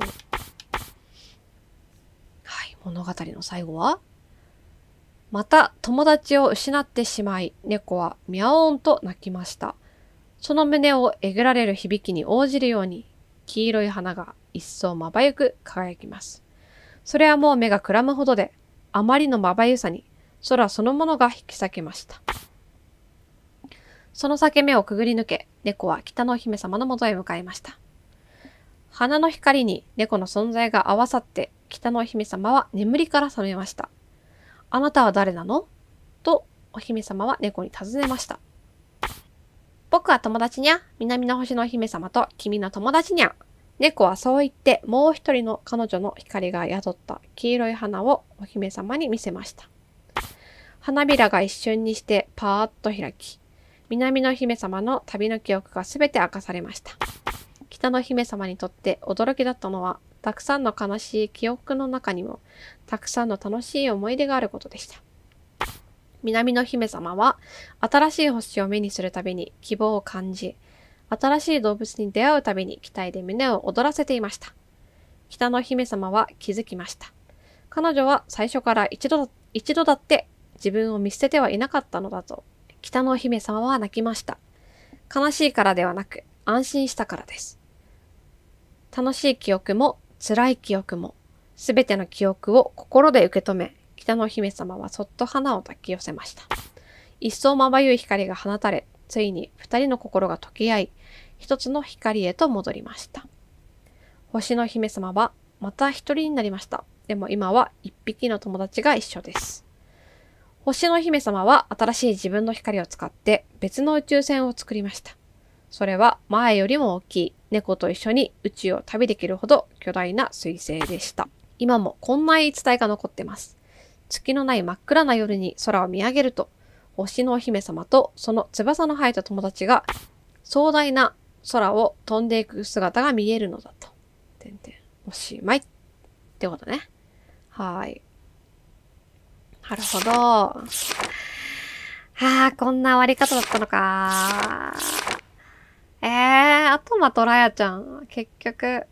はい、物語の最後は？また友達を失ってしまい、猫はミャオーンと泣きました。その胸をえぐられる響きに応じるように、黄色い花が一層まばゆく輝きます。それはもう目がくらむほどで、あまりのまばゆさに空そのものが引き裂けました。その裂け目をくぐり抜け、猫は北のお姫様のもとへ向かいました。花の光に猫の存在が合わさって、北のお姫様は眠りから覚めました。あなたは誰なの？とお姫様は猫に尋ねました。僕は友達にゃ。南の星のお姫様と君の友達にゃ。猫はそう言ってもう一人の彼女の光が宿った黄色い花をお姫様に見せました。花びらが一瞬にしてパーッと開き、南の姫様の旅の記憶がすべて明かされました。北の姫様にとって驚きだったのは、たくさんの悲しい記憶の中にも、たくさんの楽しい思い出があることでした。南の姫様は、新しい星を目にするたびに希望を感じ、新しい動物に出会うたびに期待で胸を躍らせていました。北の姫様は気づきました。彼女は最初から一度、一度だって自分を見捨ててはいなかったのだと、北の姫様は泣きました。悲しいからではなく、安心したからです。楽しい記憶も辛い記憶も、すべての記憶を心で受け止め、北の姫様はそっと花を抱き寄せました。一層まばゆい光が放たれ、ついに二人の心が溶け合い、一つの光へと戻りました。星の姫様はまた一人になりました。でも今は一匹の友達が一緒です。星の姫様は新しい自分の光を使って別の宇宙船を作りました。それは前よりも大きい猫と一緒に宇宙を旅できるほど巨大な彗星でした。今もこんな言い伝えが残ってます。月のない真っ暗な夜に空を見上げると、星のお姫様とその翼の生えた友達が壮大な空を飛んでいく姿が見えるのだと。てんてんおしまいってことね。はーい。なるほど。はあ、こんな終わり方だったのか。えー、あとまとラヤちゃん。結局。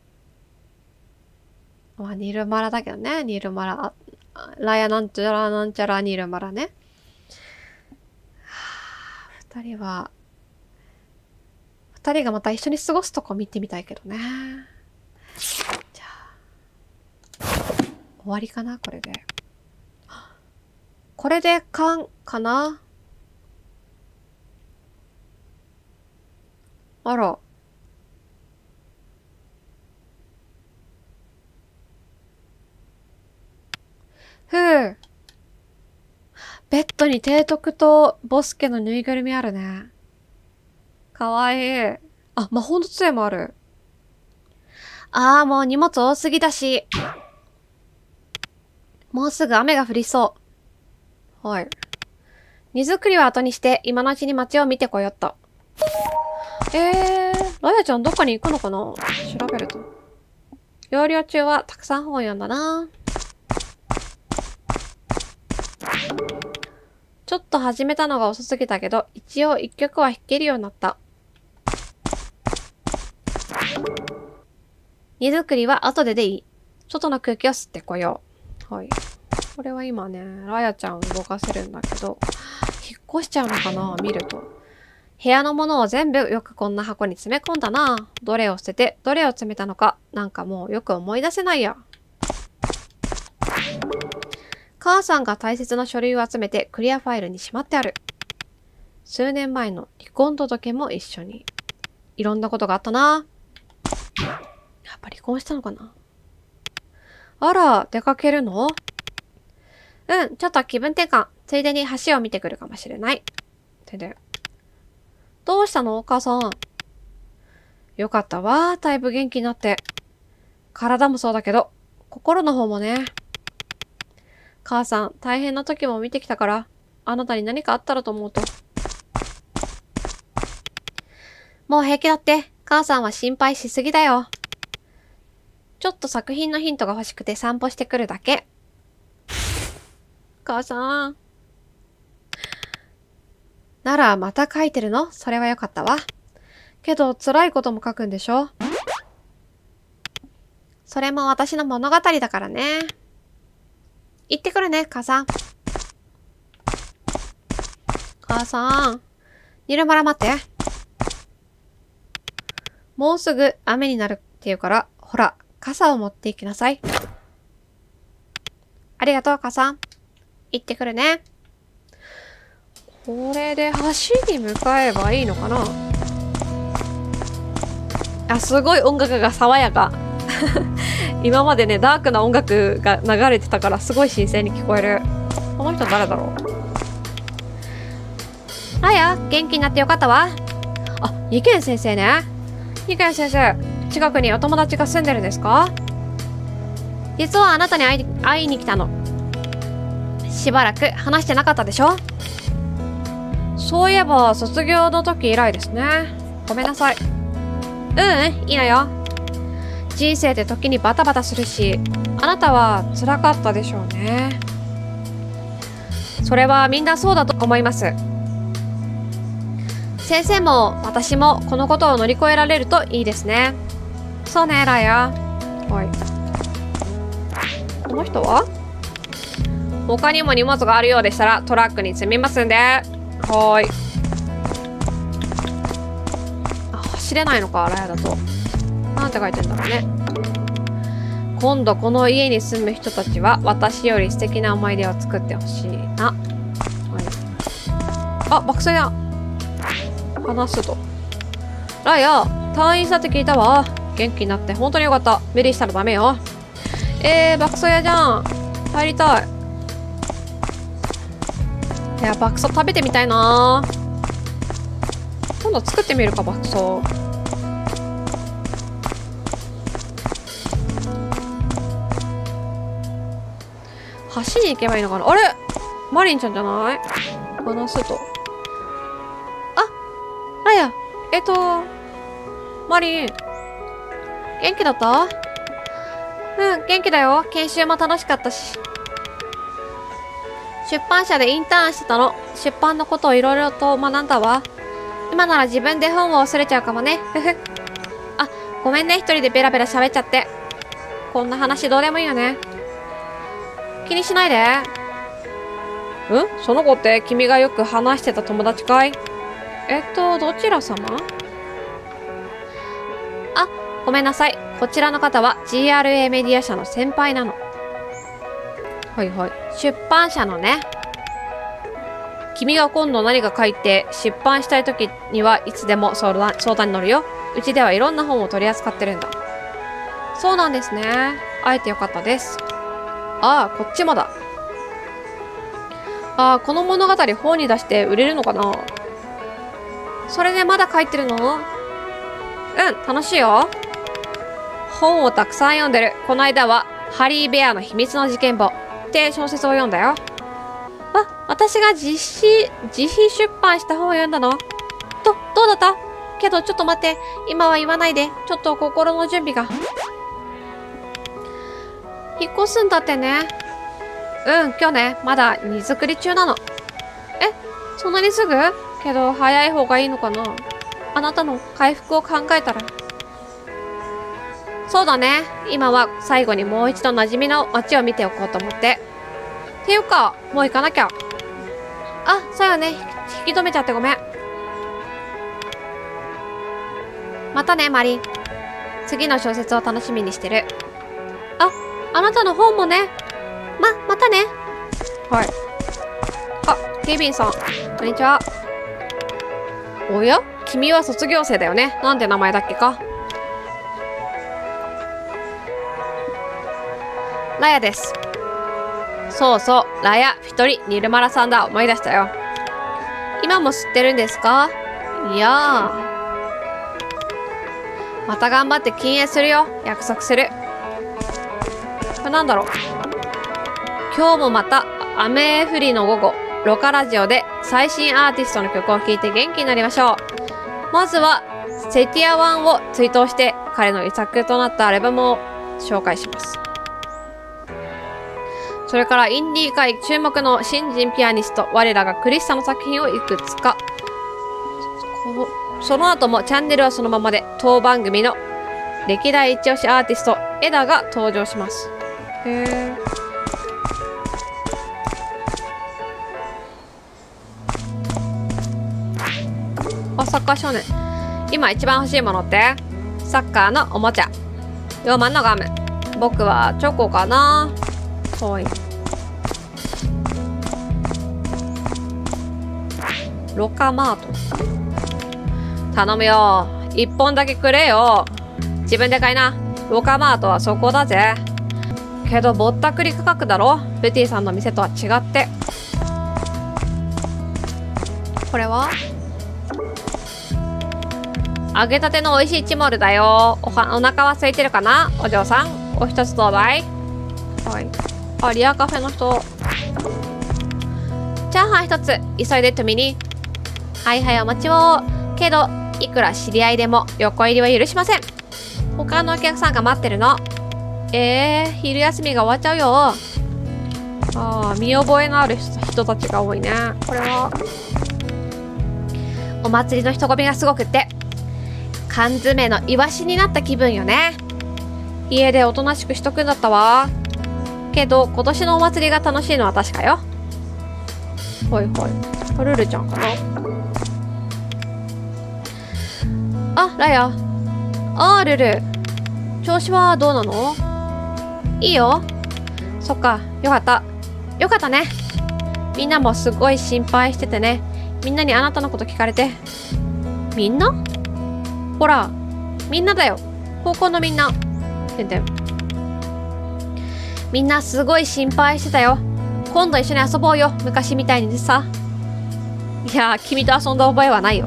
まあ、ニルマラだけどね。ニルマラ。ラヤなんちゃらなんちゃらニルマラね。はあ、二人は、二人がまた一緒に過ごすとこ見てみたいけどね。じゃあ、終わりかなこれで。これでかん、かなあら。ふう。ベッドに提督とボスケのぬいぐるみあるね。かわいい。あ、魔法の杖もある。ああ、もう荷物多すぎだし。もうすぐ雨が降りそう。はい。荷造りは後にして、今のうちに街を見てこよっと。えー、ラヤちゃんどこに行くのかな？調べると。療養中はたくさん本を読んだな。ちょっと始めたのが遅すぎたけど、一応一曲は弾けるようになった。荷造りは後ででいい。外の空気を吸ってこよう。はい。これは今ね、ラヤちゃんを動かせるんだけど、引っ越しちゃうのかな見ると。部屋のものを全部よくこんな箱に詰め込んだな。どれを捨てて、どれを詰めたのか、なんかもうよく思い出せないや。母さんが大切な書類を集めてクリアファイルにしまってある。数年前の離婚届も一緒に。いろんなことがあったな。やっぱ離婚したのかな。あら、出かけるの？うん、ちょっと気分転換。ついでに橋を見てくるかもしれない。てで。どうしたのお母さん。よかったわ。だいぶ元気になって。体もそうだけど、心の方もね。母さん、大変な時も見てきたから、あなたに何かあったらと思うと。もう平気だって。 母さんは心配しすぎだよ。ちょっと作品のヒントが欲しくて散歩してくるだけ。母さん。ならまた書いてるの？それはよかったわ。けど辛いことも書くんでしょ？それも私の物語だからね。行ってくるね、母さん。母さん。ニルマラ待って。もうすぐ雨になるって言うから、ほら、傘を持って行きなさい。ありがとう、母さん。行ってくるね。これで橋に向かえばいいのかな？あ、すごい音楽が爽やか。今までね、ダークな音楽が流れてたからすごい新鮮に聞こえる。この人誰だろう？ラヤ、元気になってよかったわ。あ、ニケン先生ね。ニケン先生、近くにお友達が住んでるんですか？実はあなたに会い、会いに来たの。しばらく話してなかったでしょ？そういえば卒業の時以来ですね。ごめんなさい。ううん、いいのよ。人生って時にバタバタするし、あなたは辛かったでしょうね。それはみんなそうだと思います。先生も私もこのことを乗り越えられるといいですね。そうね、ラヤ。はい。この人は？他にも荷物があるようでしたらトラックに積みますんで。はーい。あ、走れないのか、ラヤだと。なんて書いてんだろうね。今度この家に住む人たちは私より素敵な思い出を作ってほしいな。はい、あ、爆睡だ。話すと。ラヤ、退院したって聞いたわ。元気になって本当によかった。無理したらダメよ。えー、爆睡屋じゃん。入りたい。いや、爆走食べてみたいな。今度作ってみるか、爆走。橋に行けばいいのかな。あれマリンちゃんじゃない？話すと。あ、ラヤ、えっと、マリン、元気だった？うん、元気だよ。研修も楽しかったし。出版社でインターンしてたの。出版のことをいろいろと学んだわ。今なら自分で本を忘れちゃうかもね。ふふ。あ、ごめんね。一人でベラベラ喋っちゃって。こんな話どうでもいいよね。気にしないで。ん？その子って君がよく話してた友達かい？えっと、どちら様？あ、ごめんなさい。こちらの方は ジーアールエー メディア社の先輩なの。はいはい。出版社のね。君が今度何か書いて出版したい時にはいつでも相談、相談に乗るよ。うちではいろんな本を取り扱ってるんだ。そうなんですね。会えてよかったです。ああ、こっちもだ。ああ、この物語本に出して売れるのかな？それでまだ書いてるの？うん、楽しいよ。本をたくさん読んでる。この間は、ハリー・ベアの秘密の事件簿って小説を読んだよ。あ、私が実施、自費出版した本を読んだの？ど、どうだった？けどちょっと待って。今は言わないで。ちょっと心の準備が。引っ越すんだってね。うん、今日ね、まだ荷造り中なの。え、そんなにすぐ？けど早い方がいいのかな？あなたの回復を考えたら。そうだね。今は最後にもう一度馴染みの街を見ておこうと思って。っていうか、もう行かなきゃ。あ、そうよね。引き止めちゃってごめん。またね、マリン。次の小説を楽しみにしてる。あ、あなたの本もね。ま、またね。はい。あ、ケビンさん。こんにちは。おや？君は卒業生だよね。なんて名前だっけか？ラヤです。そうそう、ラヤ、フィトリ、ニルマラさんだ。思い出したよ。今も知ってるんですか？いやー。また頑張って禁煙するよ。約束する。これなんだろう。今日もまた、雨降りの午後、ロカラジオで最新アーティストの曲を聴いて元気になりましょう。まずは、 セティアワンを追悼して彼の遺作となったアルバムを紹介します。それからインディー界注目の新人ピアニスト、我らがクリスタの作品をいくつか。その後もチャンネルはそのままで、当番組の歴代一押しアーティスト、エダが登場します。へー。あ、サッカー少年。今一番欲しいものってサッカーのおもちゃ。よまんのガム。僕はチョコかな。ほい。ロカマート。頼むよ。一本だけくれよ。自分で買いな。ロカマートはそこだぜ。けどぼったくり価格だろ。ブティさんの店とは違って。これは揚げたての美味しいチモールだよ。おは、お腹は空いてるかなお嬢さん。お一つどうだい。はい。あ、リアカフェの人。チャーハン一つ、急いでとみに。はいはい、お待ちを。けど、いくら知り合いでも横入りは許しません。他のお客さんが待ってるの。えー、昼休みが終わっちゃうよ。ああ、見覚えのある人たちが多いね。これは。お祭りの人混みがすごくって。缶詰のイワシになった気分よね。家でおとなしくしとくんだったわ。けど今年のお祭りが楽しいのは確かよ。ほいほい。ルルちゃんかな。あ、ラヤ。あールル。調子はどうなの？いいよ。そっか、よかった。よかったね。みんなもすごい心配しててね。みんなにあなたのこと聞かれて。みんな？ほら、みんなだよ。高校のみんな。てんてん。みんなすごい心配してたよ。今度一緒に遊ぼうよ。昔みたいにさ。いや、君と遊んだ覚えはないよ。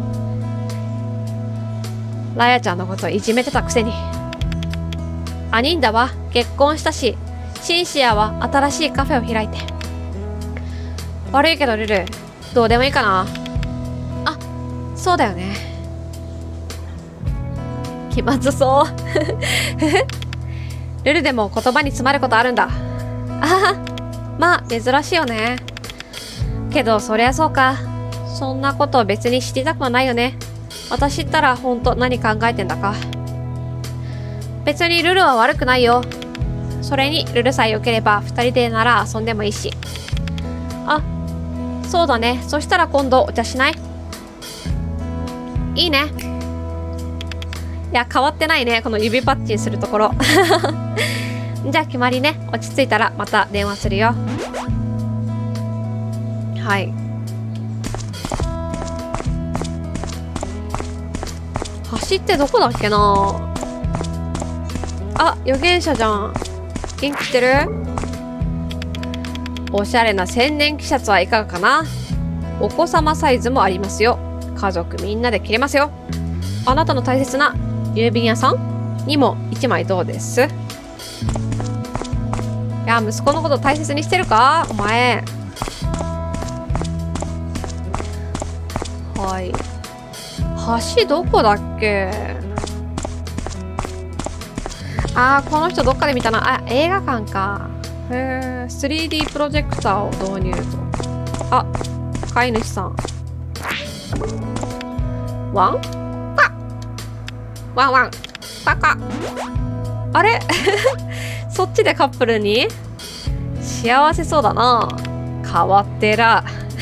ラヤちゃんのこといじめてたくせに。アニンダは結婚したし、シンシアは新しいカフェを開いて。悪いけどルル、どうでもいいかな。あ、そうだよね。気まずそう。ルルでも言葉に詰まることあるんだ。あは、まあ珍しいよね。けどそりゃそうか。そんなこと別に知りたくはないよね。私ったらほんと何考えてんだか。別にルルは悪くないよ。それにルルさえ良ければ二人でなら遊んでもいいし。あ、そうだね。そしたら今度お茶しない？いいね。いや、変わってないね。この指パッチンするところ。じゃあ決まりね。落ち着いたらまた電話するよ。はい。橋ってどこだっけなあ、預言者じゃん。元気してる？おしゃれな千年季シャツはいかがかな？お子様サイズもありますよ。家族みんなで着れますよ。あなたの大切な郵便屋さんにも一枚どうです？いや、息子のこと大切にしてるか？お前。はい。橋どこだっけ？あー、この人どっかで見たな。あ、映画館か。へー、スリーディー プロジェクターを導入と。あ、飼い主さん。ワン？パ！ワンワン。パカ。あれそっちでカップルに？幸せそうだな。変わってら。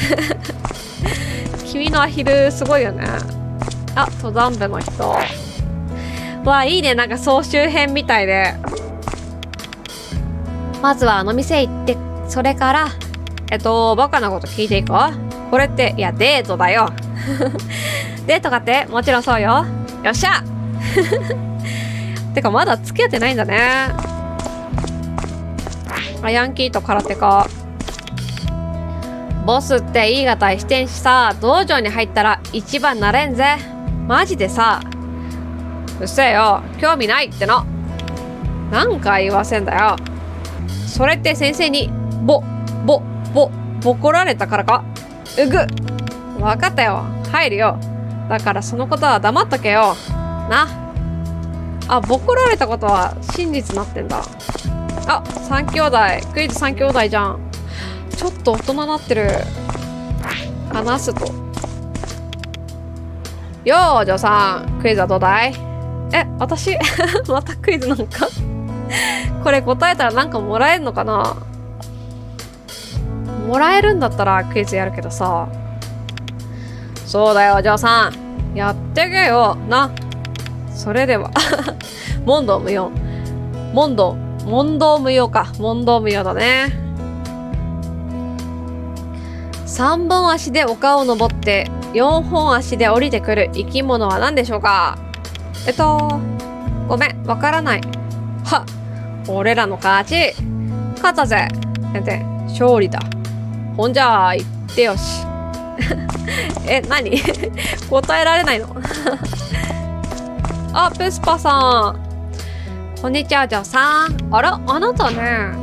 君のアヒルすごいよね。あ、登山部の人。わあ、いいね。なんか総集編みたいで。まずはあの店行って、それから、えっと、バカなこと聞いていいか？これって、いや、デートだよ。デートかってもちろんそうよ。よっしゃてか、まだ付き合ってないんだね。あ、ヤンキーと空手か。ボスって言い方してんしさ、道場に入ったら一番なれんぜ。マジでさ。うっせえよ。興味ないっての。なんか言わせんだよ。それって先生に、ぼ、ぼ、ぼ、ぼこられたからか？うぐ。わかったよ。入るよ。だからそのことは黙っとけよ。 な。あ、ボコられたことは真実になってんだ。あ、三兄弟。クイズ三兄弟じゃん。ちょっと大人なってる。話すと。よー、お嬢さん。クイズはどうだい？え、私またクイズなんかこれ答えたらなんかもらえるのかな？もらえるんだったらクイズやるけどさ。そうだよ、お嬢さん。やってけよ。な。それでは。問答無用。問答。問答無用か。問答無用だね。三本足で丘を登って四本足で降りてくる生き物は何でしょうか？えっと、ごめん、わからない。は、俺らの勝ち。勝ったぜ。てんてん、勝利だ。ほんじゃあ、言ってよし。え、何答えられないのあ、ペスパさん。こんにちは、ジョーさん。あら、あなたね。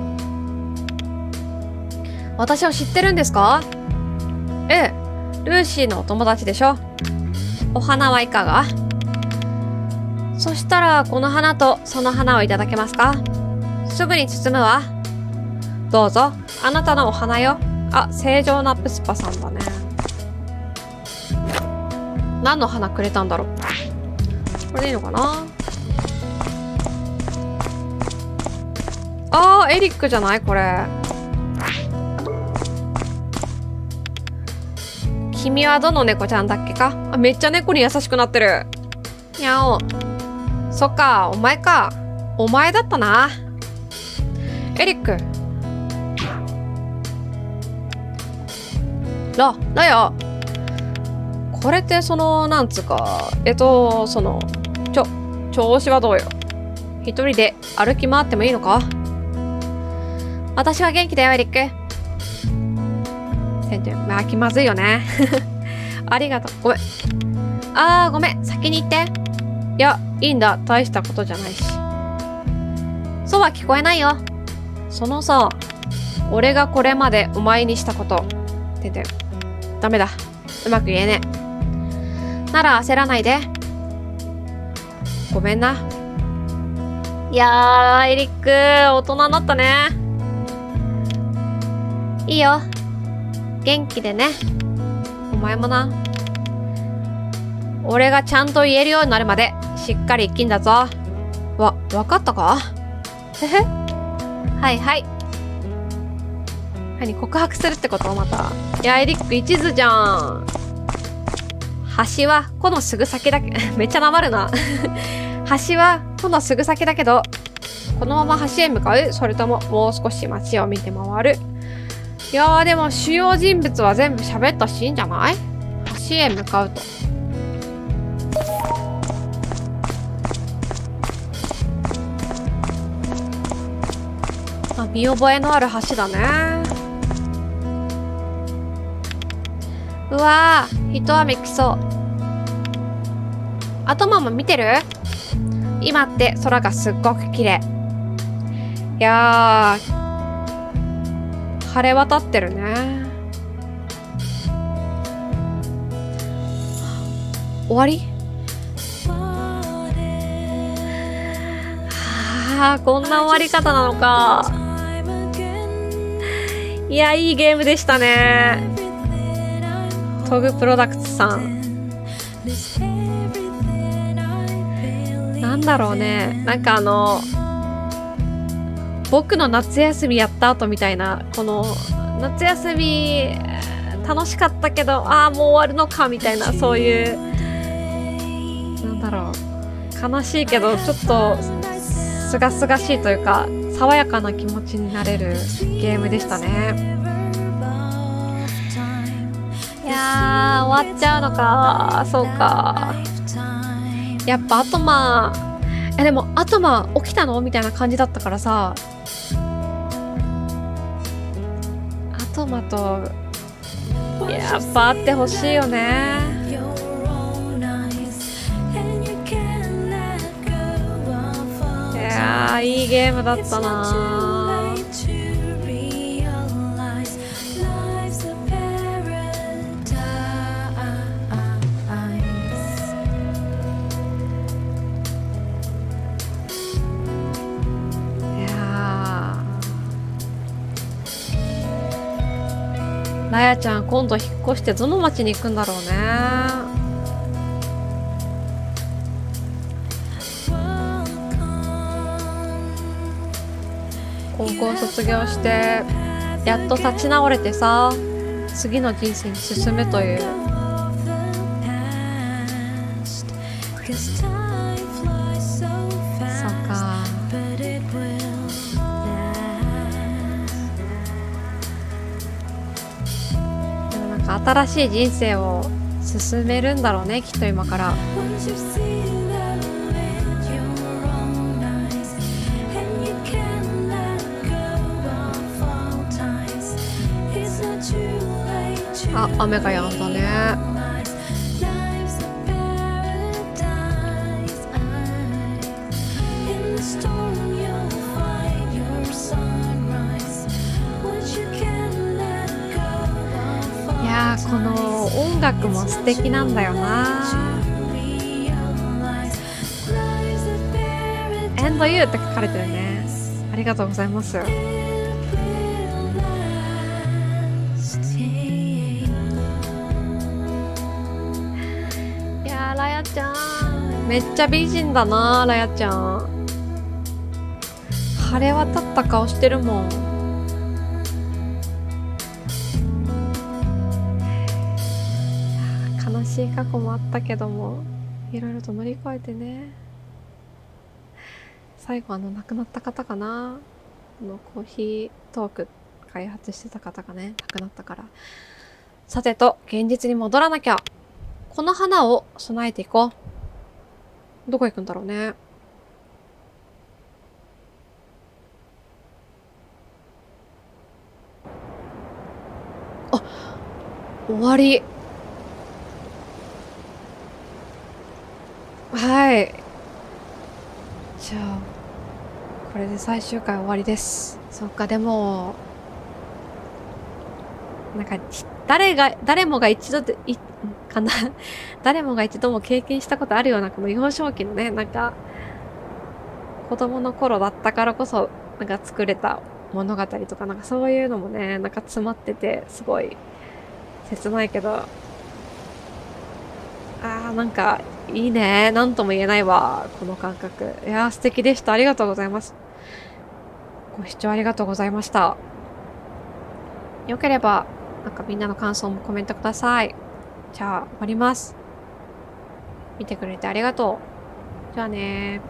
私を知ってるんですか？ええ、ルーシーのお友達でしょ。お花はいかが？そしたら、この花とその花をいただけますか？すぐに包むわ。どうぞ、あなたのお花よ。あ、正常なプスパさんだね。何の花くれたんだろう。これでいいのかな？あー、エリックじゃないこれ。君はどの猫ちゃんだっけか？あ、めっちゃ猫に優しくなってる。にゃお。そっか、お前か。お前だったな。エリック。ら、だよ。これってその、なんつうか、えっと、その、ちょ、調子はどうよ。一人で歩き回ってもいいのか？私は元気だよ、エリック。全然、まあ、気まずいよね。ありがとう。ごめん。あー、ごめん。先に行って。いや、いいんだ。大したことじゃないし。そうは聞こえないよ。そのさ、俺がこれまでお前にしたこと。てて。ダメだ。うまく言えねえ。なら焦らないで。ごめんな。いやー、エリック、大人になったね。いいよ。元気でね。お前もな。俺がちゃんと言えるようになるまで、しっかり生きんだぞ。わ、わかったか？へへ。はいはい。何、告白するってことまた。いや、エリック一途じゃん。橋はこのすぐ先だけ、めっちゃなまるな。橋はこのすぐ先だけど、このまま橋へ向かう？それとももう少し街を見て回る？いやーでも主要人物は全部喋ったしいいんじゃない？橋へ向かうと。あ、見覚えのある橋だね。うわー、一雨来そう。頭も見てる？今って空がすっごく綺麗。いやー、晴れ渡ってるね。終わり？はあ、こんな終わり方なのか。いや、いいゲームでしたね。トグプロダクツさん。なんだろうね。なんかあの、僕の夏休みやった後みたいな、この、夏休み楽しかったけど、ああ、もう終わるのかみたいな、そういう、なんだろう。悲しいけど、ちょっと、すがすがしいというか、爽やかな気持ちになれるゲームでしたね。いやー、終わっちゃうのか。そうか。やっぱアトマー、え、でもアトマー起きたのみたいな感じだったからさ、アトマと、やっぱ会ってほしいよね。いやー、いいゲームだったな。 ラヤちゃん今度引っ越してどの町に行くんだろうね。高校卒業してやっと立ち直れてさ、次の人生に進むという。そうか。でもなんか新しい人生を進めるんだろうね、きっと今から。あ、雨が止んだね。いやー、この音楽も素敵なんだよな。And you って書かれてるね。ありがとうございます。ラヤちゃんめっちゃ美人だな。ラヤちゃん晴れ渡った顔してるもん。悲しい過去もあったけどもいろいろと乗り越えてね。最後あの亡くなった方かな。あのコーヒートーク開発してた方がね亡くなったから。さてと現実に戻らなきゃ。この花を備えていこう。どこ行くんだろうね。あ、終わり。はい。じゃあ、これで最終回終わりです。そっか、でも、なんか、誰が、誰もが一度で、い、かな誰もが一度も経験したことあるようなこの幼少期のね、なんか子供の頃だったからこそなんか作れた物語とかなんかそういうのもねなんか詰まっててすごい切ないけど、あーなんかいいね。なんとも言えないわこの感覚。いやー素敵でした。ありがとうございます。ご視聴ありがとうございました。よければなんかみんなの感想もコメントください。じゃあ終わります。見てくれてありがとう。じゃあねー。